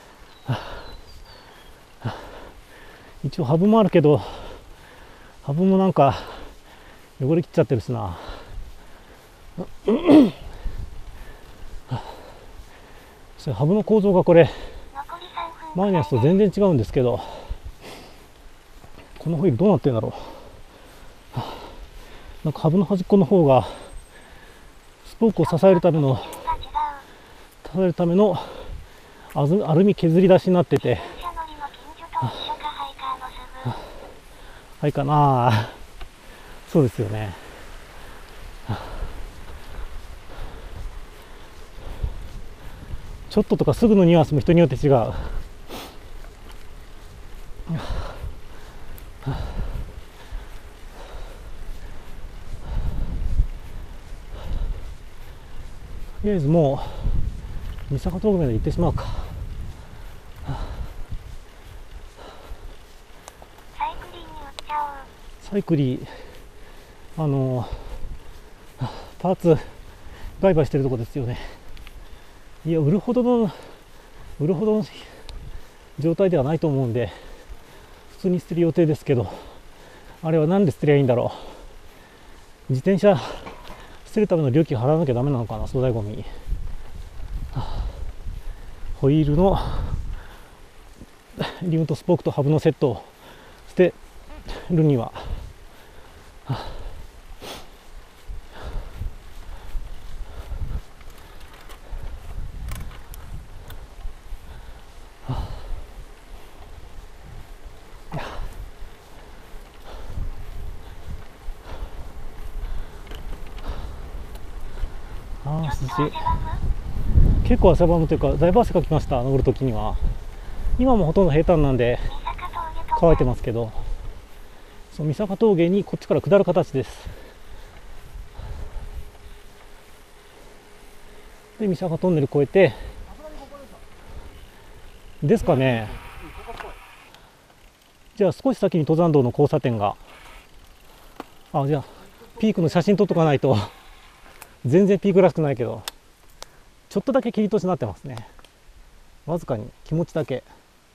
[SPEAKER 1] 一応ハブもあるけど、ハブもなんか汚れ切っちゃってるしな。ハブの構造がこれ前のやつと全然違うんですけど、このホイールどうなってるんだろう。なんかハブの端っこの方がスポークを支えるための支えるためのアルミ削り出しになってて、はいかな。そうですよね。ちょっととかすぐのニュアンスも人によって違う。とりあえずもう三坂峠まで行ってしまうか。サイクリー、あのパーツ売買してるとこですよね。いや、売るほどの売るほどの状態ではないと思うんで普通に捨てる予定ですけど、あれはなんで捨てりゃいいんだろう。自転車捨てるための料金払わなきゃダメなのかな、粗大ごみ。ホイールのリムとスポークとハブのセットを捨てるにはますし、結構汗ばむというか、だいぶ汗かきました、登るときには。今もほとんど平坦なんで乾いてますけど、そう三坂峠にこっちから下る形です。で三坂トンネル越えてですかね。じゃあ少し先に登山道の交差点が、あ、じゃあピークの写真撮っとかないと全然ピークらしくないけど、ちょっとだけ切り通しになってますね。わずかに気持ちだけ。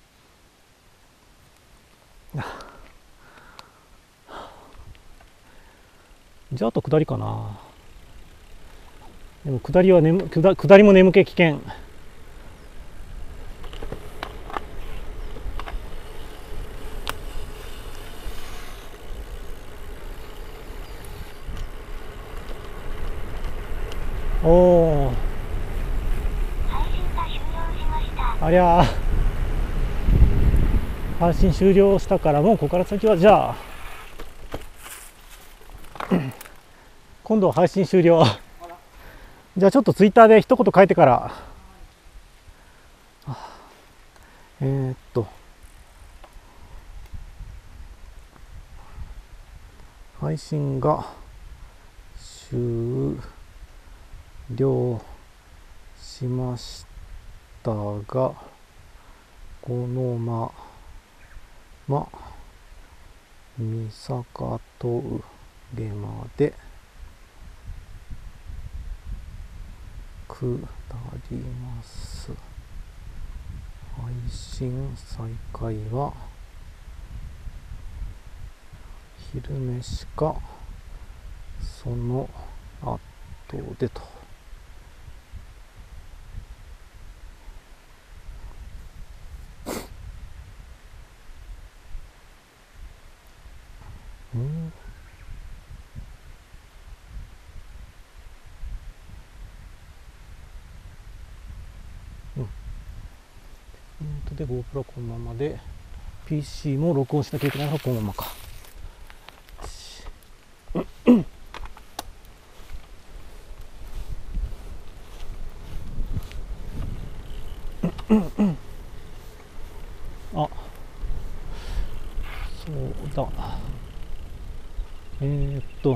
[SPEAKER 1] じゃああと下りかな。でも下りは眠下下りも眠気危険。おお、ありゃー、配信終了したから、もうここから先はじゃあ今度は配信終了。じゃあちょっとツイッターで一言書いてから、えー、っと配信が終了しましたが、このまま三坂峠まで下ります。配信再開は昼飯かその後でと。うんで GoPro このままで ピーシー も録音しなきゃいけないのがこのままか。あ、そうだ、えー、っと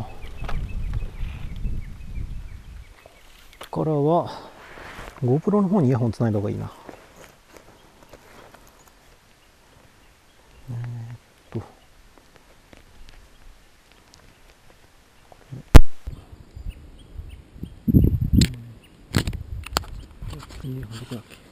[SPEAKER 1] ここからは GoPro の方にイヤホンつないだ方がいいな。えー、っとイヤホンどこだっけ。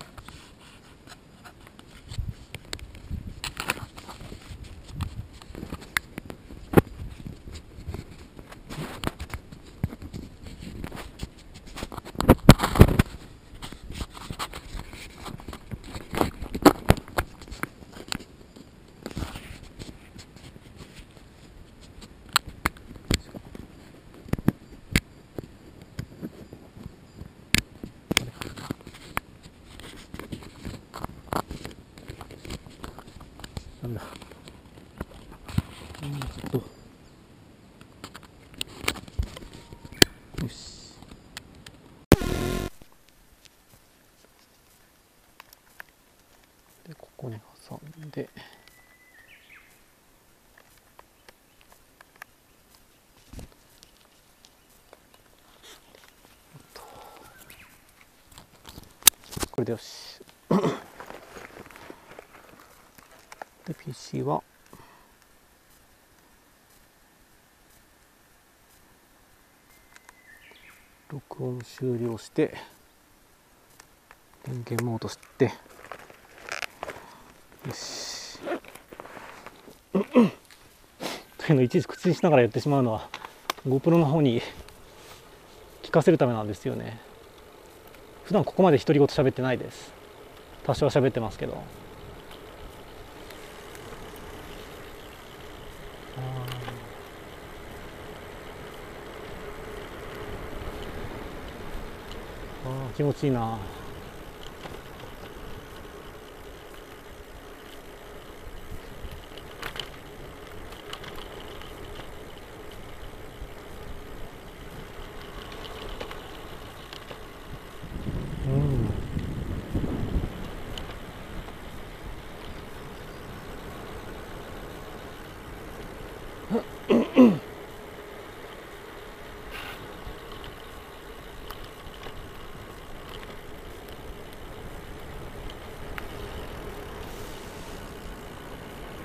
[SPEAKER 1] なんだ。えーっと。よし。で、ここに挟んで。これでよし。で ピーシー は録音終了して電源モードしてよしというのをいちいち口にしながらやってしまうのは GoPro の方に聞かせるためなんですよね。普段ここまで独り言喋ってないです。多少は喋ってますけど。あ、気持ちいいな。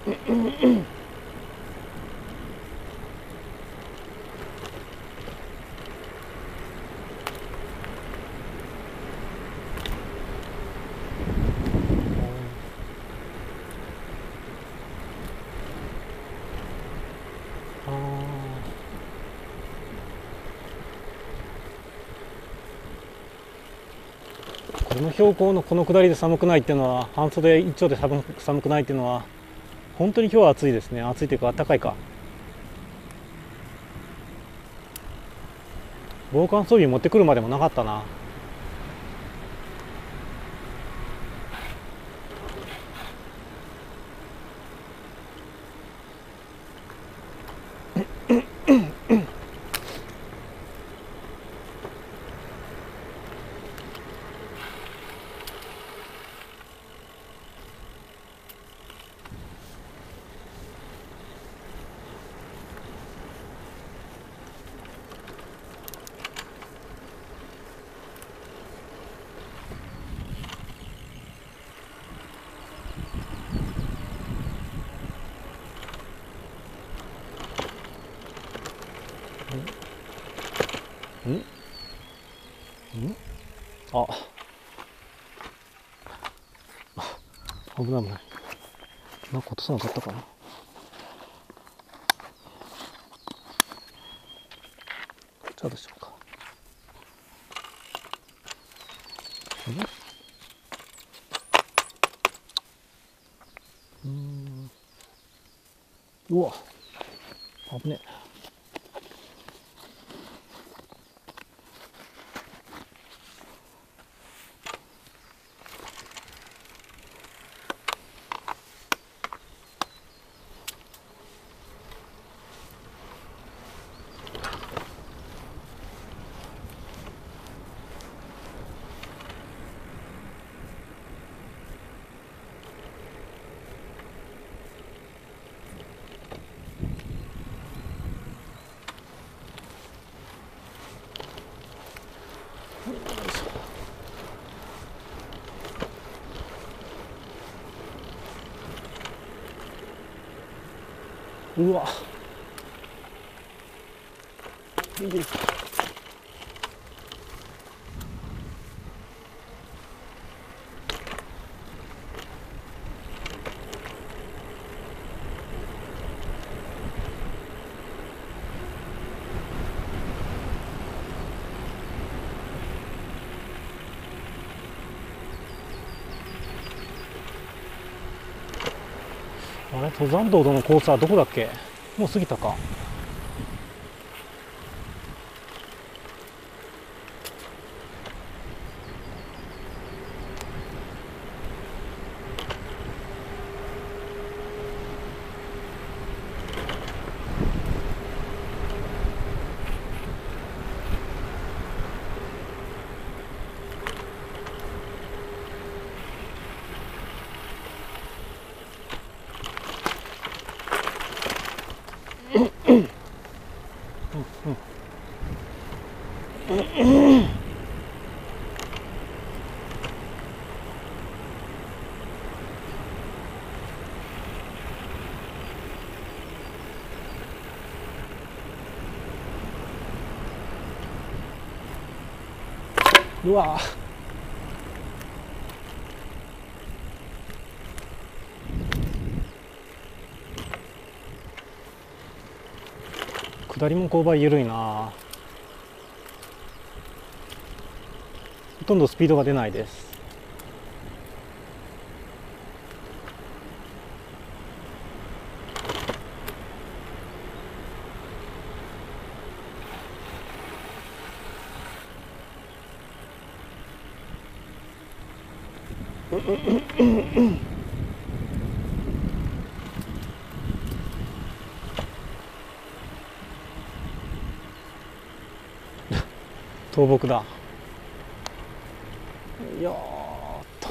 [SPEAKER 1] この標高のこの下りで寒くないっていうのは、半袖一丁で寒く寒くないっていうのは、本当に今日は暑いですね。暑いというか暖かいか。防寒装備持ってくるまでもなかったな。んんああ、危ない危ない。なんか落とさなかったかな。こっちはどうしようか。んうんうわ危ねえ。うわいいです。あれ、登山道とのコースはどこだっけ？もう過ぎたか。うわ下りも勾配緩いな。ほとんどスピードが出ないです。倒木だ。よーっと。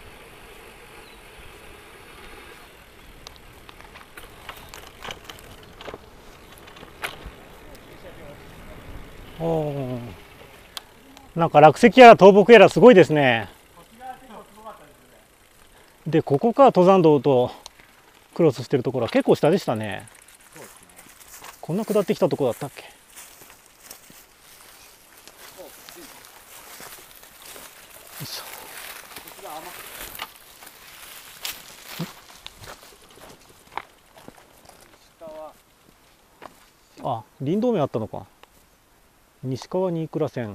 [SPEAKER 1] おー、なんか落石やら倒木やらすごいですね。でここから登山道とクロスしてるところは結構下でしたね。
[SPEAKER 4] そうですね。
[SPEAKER 1] こんな下ってきたところだったっけ。
[SPEAKER 4] お、
[SPEAKER 1] よいしょ。
[SPEAKER 4] こちら甘く石川。
[SPEAKER 1] あ、林道面あったのか。西川新倉線。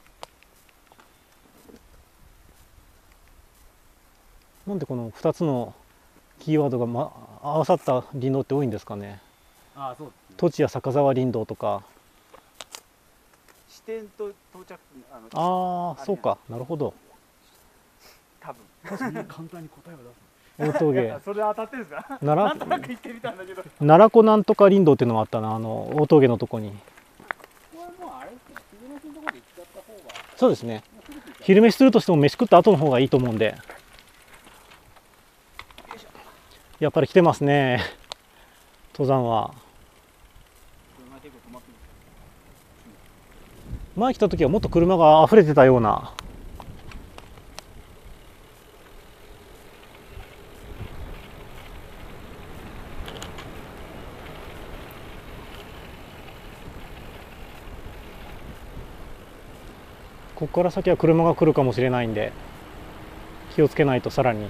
[SPEAKER 1] なんでこのふたつのキーワードが、ま、合わさった林道って多いんですかね。
[SPEAKER 4] ああ、そうですね。
[SPEAKER 1] 栃谷坂沢林道とか。
[SPEAKER 4] 支点と到着、あの、
[SPEAKER 1] ああ、そうか、なるほど。
[SPEAKER 4] 多分。そんな簡単に答えを出す。
[SPEAKER 1] 大峠。
[SPEAKER 4] それ当たってるんですか。
[SPEAKER 1] 奈良
[SPEAKER 4] なんとなく言ってみたんだけど。
[SPEAKER 1] 奈良湖なんとか林道っていうのもあったな、あの大峠のとこに。
[SPEAKER 4] これもうあれですね。昼飯のところで行っちゃった方が。
[SPEAKER 1] そうですね。昼飯するとしても飯食った後の方がいいと思うんで。やっぱり来てますね。登山は。前来た時はもっと車が溢れてたような。ここから先は車が来るかもしれないんで気をつけないとさらに。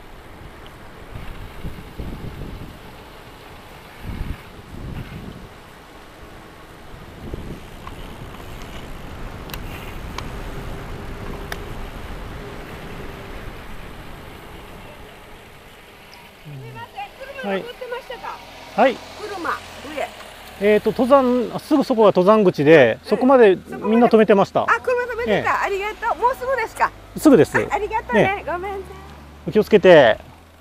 [SPEAKER 1] はい。はい。
[SPEAKER 5] 車上。
[SPEAKER 1] えっと登山すぐそこが登山口で、そこまでみんな止めてました。
[SPEAKER 5] あ、車止めてた。ありがとう。もうすぐですか。
[SPEAKER 1] すぐです。
[SPEAKER 5] ありがとうね。ごめんね。
[SPEAKER 1] お気をつけて。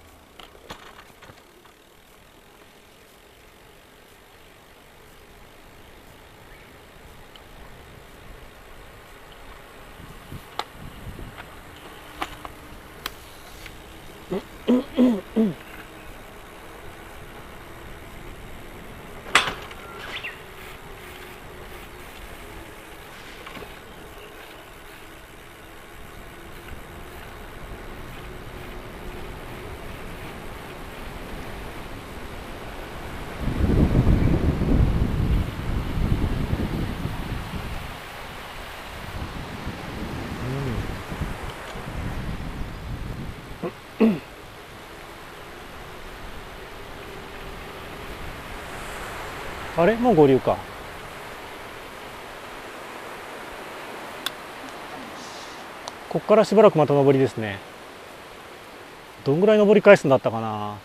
[SPEAKER 1] あれもう合流か。こっからしばらくまた上りですね。どんぐらい上り返すんだったかな。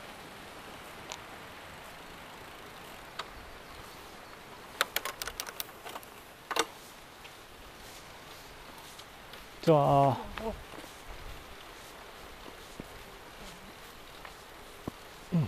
[SPEAKER 1] じゃあうん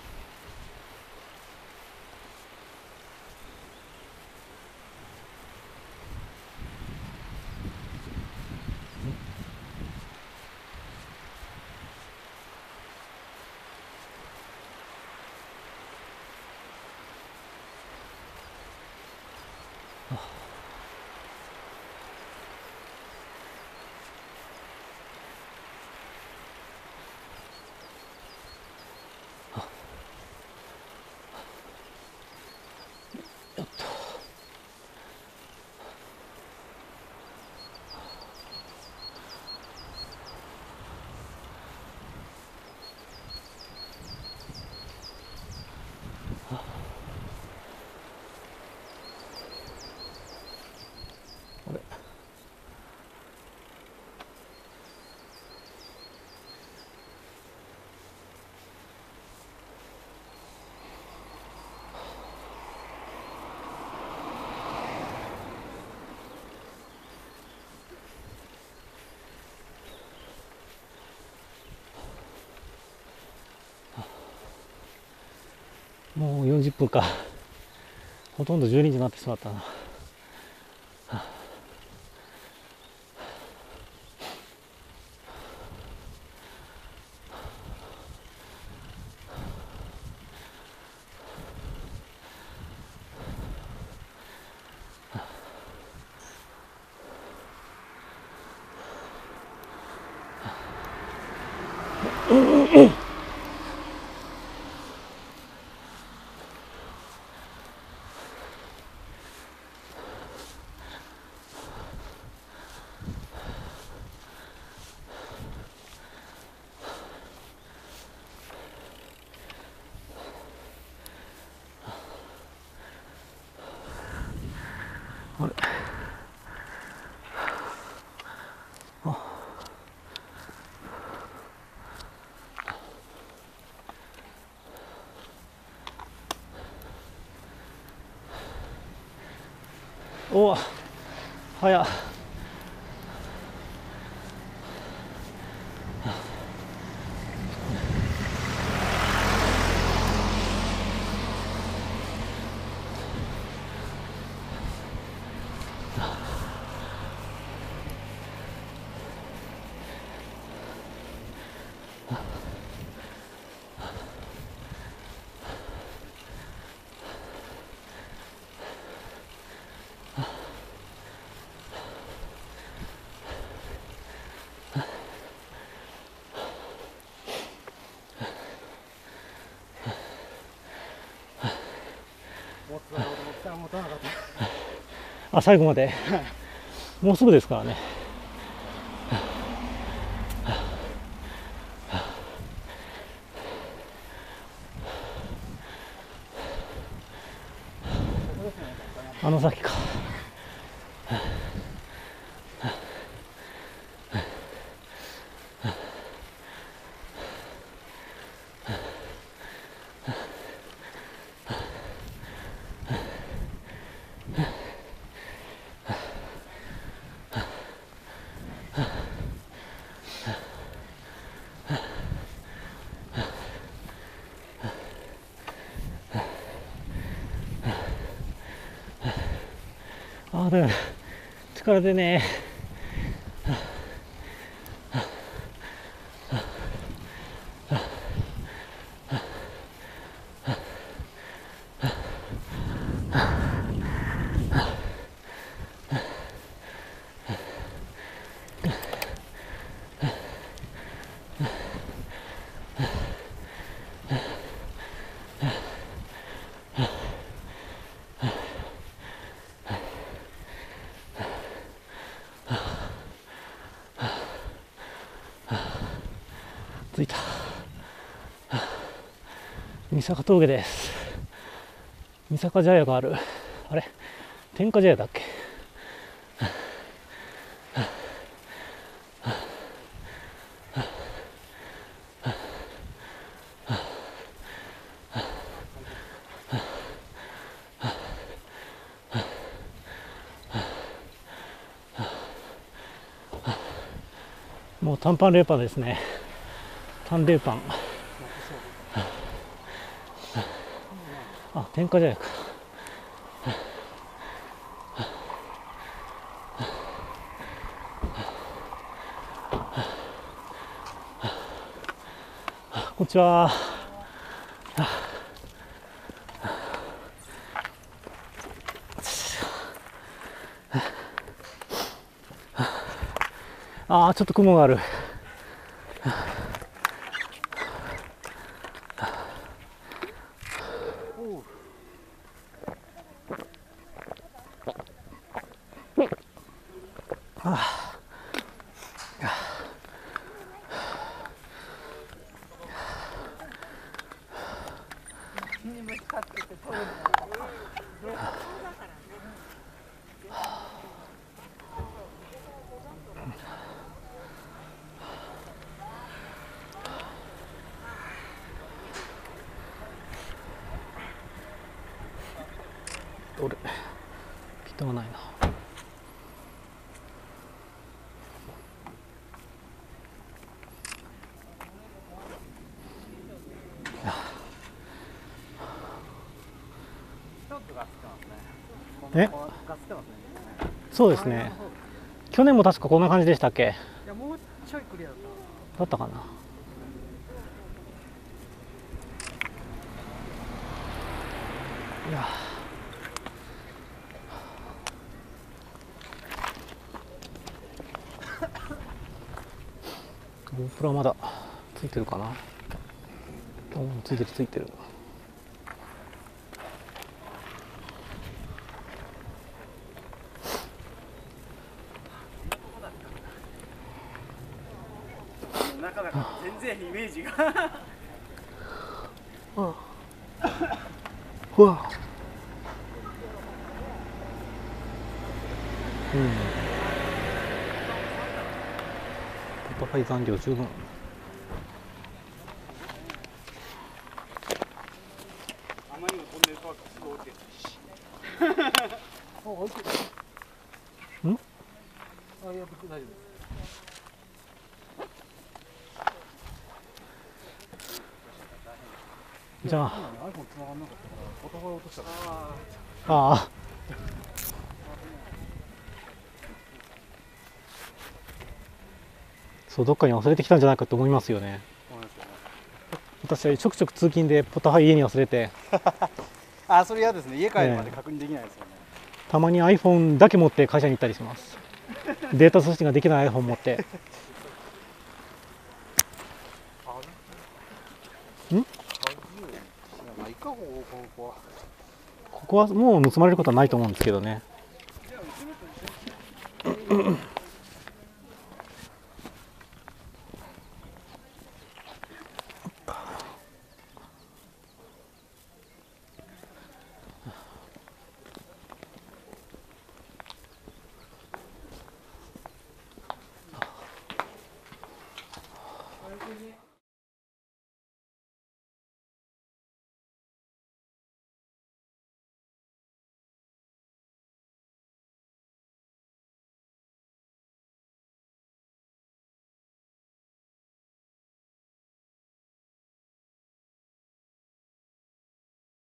[SPEAKER 1] もうよんじゅっぷんか。ほとんどじゅうにじになってしまったな。 お、早っ。あ、最後までもうすぐですからね。あの先か。ああ、だよね。力でね。着いた。三坂峠です。三坂茶屋がある。あれ、天下茶屋だっけ。もう短パンレーパーですね。短レーパン。あ、天下茶屋か。こんにちは。ああ、ちょっと雲がある。どれピタがないな。え、そうですね。去年も確かこんな感じでしたっけ。
[SPEAKER 2] いや、もうちょいクリアだっ
[SPEAKER 1] だったかな。いやGoPro はまだついてるかな。うん、ついてるついてる。
[SPEAKER 2] なかなか全然イメージが
[SPEAKER 1] あうわうん、ポタファイ残量十分。
[SPEAKER 2] あまりにもトンネルパークすごい大きいし。
[SPEAKER 1] じゃあああそうどっかに忘れてきたんじゃないかと思いますよね。私はちょくちょく通勤でポタハ家に忘れて
[SPEAKER 6] あ、それ嫌ですね。家帰るまで確認できないですよね。
[SPEAKER 1] たまに iPhone だけ持って会社に行ったりします。データ通信ができない iPhone 持ってんここはもう盗まれることはないと思うんですけどね。